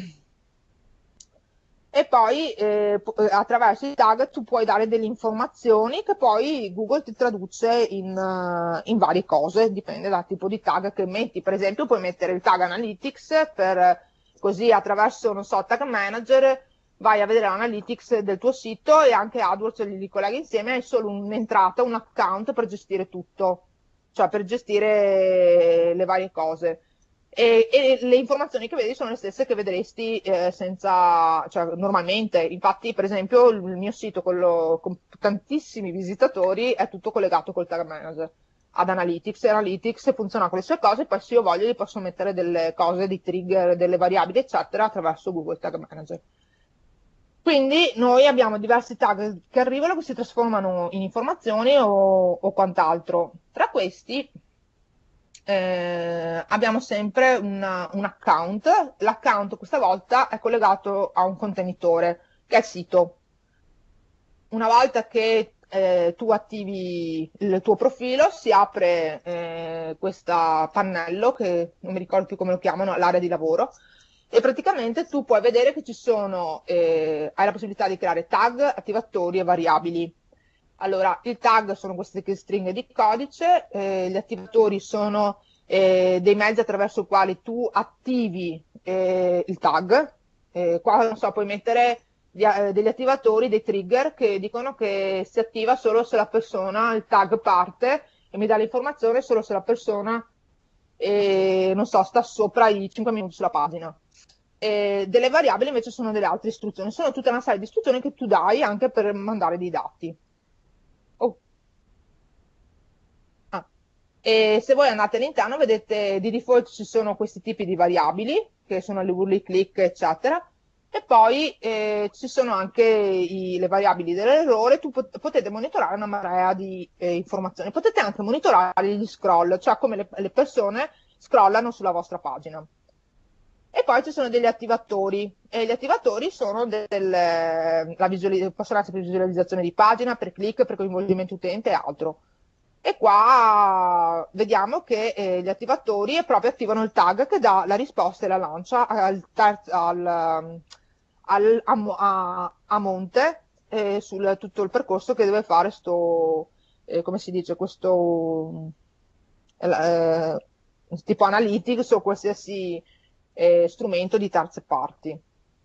E poi eh, attraverso i tag tu puoi dare delle informazioni che poi Google ti traduce in, uh, in varie cose, dipende dal tipo di tag che metti. Per esempio puoi mettere il tag Analytics per... Così attraverso, non so, Tag Manager vai a vedere l'analytics del tuo sito e anche AdWords li, li colleghi insieme, hai solo un'entrata, un account per gestire tutto, cioè per gestire le varie cose. E, e le informazioni che vedi sono le stesse che vedresti eh, senza, cioè, normalmente. Infatti, per esempio, il mio sito quello, con tantissimi visitatori è tutto collegato col Tag Manager ad Analytics, e Analytics funziona con le sue cose, poi se io voglio gli posso mettere delle cose, dei trigger, delle variabili, eccetera, attraverso Google Tag Manager. Quindi noi abbiamo diversi tag che arrivano, che si trasformano in informazioni o, o quant'altro. Tra questi eh, abbiamo sempre una, un account. L'account questa volta è collegato a un contenitore, che è il sito. Una volta che eh, tu attivi il tuo profilo, si apre eh, questo pannello, che non mi ricordo più come lo chiamano, l'area di lavoro, e praticamente tu puoi vedere che ci sono, eh, hai la possibilità di creare tag, attivatori e variabili. Allora, il tag sono queste stringhe di codice, eh, gli attivatori sono eh, dei mezzi attraverso i quali tu attivi eh, il tag. Eh, qua, non so, puoi mettere di, eh, degli attivatori, dei trigger che dicono che si attiva solo se la persona, il tag parte e mi dà l'informazione solo se la persona, eh, non so, sta sopra i cinque minuti sulla pagina. E delle variabili invece sono delle altre istruzioni, sono tutta una serie di istruzioni che tu dai anche per mandare dei dati. Oh. Ah. E se voi andate all'interno vedete di default ci sono questi tipi di variabili, che sono le curly click, eccetera. E poi eh, ci sono anche i, le variabili dell'errore, tu pot- potete monitorare una marea di eh, informazioni, potete anche monitorare gli scroll, cioè come le, le persone scrollano sulla vostra pagina. E poi ci sono degli attivatori, e gli attivatori sono del, la visuali- possono essere per visualizzazione di pagina, per click, per coinvolgimento utente e altro. E qua vediamo che eh, gli attivatori proprio attivano il tag che dà la risposta e la lancia al, terzo, al, al, a, a, a monte eh, sul tutto il percorso che deve fare sto, eh, come si dice, questo eh, tipo analytics o qualsiasi eh, strumento di terze parti.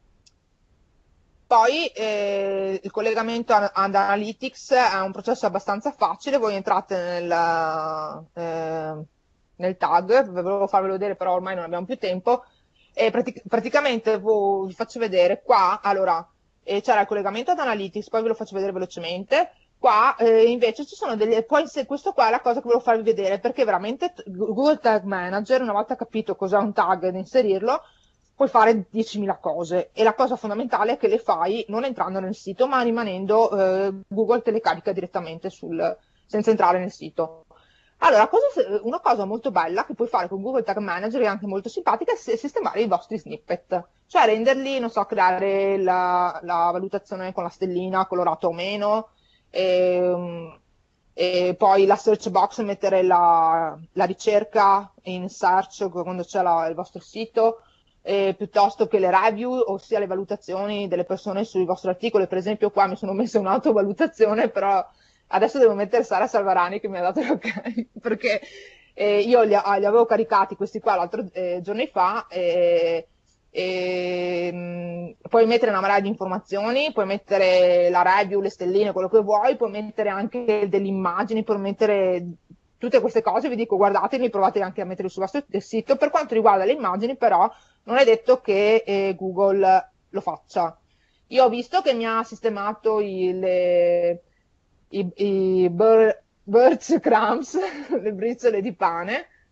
Poi eh, il collegamento ad Analytics è un processo abbastanza facile, voi entrate nel, eh, nel tag, volevo farvelo vedere però ormai non abbiamo più tempo, e pratic- praticamente vo- vi faccio vedere qua, allora eh, c'era il collegamento ad Analytics, poi ve lo faccio vedere velocemente, qua eh, invece ci sono delle, poi se, questo qua è la cosa che volevo farvi vedere, perché veramente Google Tag Manager, una volta capito cos'è un tag ed inserirlo, puoi fare diecimila cose e la cosa fondamentale è che le fai non entrando nel sito ma rimanendo, eh, Google te le carica direttamente sul, senza entrare nel sito. Allora, cosa, una cosa molto bella che puoi fare con Google Tag Manager e anche molto simpatica è sistemare i vostri snippet, cioè renderli, non so, creare la, la valutazione con la stellina colorata o meno, e, e poi la search box, mettere la, la ricerca in search quando c'è la, il vostro sito, eh, piuttosto che le review, ossia le valutazioni delle persone sui vostri articoli. Per esempio qua mi sono messa un'autovalutazione, però adesso devo mettere Sara Salvarani che mi ha dato l'ok, perché eh, io li, li avevo caricati questi qua l'altro eh, giorni fa, e, e mh, puoi mettere una marea di informazioni, puoi mettere la review, le stelline, quello che vuoi, puoi mettere anche delle immagini, puoi mettere tutte queste cose, vi dico guardateli, provate anche a metterli sul vostro sito. Per quanto riguarda le immagini però non è detto che eh, Google lo faccia. Io ho visto che mi ha sistemato i, le, i, i bur, birds crumbs, le briciole di pane,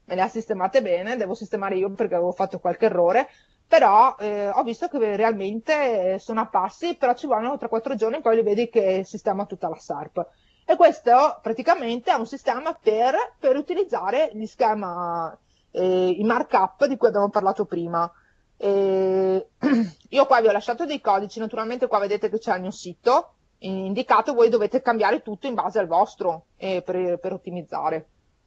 me le ha sistemate bene, devo sistemare io perché avevo fatto qualche errore, però eh, ho visto che realmente sono apparsi, però ci vogliono tre quattro giorni e poi li vedi che sistema tutta la S E R P. E questo praticamente è un sistema per, per utilizzare gli schema, eh, i markup di cui abbiamo parlato prima. E io qua vi ho lasciato dei codici, naturalmente qua vedete che c'è il mio sito indicato, voi dovete cambiare tutto in base al vostro eh, per, per ottimizzare.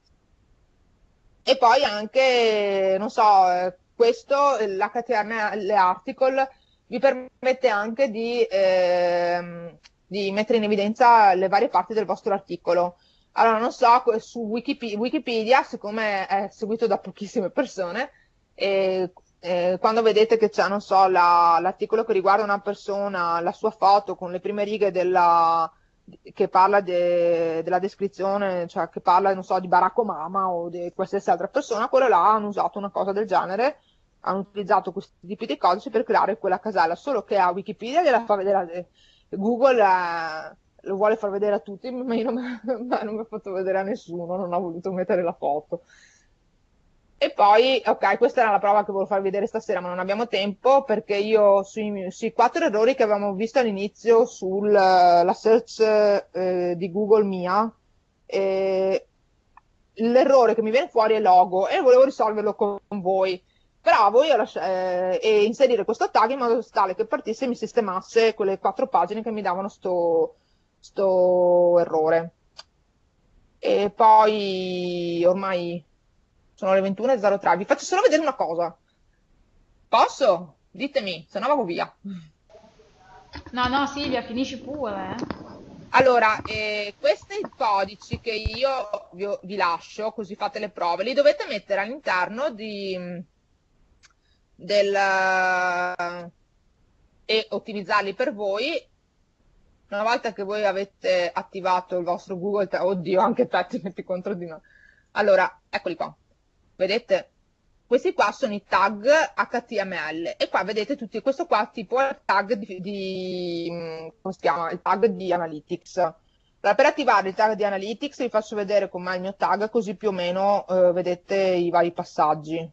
E poi anche, non so, eh, questo, l'H T M L article, vi permette anche di, ehm, di mettere in evidenza le varie parti del vostro articolo. Allora, non so, su Wikipedia, Wikipedia siccome è seguito da pochissime persone, e, eh, quando vedete che c'è, non so, la- l'articolo che riguarda una persona, la sua foto con le prime righe della, che parla de- della descrizione, cioè che parla, non so, di Barack Obama o di qualsiasi altra persona, quello là hanno usato una cosa del genere, hanno utilizzato questi tipi di codici per creare quella casella, solo che a Wikipedia gliela fa vedere, a- Google eh, lo vuole far vedere a tutti, ma io non, me- ma non mi ha fatto vedere a nessuno, non ho voluto mettere la foto. E poi, ok, questa era la prova che volevo farvi vedere stasera, ma non abbiamo tempo perché io sui, sui quattro errori che avevamo visto all'inizio sulla search eh, di Google mia, eh, l'errore che mi viene fuori è logo e volevo risolverlo con voi. Però voi ho lasci- eh, e inserire questo tag in modo tale che partisse e mi sistemasse quelle quattro pagine che mi davano sto, sto errore. E poi ormai sono le ventuno e zero tre. Vi faccio solo vedere una cosa. Posso? Ditemi, se no vado via. No, no, Silvia, finisci pure. eh. Allora, eh, questi codici che io vi, vi lascio, così fate le prove, li dovete mettere all'interno di, del, eh, e ottimizzarli per voi. Una volta che voi avete attivato il vostro Google, Tag- oddio, anche te ti metti contro di no. Allora, eccoli qua. Vedete? Questi qua sono i tag H T M L e qua vedete tutti, questo qua tipo è il tag di, di- mm, come si chiama? Il tag di Analytics. Allora, per attivare il tag di Analytics vi faccio vedere com'è il mio tag, così più o meno eh, vedete i vari passaggi.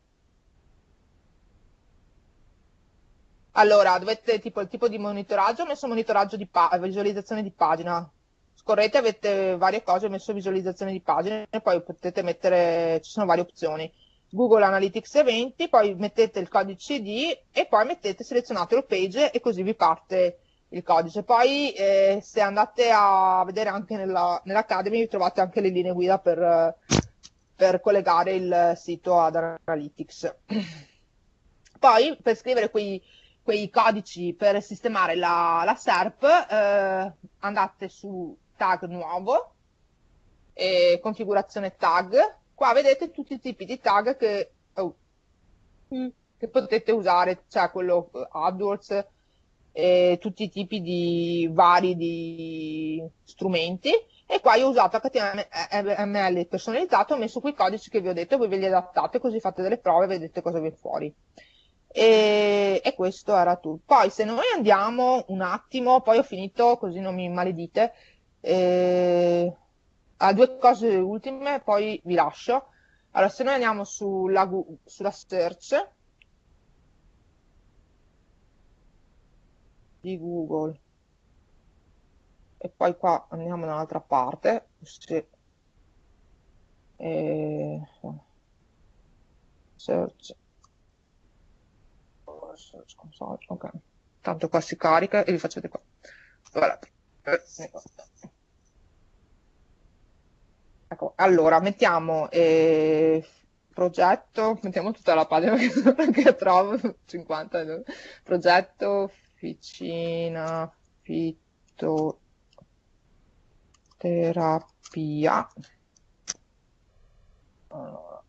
Allora, dovete, tipo, il tipo di monitoraggio, ho messo monitoraggio di pa- visualizzazione di pagina. Scorrete, avete varie cose, ho messo visualizzazione di pagine, e poi potete mettere, ci sono varie opzioni. Google Analytics eventi, poi mettete il codice I D e poi mettete, selezionate il page e così vi parte il codice. Poi eh, se andate a vedere anche nella, nell'Academy vi trovate anche le linee guida per, eh, per collegare il sito ad Analytics. Poi per scrivere quei quei codici per sistemare la, la S E R P, eh, andate su tag nuovo, e configurazione tag, qua vedete tutti i tipi di tag che, oh, che potete usare, cioè quello eh, AdWords, e tutti i tipi di vari di strumenti. E qua io ho usato H T M L personalizzato, ho messo quei codici che vi ho detto, voi ve li adattate così fate delle prove e vedete cosa viene fuori. E, e questo era tutto. Poi se noi andiamo un attimo, poi ho finito così non mi maledite, eh, a due cose ultime, poi vi lascio. Allora, se noi andiamo sulla, Gu- sulla search di Google e poi qua andiamo da un'altra parte, se, eh, search, search console, ok. Tanto qua si carica e vi faccio vedere qua. Guardate. Eh, ecco. Ecco, allora, mettiamo eh, progetto, mettiamo tutta la pagina che, che trovo, cinquanta, progetto, officina, fitoterapia. Allora,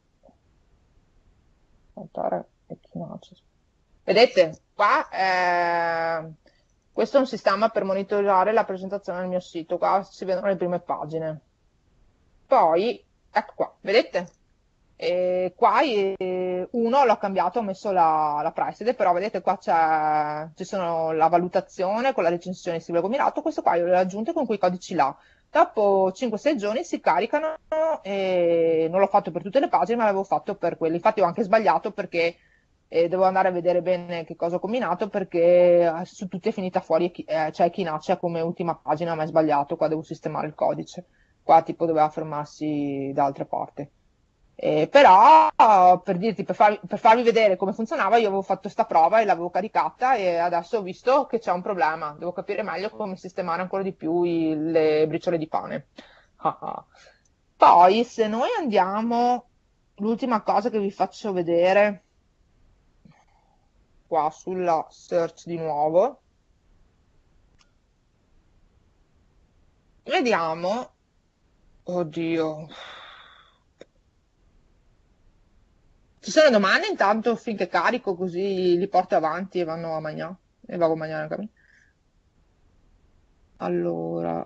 saltare echinacea. Vedete, qua eh, questo è un sistema per monitorare la presentazione del mio sito, qua si vedono le prime pagine. Poi, ecco qua, vedete? E qua eh, uno l'ho cambiato, ho messo la, la preside, però vedete qua c'è, ci sono la valutazione con la recensione Silvia Gomirato, questo qua io l'ho aggiunto con quei codici là. Dopo cinque sei giorni si caricano e non l'ho fatto per tutte le pagine, ma l'avevo fatto per quelli. Infatti ho anche sbagliato perché eh, devo andare a vedere bene che cosa ho combinato perché eh, su tutti è finita fuori, Echi- eh, c'è Echinacea come ultima pagina, ma è sbagliato, qua devo sistemare il codice. Qua tipo doveva fermarsi da altre parti. Eh, però per dirti, per, farvi, per farvi vedere come funzionava, io avevo fatto questa prova e l'avevo caricata e adesso ho visto che c'è un problema. Devo capire meglio come sistemare ancora di più i- le briciole di pane. Ah ah. Poi, se noi andiamo, l'ultima cosa che vi faccio vedere qua sulla search di nuovo, vediamo. Oddio. Ci sono domande intanto finché carico così li porto avanti e vanno a mangiare e vado a mangiare anche a me. Allora,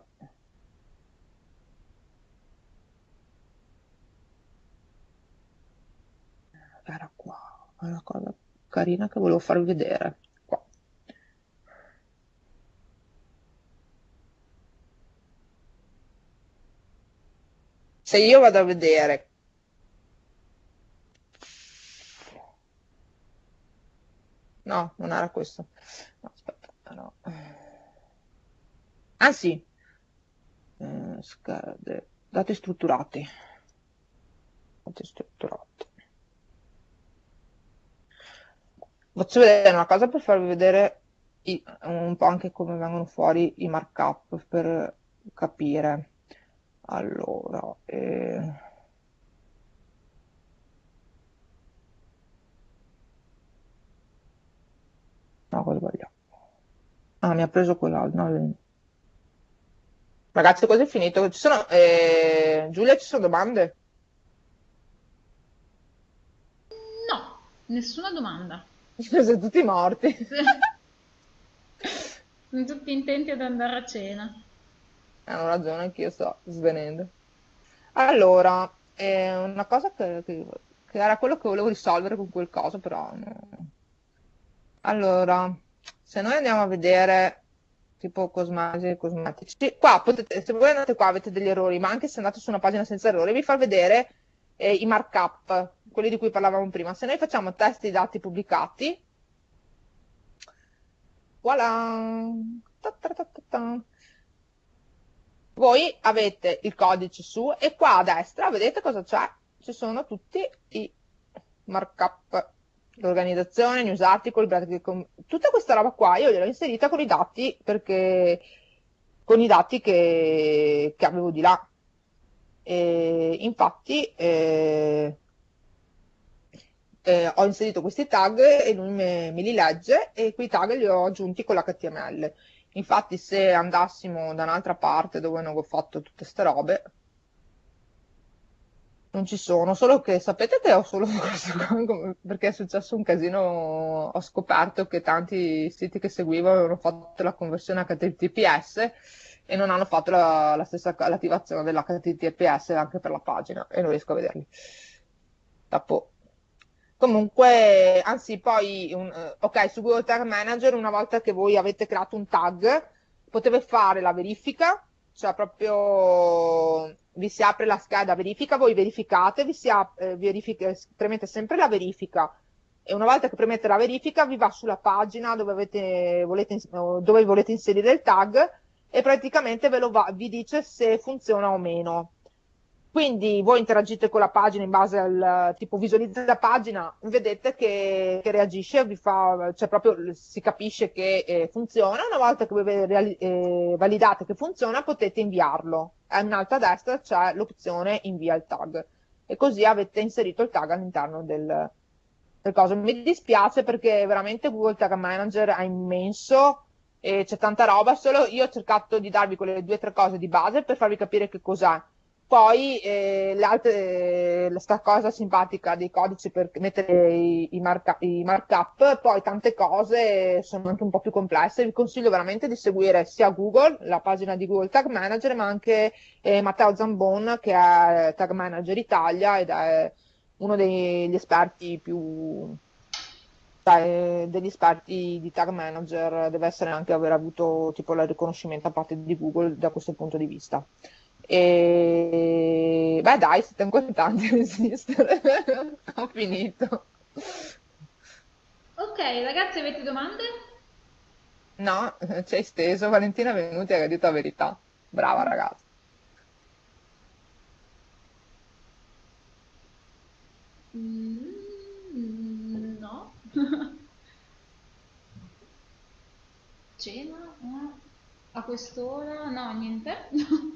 era qua, una cosa carina che volevo farvi vedere. Qua. Se io vado a vedere, no, non era questo. No, aspetta, no. Ah sì, eh, schede, dati strutturati. Dati strutturati. Faccio vedere una cosa per farvi vedere i- un po' anche come vengono fuori i markup per capire. Allora, eh, no, cosa sbagliato? Ah, mi ha preso quell'altro. No, ragazzi, quasi è finito. Ci sono, eh, Giulia, ci sono domande? No, nessuna domanda. Siete tutti morti. Sono tutti intenti ad andare a cena. Hanno ragione, anch'io sto svenendo. Allora, eh, una cosa che, che- che era quello che volevo risolvere con quel coso, però no. Allora, se noi andiamo a vedere tipo cosmesi e cosmetici, qua potete, se voi andate qua avete degli errori, ma anche se andate su una pagina senza errori, vi fa vedere eh, i markup, quelli di cui parlavamo prima. Se noi facciamo test di dati pubblicati, voilà, ta ta ta ta ta. Voi avete il codice su e qua a destra vedete cosa c'è? Ci sono tutti i markup, l'organizzazione, news article, practical com- tutta questa roba qua io gliel'ho inserita con i dati perché con i dati che, che avevo di là. E infatti eh, eh, ho inserito questi tag e lui me, me li legge e quei tag li ho aggiunti con l'H T M L. Infatti, se andassimo da un'altra parte dove non ho fatto tutte ste robe, non ci sono, solo che sapete che ho solo questo qua, come- perché è successo un casino, ho scoperto che tanti siti che seguivo avevano fatto la conversione H T T P S e non hanno fatto la, la stessa l'attivazione dell'H T T P S anche per la pagina e non riesco a vederli. Dopo. Comunque, anzi, poi, un- eh, ok, su Google Tag Manager, una volta che voi avete creato un tag, potete fare la verifica, cioè proprio vi si apre la scheda verifica, voi verificate, vi si ap- eh, verifica- premete sempre la verifica e una volta che premete la verifica vi va sulla pagina dove, avete, volete, ins- o dove volete inserire il tag e praticamente ve lo va- vi dice se funziona o meno. Quindi voi interagite con la pagina in base al tipo visualizza la pagina, vedete che, che reagisce, vi fa, cioè proprio si capisce che eh, funziona. Una volta che voi reali- eh, validate che funziona, potete inviarlo. E in alto a destra c'è l'opzione invia il tag. E così avete inserito il tag all'interno del, del coso. Mi dispiace perché veramente Google Tag Manager è immenso e c'è tanta roba, solo io ho cercato di darvi quelle due o tre cose di base per farvi capire che cos'è. Poi eh, le altre, eh, sta cosa simpatica dei codici per mettere i, i, marca- i markup, poi tante cose sono anche un po' più complesse. Vi consiglio veramente di seguire sia Google, la pagina di Google Tag Manager, ma anche eh, Matteo Zambon, che è Tag Manager Italia ed è uno degli esperti più, cioè, degli esperti di tag manager deve essere anche aver avuto tipo il riconoscimento a parte di Google da questo punto di vista. E beh dai, siete ancora tanti a resistere. Ho finito. Ok, ragazzi, avete domande? No, ci hai steso, Valentina è venuta e ha detto la verità. Brava ragazza. Mm, no. Cena? Eh, a quest'ora? No, niente.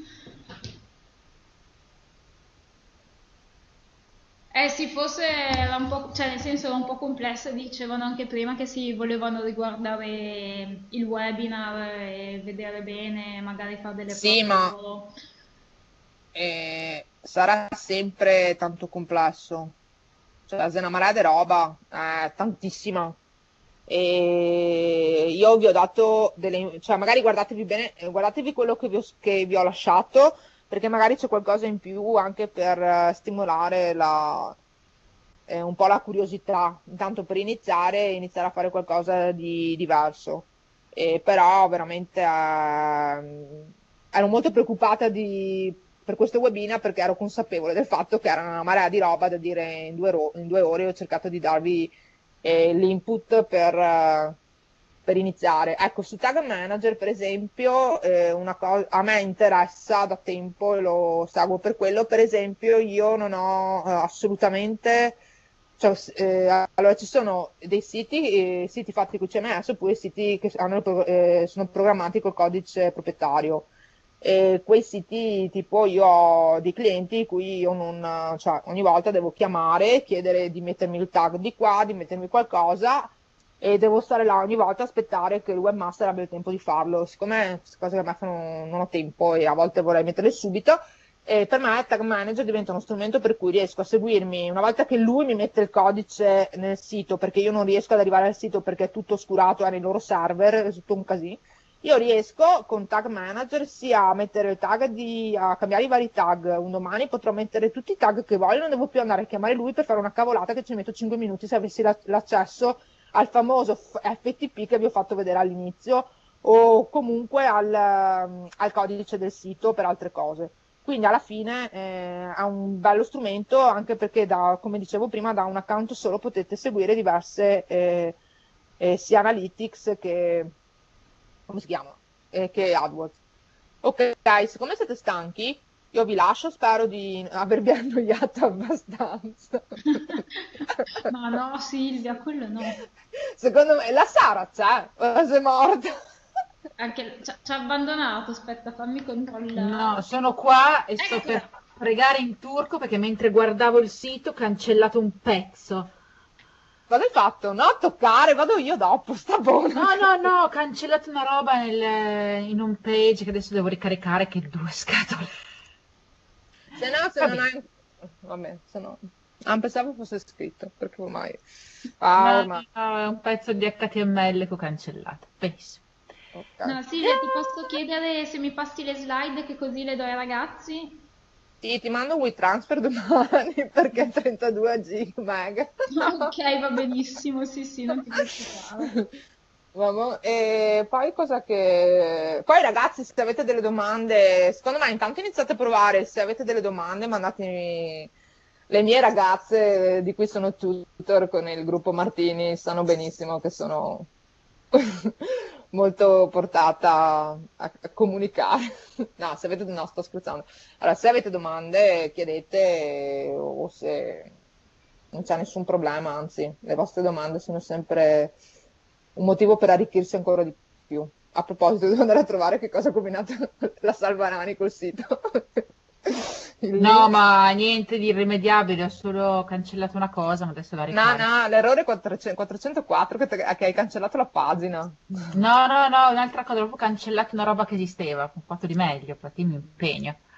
Eh sì, forse era un po', cioè nel senso era un po' complessa, dicevano anche prima che si volevano riguardare il webinar e vedere bene, magari fare delle Sì, prove ma loro. eh, sarà sempre tanto complesso. Cioè, se una marea di roba, eh, tantissima. E io vi ho dato delle, cioè magari guardatevi bene, eh, guardatevi quello che vi ho, che vi ho lasciato, perché magari c'è qualcosa in più anche per eh, stimolare la, eh, un po' la curiosità, intanto per iniziare, iniziare a fare qualcosa di diverso. E però veramente ehm, ero molto preoccupata di- per questo webinar perché ero consapevole del fatto che era una marea di roba da dire in due, ro- in due ore. Ho cercato di darvi eh, l'input per, eh, per iniziare. Ecco, su Tag Manager, per esempio, eh, una cosa a me interessa da tempo e lo seguo per quello. Per esempio, io non ho eh, assolutamente. Cioè, s- eh, allora, ci sono dei siti, eh, siti fatti con C M S oppure siti che hanno pro- eh, sono programmati col codice proprietario. E quei siti, tipo, io ho dei clienti cui io non, cioè, ogni volta devo chiamare, chiedere di mettermi il tag di qua, di mettermi qualcosa e devo stare là ogni volta a aspettare che il webmaster abbia il tempo di farlo. Siccome queste cose che a me fanno, non ho tempo e a volte vorrei metterle subito, e per me Tag Manager diventa uno strumento per cui riesco a seguirmi, una volta che lui mi mette il codice nel sito, perché io non riesco ad arrivare al sito perché è tutto oscurato, è nei loro server, è tutto un casino. Io riesco con Tag Manager sia a mettere il tag di, a cambiare i vari tag. Un domani potrò mettere tutti i tag che voglio, non devo più andare a chiamare lui per fare una cavolata che ci metto cinque minuti se avessi la- l'accesso al famoso F T P che vi ho fatto vedere all'inizio o comunque al, al codice del sito per altre cose. Quindi alla fine eh, è un bello strumento anche perché da, come dicevo prima, da un account solo potete seguire diverse eh, eh, sia analytics che, come si chiama? Eh, che AdWords. Ok, siccome siete stanchi, io vi lascio, spero di avervi annoiato abbastanza. Ma no, Silvia, quello no. Secondo me la Sara c'è, o se è morta. Anche ci ha ci ha abbandonato, aspetta, fammi No, controllare. sono qua e sto Eccola. per pregare in turco perché mentre guardavo il sito ho cancellato un pezzo. Cosa hai fatto? No, toccare, vado io dopo, sta buona. No, no, no, ho cancellato una roba nel- in home page che adesso devo ricaricare che due scatole. Se no, se Va non bene. hai. Vabbè, se no. Ah, pensavo fosse scritto, perché ormai. Ah, No, ormai. no, è un pezzo di H T M L che ho cancellato. Benissimo. Ok. No, Silvia, ti posso chiedere se mi passi le slide che così le do ai ragazzi? Sì, ti mando WeTransfer domani perché trentadue giga. Ok, va benissimo, sì, sì, non ti preoccupare. Vabbè, e poi cosa che. Poi ragazzi, se avete delle domande, secondo me intanto iniziate a provare, se avete delle domande mandatemi. Le mie ragazze di cui sono tutor con il gruppo Martini sanno benissimo che sono molto portata a, a comunicare. No, se avete, no, sto scherzando. Allora, se avete domande, chiedete o se non c'è nessun problema, anzi, le vostre domande sono sempre un motivo per arricchirsi ancora di più. A proposito, devo andare a trovare che cosa ha combinato la Salvarani col sito. Il No, link. ma niente di irrimediabile, ho solo cancellato una cosa, ma adesso la No, ricarico. no, l'errore quattrocento quattrocentoquattro che, te- che hai cancellato la pagina. No, no, no, un'altra cosa, ho proprio cancellato una roba che esisteva, ho fatto di meglio, infatti mi impegno.